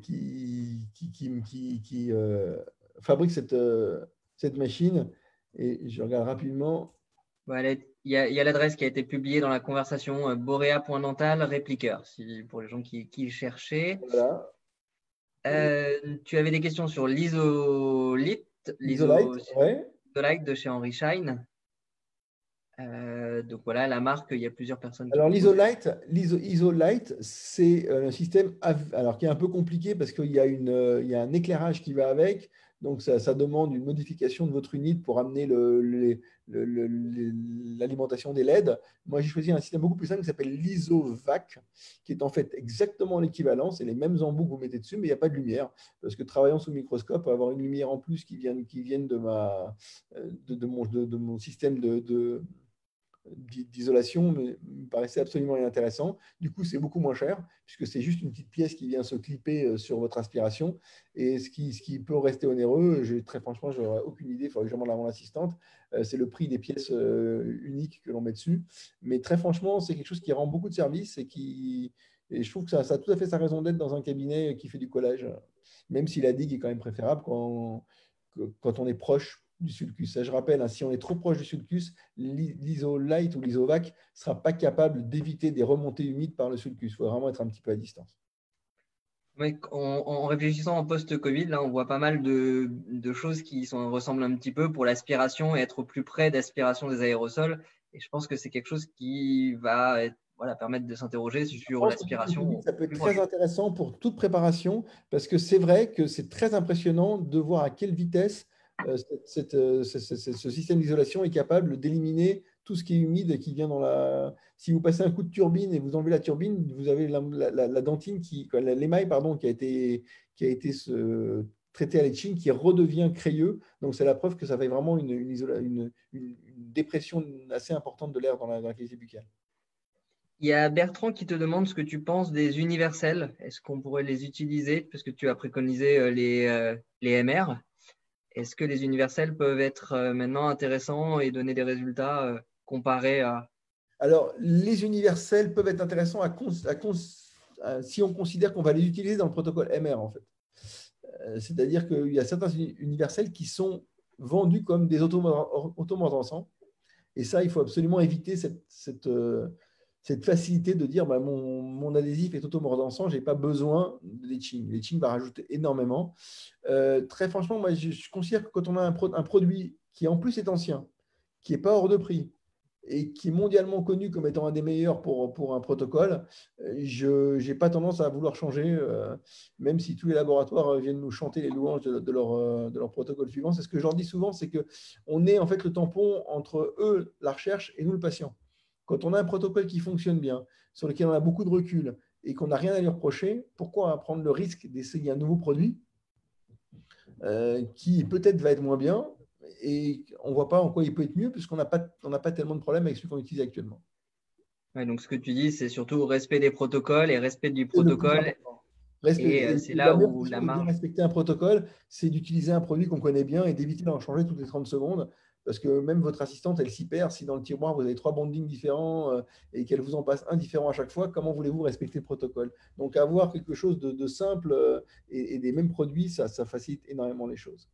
fabrique cette machine. Et je regarde rapidement.
Voilà, il y a l'adresse qui a été publiée dans la conversation borea.dental répliqueur, pour les gens qui cherchaient.
Voilà. Et
Tu avais des questions sur l'isolite,
Isolite, ouais.
l'isolite de chez Henry Schein. Donc voilà, la marque, il y a plusieurs personnes qui
Alors,
proposent.
l'Isolite, c'est un système alors, qui est un peu compliqué parce qu'il y a il y a un éclairage qui va avec. Donc, ça demande une modification de votre unité pour amener l'alimentation des LED. Moi, j'ai choisi un système beaucoup plus simple qui s'appelle l'ISOVAC, qui est en fait exactement l'équivalent. C'est les mêmes embouts que vous mettez dessus, mais il n'y a pas de lumière. Parce que travaillant sous microscope, avoir une lumière en plus qui vienne de mon système d'isolation me paraissait absolument inintéressant. Du coup, c'est beaucoup moins cher, puisque c'est juste une petite pièce qui vient se clipper sur votre aspiration. Et ce qui peut rester onéreux, très franchement, je n'aurais aucune idée, il faudrait que je demande à mon assistante, c'est le prix des pièces uniques que l'on met dessus. Mais très franchement, c'est quelque chose qui rend beaucoup de services et je trouve que ça a tout à fait sa raison d'être dans un cabinet qui fait du collage, même si la digue est quand même préférable quand on est proche du sulcus. Ça, je rappelle, hein, si on est trop proche du sulcus, l'isolight ou l'isovac ne sera pas capable d'éviter des remontées humides par le sulcus. Il faut vraiment être un petit peu à distance.
Ouais, en réfléchissant en post-Covid, là, on voit pas mal de choses qui ressemblent un petit peu pour l'aspiration et être au plus près d'aspiration des aérosols. Et je pense que c'est quelque chose qui va permettre de s'interroger sur l'aspiration.
Ça peut être très intéressant pour toute préparation, parce que c'est vrai que c'est très impressionnant de voir à quelle vitesse ce système d'isolation est capable d'éliminer tout ce qui est humide et qui vient dans la… Si vous passez un coup de turbine et vous enlevez la turbine, vous avez la dentine, l'émail pardon, qui a été traité à l'etching, qui redevient crayeux. Donc, c'est la preuve que ça fait vraiment une dépression assez importante de l'air dans la cavité buccale.
Il y a Bertrand qui te demande ce que tu penses des universels. Est-ce qu'on pourrait les utiliser, parce que tu as préconisé les MR? Est-ce que les universels peuvent être maintenant intéressants et donner des résultats comparés à…
Alors, les universels peuvent être intéressants si on considère qu'on va les utiliser dans le protocole MR, en fait. C'est-à-dire qu'il y a certains universels qui sont vendus comme des automordants. Et ça, il faut absolument éviter cette facilité de dire mon adhésif est automordant, je n'ai pas besoin de l'etching. L'etching va rajouter énormément. Très franchement, moi, je considère que quand on a un produit qui en plus est ancien, qui n'est pas hors de prix et qui est mondialement connu comme étant un des meilleurs pour un protocole, je n'ai pas tendance à vouloir changer, même si tous les laboratoires viennent nous chanter les louanges de leur protocole suivant. C'est ce que je leur dis souvent, c'est qu'on est en fait le tampon entre eux, la recherche, et nous, le patient. Quand on a un protocole qui fonctionne bien, sur lequel on a beaucoup de recul et qu'on n'a rien à lui reprocher, pourquoi prendre le risque d'essayer un nouveau produit qui peut-être va être moins bien et on ne voit pas en quoi il peut être mieux puisqu'on n'a pas tellement de problèmes avec celui qu'on utilise actuellement.
Ouais, donc, ce que tu dis, c'est surtout respect des protocoles et respect du protocole.
C'est
là
où
la
de bien
marge…
respecter un protocole, c'est d'utiliser un produit qu'on connaît bien et d'éviter d'en changer toutes les 30 secondes. Parce que même votre assistante, elle s'y perd. Si dans le tiroir, vous avez 3 bondings différents et qu'elle vous en passe un différent à chaque fois, comment voulez-vous respecter le protocole? Donc, avoir quelque chose de simple et des mêmes produits, ça facilite énormément les choses.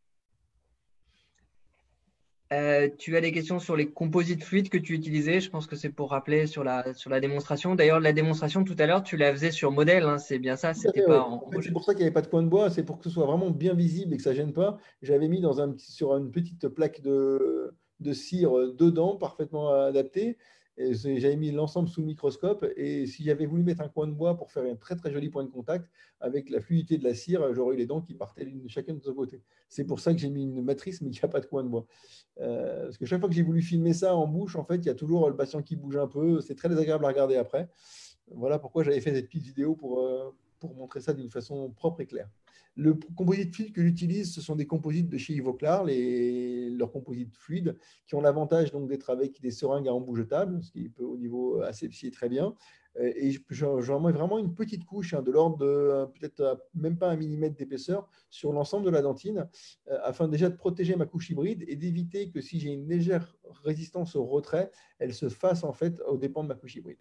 Tu as des questions sur les composites fluides que tu utilisais. Je pense que c'est pour rappeler sur la démonstration. D'ailleurs, la démonstration tout à l'heure, tu la faisais sur modèle, hein, c'est bien ça, c'était pas en
fait, c'est pour ça qu'il n'y avait pas de coin de bois, c'est pour que ce soit vraiment bien visible et que ça ne gêne pas. J'avais mis sur une petite plaque de cire dedans, parfaitement adaptée. J'avais mis l'ensemble sous le microscope et si j'avais voulu mettre un coin de bois pour faire un très très joli point de contact, avec la fluidité de la cire, j'aurais eu les dents qui partaient chacune de son côté. C'est pour ça que j'ai mis une matrice, mais il n'y a pas de coin de bois. Parce que chaque fois que j'ai voulu filmer ça en bouche, en fait, il y a toujours le patient qui bouge un peu. C'est très désagréable à regarder après. Voilà pourquoi j'avais fait cette petite vidéo pour montrer ça d'une façon propre et claire. Le composite fluide que j'utilise, ce sont des composites de chez Ivoclar, leurs composites fluides, qui ont l'avantage d'être avec des seringues à embout jetable, ce qui peut au niveau asepsie très bien. Et j'en mets vraiment une petite couche, de l'ordre de peut-être même pas 1 millimètre d'épaisseur sur l'ensemble de la dentine, afin déjà de protéger ma couche hybride et d'éviter que si j'ai une légère résistance au retrait, elle se fasse en fait aux dépens de ma couche hybride.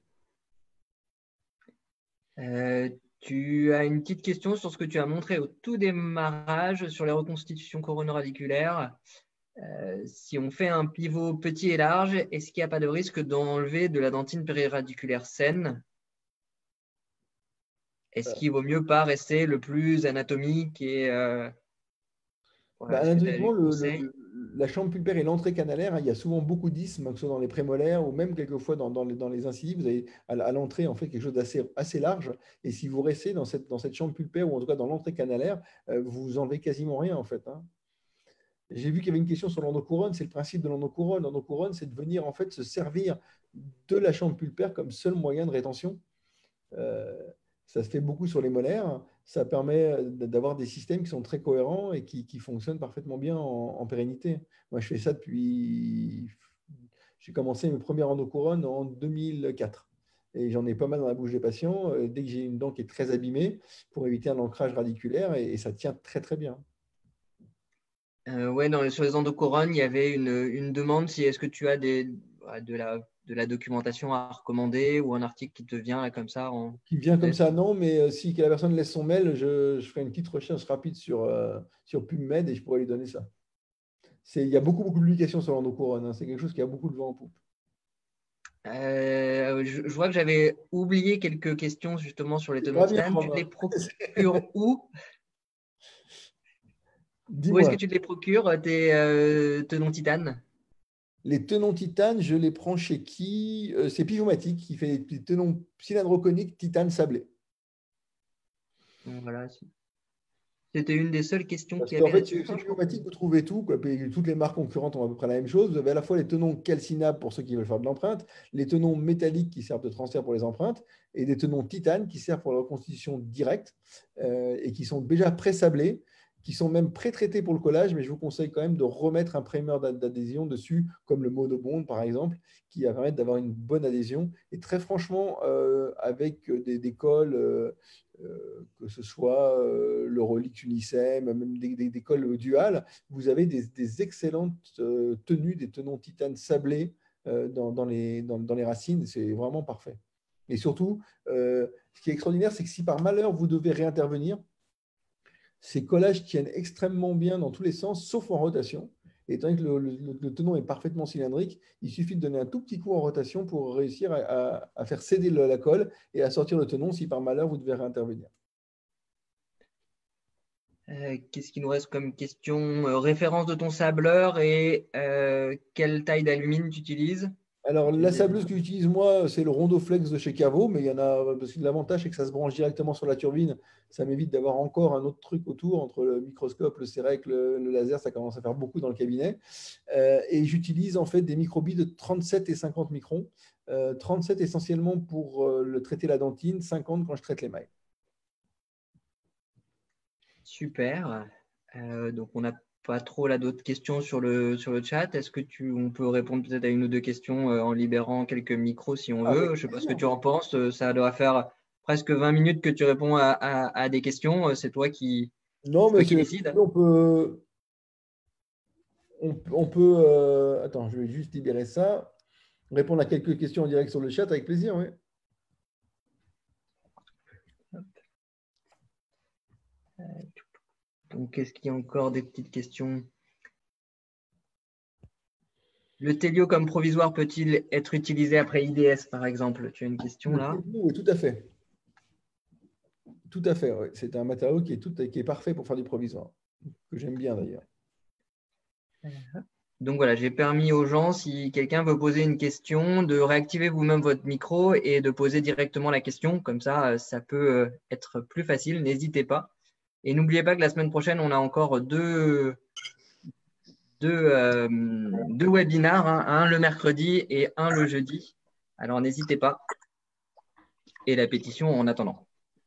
Tu as une petite question sur ce que tu as montré au tout démarrage sur les reconstitutions coronaradiculaires. Si on fait un pivot petit et large, est-ce qu'il n'y a pas de risque d'enlever de la dentine périradiculaire saine? Est-ce qu'il vaut mieux pas rester le plus anatomique et
anatomiquement, la chambre pulpaire et l'entrée canalaire, il y a souvent beaucoup d'isthmes, que ce soit dans les prémolaires ou même quelquefois dans les incisives, vous avez à l'entrée en fait quelque chose d'assez large. Et si vous restez dans cette chambre pulpaire ou en tout cas dans l'entrée canalaire, vous enlevez quasiment rien en fait. J'ai vu qu'il y avait une question sur l'endocouronne. C'est le principe de l'endocouronne. L'endocouronne, c'est de venir en fait se servir de la chambre pulpaire comme seul moyen de rétention. Ça se fait beaucoup sur les molaires. Ça permet d'avoir des systèmes qui sont très cohérents et qui fonctionnent parfaitement bien en pérennité. Moi, je fais ça J'ai commencé mes premières endocouronnes en 2004. Et j'en ai pas mal dans la bouche des patients dès que j'ai une dent qui est très abîmée pour éviter un ancrage radiculaire et ça tient très, très bien.
Ouais, sur les endocouronnes, il y avait une demande si est-ce que tu as de la documentation à recommander ou un article qui te vient là, comme ça
Qui vient comme ça, non, mais si la personne laisse son mail, je ferai une petite recherche rapide sur PubMed et je pourrais lui donner ça. Il y a beaucoup, beaucoup de publications sur l'endocouronne. Hein. C'est quelque chose qui a beaucoup de vent en poupe.
Je vois que j'avais oublié quelques questions justement sur les tenons titane. Tu te les procures où? Où est-ce que tu te les procures, tes tenons titane?
Les tenons titane, je les prends chez qui? C'est Pivomatic qui fait des tenons cylindroconiques titane sablé.
Voilà. C'était une des seules questions
Parce
qu'il y
qu'en
avait.
fait, chez Pivomatic, vous trouvez tout. Quoi. Toutes les marques concurrentes ont à peu près la même chose. Vous avez à la fois les tenons calcinables pour ceux qui veulent faire de l'empreinte, les tenons métalliques qui servent de transfert pour les empreintes, et des tenons titane qui servent pour la reconstitution directe et qui sont déjà pré-sablés, qui sont même pré-traités pour le collage, mais je vous conseille quand même de remettre un primer d'adhésion dessus, comme le Monobond par exemple, qui va permettre d'avoir une bonne adhésion. Et très franchement, avec des colles, que ce soit le Rolex Unicem, même des colles duales, vous avez des excellentes tenues, des tenons titane sablés dans les racines. C'est vraiment parfait. Et surtout, ce qui est extraordinaire, c'est que si par malheur vous devez réintervenir, ces collages tiennent extrêmement bien dans tous les sens, sauf en rotation. Et étant donné que le tenon est parfaitement cylindrique, il suffit de donner un tout petit coup en rotation pour réussir à faire céder la colle et à sortir le tenon si par malheur vous devez réintervenir.
Qu'est-ce qu'il nous reste comme question? Référence de ton sableur et quelle taille d'alumine tu utilises?
Alors, la sableuse que j'utilise moi, c'est le Rondoflex de chez Caveau, mais il y en a, parce que l'avantage, c'est que ça se branche directement sur la turbine. Ça m'évite d'avoir encore un autre truc autour, entre le microscope, le Cérec, le laser, ça commence à faire beaucoup dans le cabinet. Et j'utilise en fait des microbilles de 37 et 50 microns. 37 essentiellement pour traiter la dentine, 50 quand je traite l'émail.
Super. Donc, on n'a pas trop là d'autres questions sur le chat. Est-ce que on peut répondre peut-être à une ou deux questions en libérant quelques micros si on veut? Je ne sais pas ce que tu en penses. Ça doit faire presque 20 minutes que tu réponds à des questions. C'est toi qui, décide.
On peut attends, je vais juste libérer ça. Répondre à quelques questions en direct sur le chat avec plaisir, oui.
Donc, est-ce qu'il y a encore des petites questions? Le Télio comme provisoire peut-il être utilisé après IDS, par exemple? Tu as une question là?
Oui, tout à fait. Tout à fait, oui. C'est un matériau qui est parfait pour faire du provisoire, que j'aime bien d'ailleurs.
Donc voilà, j'ai permis aux gens, si quelqu'un veut poser une question, de réactiver vous-même votre micro et de poser directement la question. Comme ça, ça peut être plus facile. N'hésitez pas. Et n'oubliez pas que la semaine prochaine, on a encore deux webinars, hein, un le mercredi et un le jeudi. Alors n'hésitez pas. Et la pétition en attendant.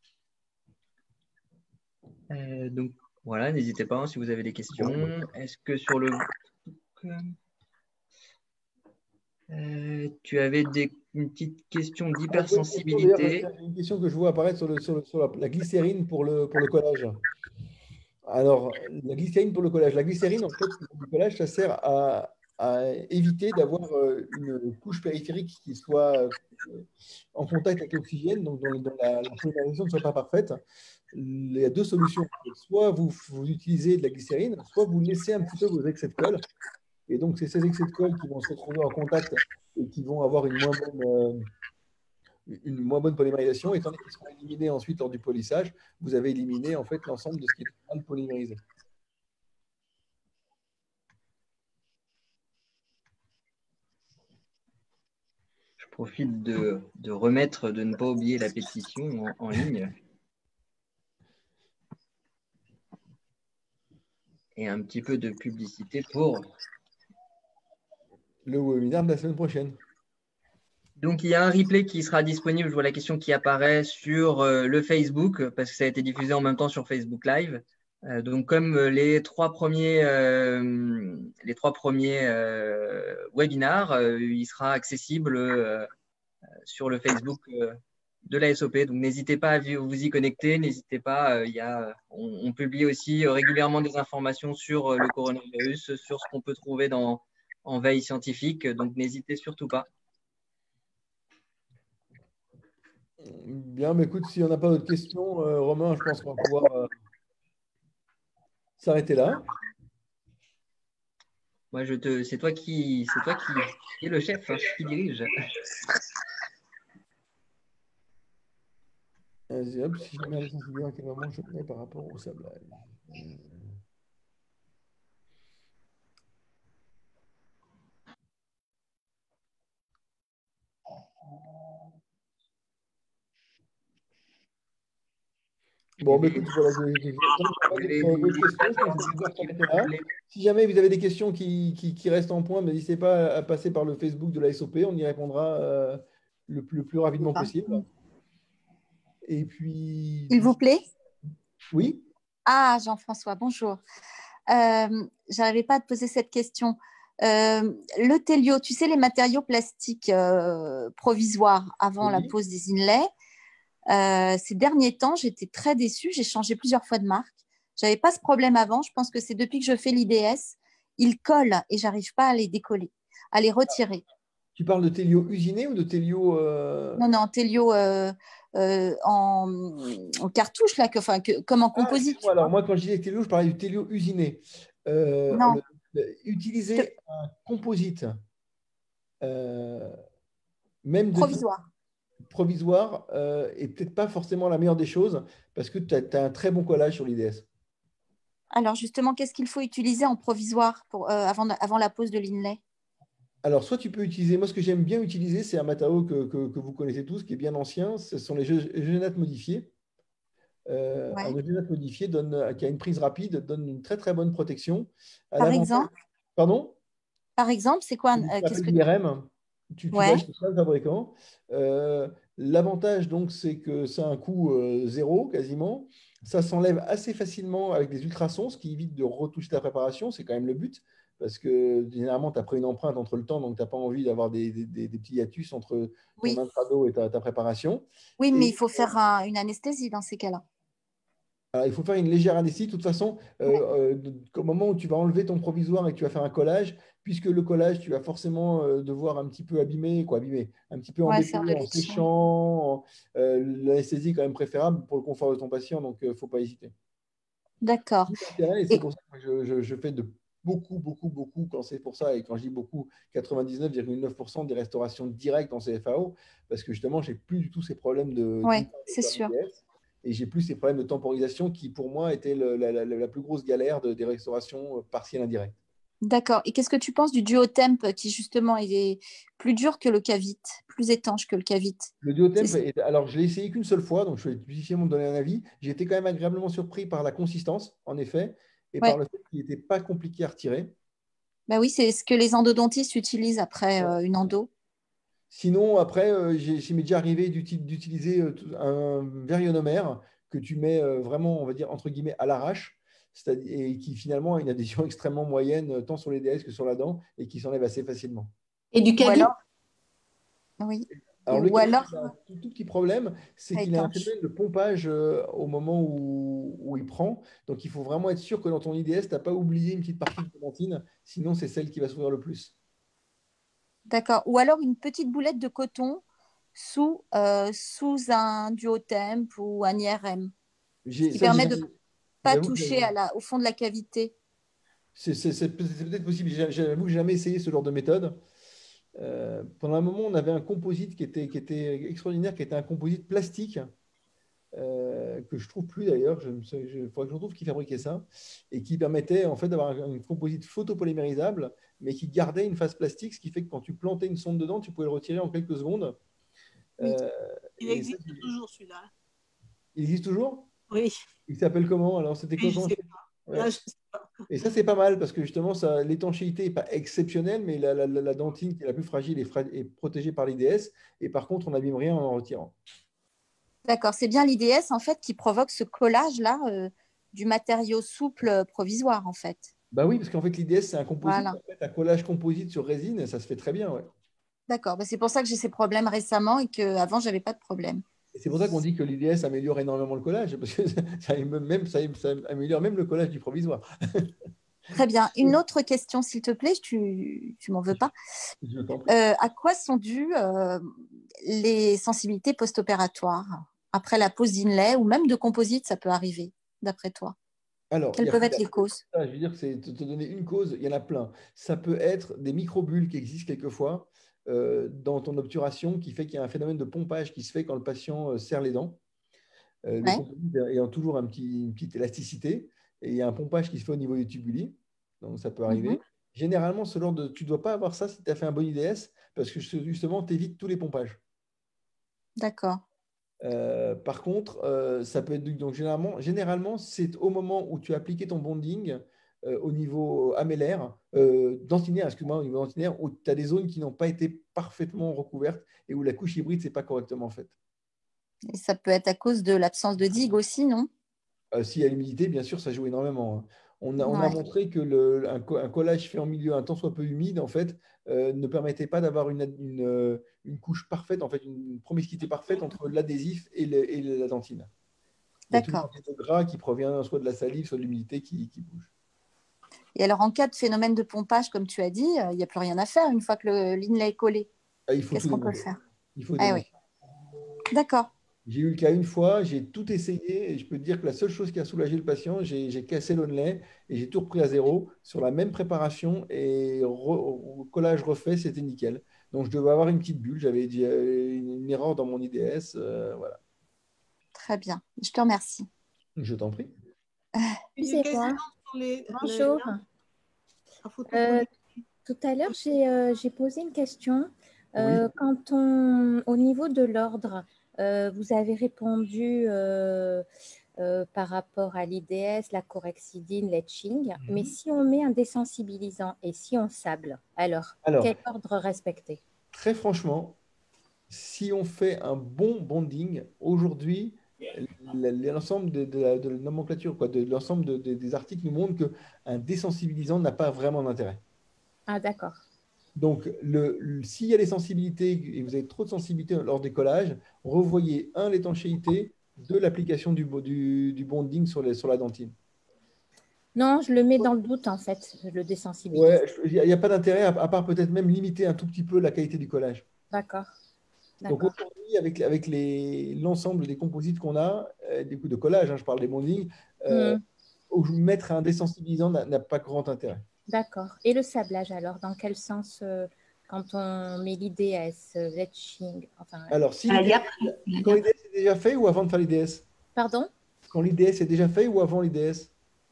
Donc voilà, n'hésitez pas hein, si vous avez des questions. Est-ce que sur le tu avais une petite question d'hypersensibilité?
Une question que je vois apparaître sur la glycérine pour le collage. Alors, la glycérine pour le collage. La glycérine, en fait, le collage, ça sert à éviter d'avoir une couche périphérique qui soit en contact avec l'oxygène, donc dont la polymérisation ne soit pas parfaite. Il y a deux solutions. Soit vous utilisez de la glycérine, soit vous laissez un petit peu vos excès de colle. Et donc, c'est ces excès de colle qui vont se retrouver en contact et qui vont avoir une moins bonne polymérisation. Étant donné qu'ils seront éliminés ensuite lors du polissage, vous avez éliminé en fait l'ensemble de ce qui est mal polymérisé.
Je profite de remettre, de ne pas oublier la pétition en ligne. Et un petit peu de publicité pour
le webinaire de la semaine prochaine.
Donc, il y a un replay qui sera disponible, je vois la question qui apparaît sur le Facebook, parce que ça a été diffusé en même temps sur Facebook Live. Donc, comme les trois premiers webinars, il sera accessible sur le Facebook de la SOP. Donc, n'hésitez pas à vous y connecter. N'hésitez pas. On publie aussi régulièrement des informations sur le coronavirus, sur ce qu'on peut trouver en veille scientifique. Donc, n'hésitez surtout pas.
Bien, mais écoute, si on n'a pas d'autres questions, Romain, je pense qu'on va pouvoir s'arrêter là.
Moi, c'est toi qui es le chef, hein, qui dirige.
Vas-y, hop, si jamais elle est sensibilisée, à quel moment je mets par rapport au sablage. Bon, bah, écoute, voilà, d'autres questions, je pense que je vais s'arrêter là. Si jamais vous avez des questions qui restent en point, n'hésitez pas à passer par le Facebook de la SOP, on y répondra le plus rapidement possible. Et puis…
S'il vous plaît.
Oui.
Ah, Jean-François, bonjour. J'arrivais pas à te poser cette question. Le Télio, tu sais, les matériaux plastiques provisoires avant la pose des inlays, ces derniers temps, j'étais très déçue. J'ai changé plusieurs fois de marque. Je n'avais pas ce problème avant. Je pense que c'est depuis que je fais l'IDS, ils collent et j'arrive pas à les décoller, à les retirer.
Tu parles de Télio usiné ou de Télio…
Non, Télio en cartouche, là, comme en composite.
Alors, moi, quand je disais Télio, je parlais du Télio usiné.
Non.
Utiliser un composite, même provisoire, est peut-être pas forcément la meilleure des choses parce que tu as un très bon collage sur l'IDS.
Alors, justement, qu'est-ce qu'il faut utiliser en provisoire avant la pose de l'inlay? Alors,
soit tu peux utiliser, moi ce que j'aime bien utiliser, c'est un matériau que vous connaissez tous, qui est bien ancien, ce sont les eugénates modifiés. Un eugénate modifié qui a une prise rapide donne une très très bonne protection.
Par exemple?
Pardon?
Par exemple, c'est quoi?
Qu'est-ce que l'IRM? Tu vas chez plein de fabricants. L'avantage, donc, c'est que ça a un coût zéro quasiment. Ça s'enlève assez facilement avec des ultrasons, ce qui évite de retoucher ta préparation. C'est quand même le but. Parce que généralement, tu as pris une empreinte entre le temps, donc tu n'as pas envie d'avoir des petits hiatus entre ton intrado et ta préparation.
Oui, mais il faut faire une anesthésie dans ces cas-là.
Alors, il faut faire une légère anesthésie. De toute façon, au moment où tu vas enlever ton provisoire et que tu vas faire un collage, puisque le collage, tu vas forcément devoir un petit peu abîmer, un petit peu embêter en séchant. L'anesthésie est quand même préférable pour le confort de ton patient, donc il ne faut pas hésiter.
D'accord.
Et c'est pour ça que je fais de beaucoup, quand c'est pour ça, et quand je dis beaucoup, 99,9% des restaurations directes en CFAO, parce que justement, je n'ai plus du tout ces problèmes de…
Oui, c'est sûr.
Et j'ai plus ces problèmes de temporisation qui, pour moi, étaient la plus grosse galère des restaurations partielles indirectes.
D'accord. Et qu'est-ce que tu penses du duotemp qui, justement, est plus dur que le cavite, plus étanche que le cavite?
Le duotemp, alors je l'ai essayé qu'une seule fois, donc je vais difficilement me donner un avis. J'ai été quand même agréablement surpris par la consistance, en effet, et par le fait qu'il n'était pas compliqué à retirer.
Bah oui, c'est ce que les endodontistes utilisent après une endo.
Sinon, après, il m'est déjà arrivé d'utiliser un verionomère que tu mets vraiment, on va dire, entre guillemets, à l'arrache, et qui finalement a une adhésion extrêmement moyenne, tant sur les DS que sur la dent, et qui s'enlève assez facilement.
Et du cavite? Oui.
Alors, le cavite, il a un tout petit problème, c'est qu'il a un phénomène de pompage au moment où il prend. Donc, il faut vraiment être sûr que dans ton IDS, tu n'as pas oublié une petite partie de ta dentine, sinon c'est celle qui va s'ouvrir le plus.
D'accord. Ou alors une petite boulette de coton sous un duotemp ou un IRM, ce qui permet de ne pas toucher au fond de la cavité.
C'est peut-être possible. J'avoue que je n'ai jamais essayé ce genre de méthode. Pendant un moment, on avait un composite qui était extraordinaire, qui était un composite plastique, que je ne trouve plus d'ailleurs. Il faudrait que je retrouve qui fabriquait ça, et qui permettait en fait d'avoir un composite photopolymérisable, mais qui gardait une phase plastique, ce qui fait que quand tu plantais une sonde dedans, tu pouvais le retirer en quelques secondes.
Oui. Il existe toujours celui-là.
Il existe toujours?
Oui.
Il s'appelle comment? Alors, c'était quoi?
Je sais pas.
Et ça, c'est pas mal parce que justement, l'étanchéité n'est pas exceptionnelle, mais la dentine qui est la plus fragile est protégée par l'IDS. Et par contre, on n'abîme rien en retirant.
D'accord. C'est bien l'IDS en fait qui provoque ce collage-là du matériau souple provisoire, en fait.
Bah oui, parce qu'en fait, l'IDS, c'est un composite,
Voilà.
en fait, un collage composite sur résine, et ça se fait très bien. Ouais.
D'accord. C'est pour ça que j'ai ces problèmes récemment et qu'avant, je n'avais pas de problème.
Et c'est pour ça qu'on dit que l'IDS améliore énormément le collage, parce que ça améliore même le collage du provisoire.
Très bien. Une autre question, s'il te plaît, tu m'en veux pas.
Je t'en prie.
À quoi sont dues les sensibilités post-opératoires après la pose d'inlay ou même de composite, ça peut arriver, d'après toi?
Alors,
Quelles peuvent être les causes?
je veux dire, c'est te donner une cause, il y en a plein. Ça peut être des microbules qui existent quelquefois dans ton obturation qui fait qu'il y a un phénomène de pompage qui se fait quand le patient serre les dents. Le
Ouais.
composite ayant toujours une petite élasticité, et il y a un pompage qui se fait au niveau du tubuli, donc ça peut arriver. Généralement, tu ne dois pas avoir ça si tu as fait un bon IDS, parce que justement, tu évites tous les pompages.
D'accord.
Par contre, ça peut être donc généralement, c'est au moment où tu as appliqué ton bonding au niveau améllaire, dentinaire, excuse-moi, au niveau dentinaire, où tu as des zones qui n'ont pas été parfaitement recouvertes et où la couche hybride n'est pas correctement faite.
Et ça peut être à cause de l'absence de digue aussi, non?
S'il y a l'humidité, bien sûr, ça joue énormément. Hein. On a
Ouais.
montré que un collage fait en milieu un tant soit peu humide, en fait, ne permettait pas d'avoir une couche parfaite, en fait, une promiscuité parfaite entre l'adhésif et la dentine. Il y a tout
D'accord.
le gras qui provient soit de la salive, soit de l'humidité qui bouge.
Et alors, en cas de phénomène de pompage, comme tu as dit, il n'y a plus rien à faire une fois que l'inlay est collé.
Il faut
Qu'est-ce
tout
qu'on peut
démonter.
faire?
Il faut
Ah
démonter.
oui. D'accord.
J'ai eu le cas une fois, j'ai tout essayé et je peux te dire que la seule chose qui a soulagé le patient, j'ai cassé l'onlay et j'ai tout repris à zéro sur la même préparation et collage refait, c'était nickel. Donc je devais avoir une petite bulle, j'avais dit une erreur dans mon IDS. Voilà.
Très bien. Je te remercie.
Je t'en prie.
Excusez-moi. Bonjour. Tout à l'heure, j'ai posé une question.
Oui.
Au niveau de l'ordre, vous avez répondu par rapport à l'IDS, la corexidine, l'etching, mais si on met un désensibilisant et si on sable, alors quel ordre respecter?
Très franchement, si on fait un bon bonding, aujourd'hui, l'ensemble de la nomenclature, de l'ensemble des articles nous montrent qu'un désensibilisant n'a pas vraiment d'intérêt.
Ah, d'accord.
Donc, s'il y a des sensibilités et vous avez trop de sensibilité lors des collages, revoyez, l'étanchéité, l'application du bonding sur la dentine.
Non, je le mets dans le doute, en fait, le désensibilisant.
Ouais, il n'y a pas d'intérêt, à part peut-être même limiter un tout petit peu la qualité du collage.
D'accord.
Donc aujourd'hui, avec l'ensemble des composites qu'on a, des coups de collage, je parle des bondings, mettre un désensibilisant n'a pas grand intérêt.
D'accord. Et le sablage, alors, dans quel sens quand on met l'IDS, l'etching, enfin...
Alors, quand l'IDS est déjà fait ou avant de faire l'IDS?
Pardon?
Quand l'IDS est déjà fait ou avant l'IDS?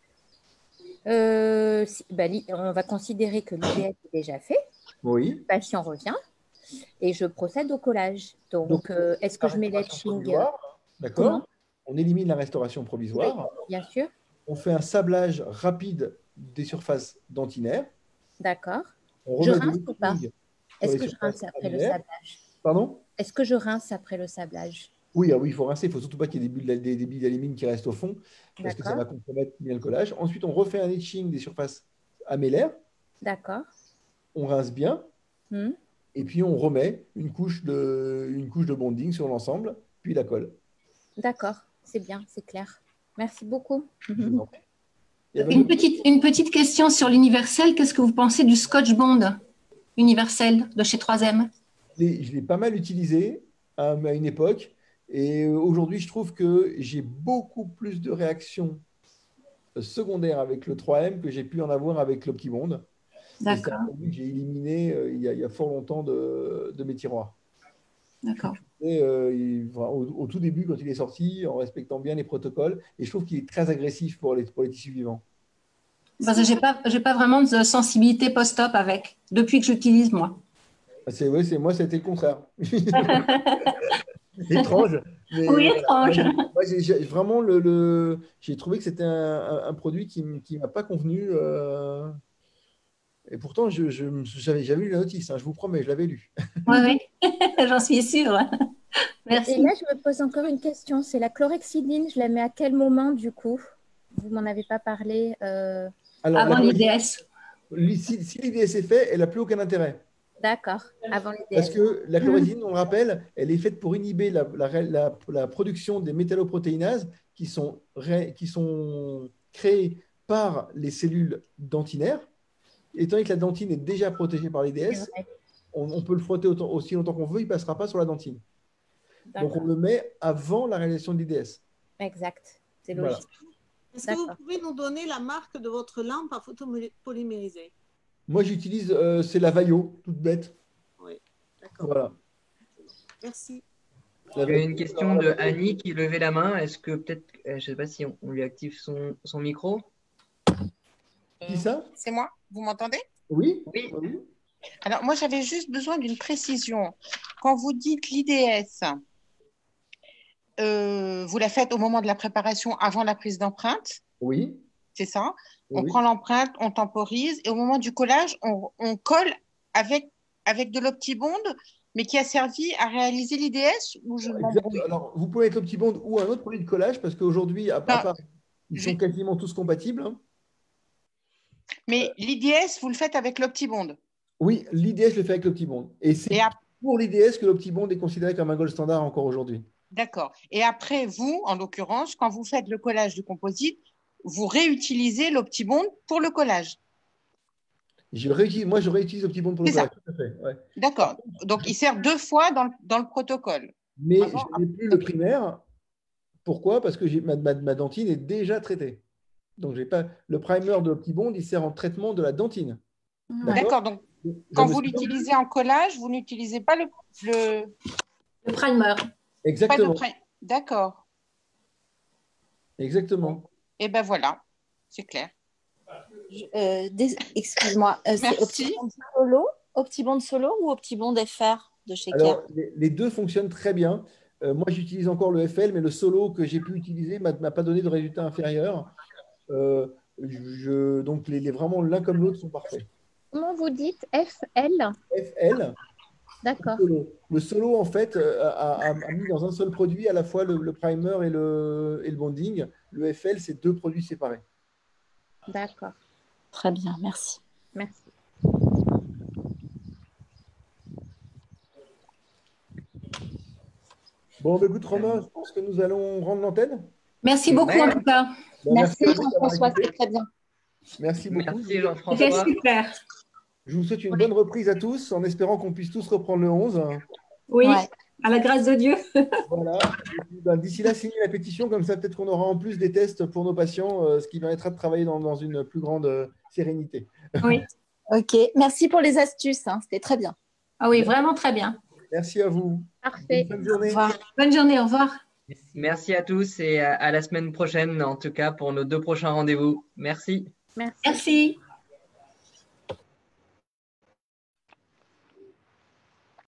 On va considérer que l'IDS est déjà fait.
Oui.
Le patient revient et je procède au collage. Donc est-ce que je mets l'etching?
D'accord. On élimine la restauration provisoire.
Oui, bien sûr.
On fait un sablage rapide des surfaces dentinaires.
D'accord. Je rince ou pas? Est-ce que je rince après le sablage?
Pardon?
Est-ce que je rince après le sablage?
Oui, il faut rincer. Il ne faut surtout pas qu'il y ait des billes d'alumine qui restent au fond, parce que ça va compromettre bien le collage. Ensuite, on refait un etching des surfaces améllaires.
D'accord.
On rince bien. Et puis, on remet une couche de bonding sur l'ensemble, puis la colle.
D'accord, c'est bien, c'est clair. Merci beaucoup.
Une petite question sur l'universel. Qu'est-ce que vous pensez du Scotch Bond universel de chez 3M?
Je l'ai pas mal utilisé à une époque. Et aujourd'hui, je trouve que j'ai beaucoup plus de réactions secondaires avec le 3M que j'ai pu en avoir avec l'Optibond.
D'accord.
C'est un produit que j'ai éliminé il y a fort longtemps de mes tiroirs.
D'accord.
Au tout début, quand il est sorti, en respectant bien les protocoles, et je trouve qu'il est très agressif pour les tissus vivants.
Parce que j'ai pas vraiment de sensibilité post-op avec, depuis que j'utilise moi.
Moi, c'était le contraire. Étrange. Mais
oui, étrange.
Moi, vraiment, j'ai trouvé que c'était un produit qui ne m'a pas convenu. Et pourtant, j'avais eu la notice, je vous promets, je l'avais lu.
Oui, j'en suis sûre. Merci.
Et là, je me pose encore une question. C'est la chlorhexidine, je la mets à quel moment du coup vous m'en avez pas parlé.
Alors,
Avant l'IDS.
Si l'IDS est fait, elle n'a plus aucun intérêt.
D'accord, avant l'IDS.
Parce que la chlorazine, on le rappelle, elle est faite pour inhiber la production des métalloprotéinases qui sont créées par les cellules dentinaires. Étant donné que la dentine est déjà protégée par l'IDS, on peut le frotter aussi longtemps qu'on veut, il ne passera pas sur la dentine. Donc, on le met avant la réalisation de l'IDS.
Exact, c'est logique.
Voilà.
Est-ce que vous pouvez nous donner la marque de votre lampe à photopolymériser?
Moi, j'utilise, c'est la Vaio, toute bête.
Oui, d'accord.
Voilà.
Merci.
Il y a une question de Annie qui levait la main. Est-ce que peut-être, je ne sais pas si on lui active son micro.
Qui ça?
C'est moi, vous m'entendez?
Oui.
Oui.
Oui.
Alors, moi, j'avais juste besoin d'une précision. Quand vous dites l'IDS, vous la faites au moment de la préparation avant la prise d'empreinte?
Oui.
C'est ça? On
Oui.
prend l'empreinte, on temporise et au moment du collage, on colle avec de l'optibond, mais qui a servi à réaliser l'IDS ou je m'embrouille?
Alors, vous pouvez être l'optibond ou un autre produit de collage parce qu'aujourd'hui, à part, ils sont quasiment tous compatibles. Hein.
Mais l'IDS, vous le faites avec l'optibond?
Oui, l'IDS, je le fais avec l'optibond. Et c'est pour l'IDS que l'optibond est considéré comme un gold standard encore aujourd'hui.
D'accord. Et après, vous, en l'occurrence, quand vous faites le collage du composite, vous réutilisez l'optibond pour le collage?
Moi, je réutilise l'optibond pour le collage. Tout à fait. Ouais.
D'accord. Donc, il sert 2 fois dans le protocole.
Mais je n'ai plus le primaire. Pourquoi? Parce que ma dentine est déjà traitée. Donc, j'ai pas le primer de l'optibond, il sert en traitement de la dentine.
D'accord. Donc, quand vous l'utilisez en collage, vous n'utilisez pas le
primer.
Exactement.
D'accord.
Exactement.
Et ben voilà, c'est clair.
Excuse-moi, c'est Optibond Solo ou Optibond FR de chez Care?
Alors, les deux fonctionnent très bien. Moi, j'utilise encore le FL, mais le Solo que j'ai pu utiliser ne m'a pas donné de résultat inférieur. Donc, vraiment, l'un comme l'autre sont parfaits.
Comment vous dites FL?
FL.
D'accord.
Le Solo, en fait, a mis dans un seul produit à la fois le primer et le bonding. Le FL, c'est 2 produits séparés.
D'accord.
Très bien, merci.
Merci.
Bon, écoute, Romain, je pense que nous allons rendre l'antenne.
Merci beaucoup, en tout cas.
Merci, Jean-François, c'est très bien.
Merci beaucoup.
Merci, Jean-François.
C'était super.
Je vous souhaite une bonne reprise à tous, en espérant qu'on puisse tous reprendre le 11.
Oui, à la grâce de Dieu.
Voilà. D'ici là, signez la pétition, comme ça, peut-être qu'on aura en plus des tests pour nos patients, ce qui permettra de travailler dans une plus grande sérénité.
Oui.
Ok, merci pour les astuces, hein. C'était très bien.
Ah oui, vraiment très bien.
Merci à vous.
Parfait.
Bonne journée.
Au revoir.
Bonne journée, au revoir.
Merci à tous et à la semaine prochaine, en tout cas, pour nos 2 prochains rendez-vous. Merci.
Merci.
Merci.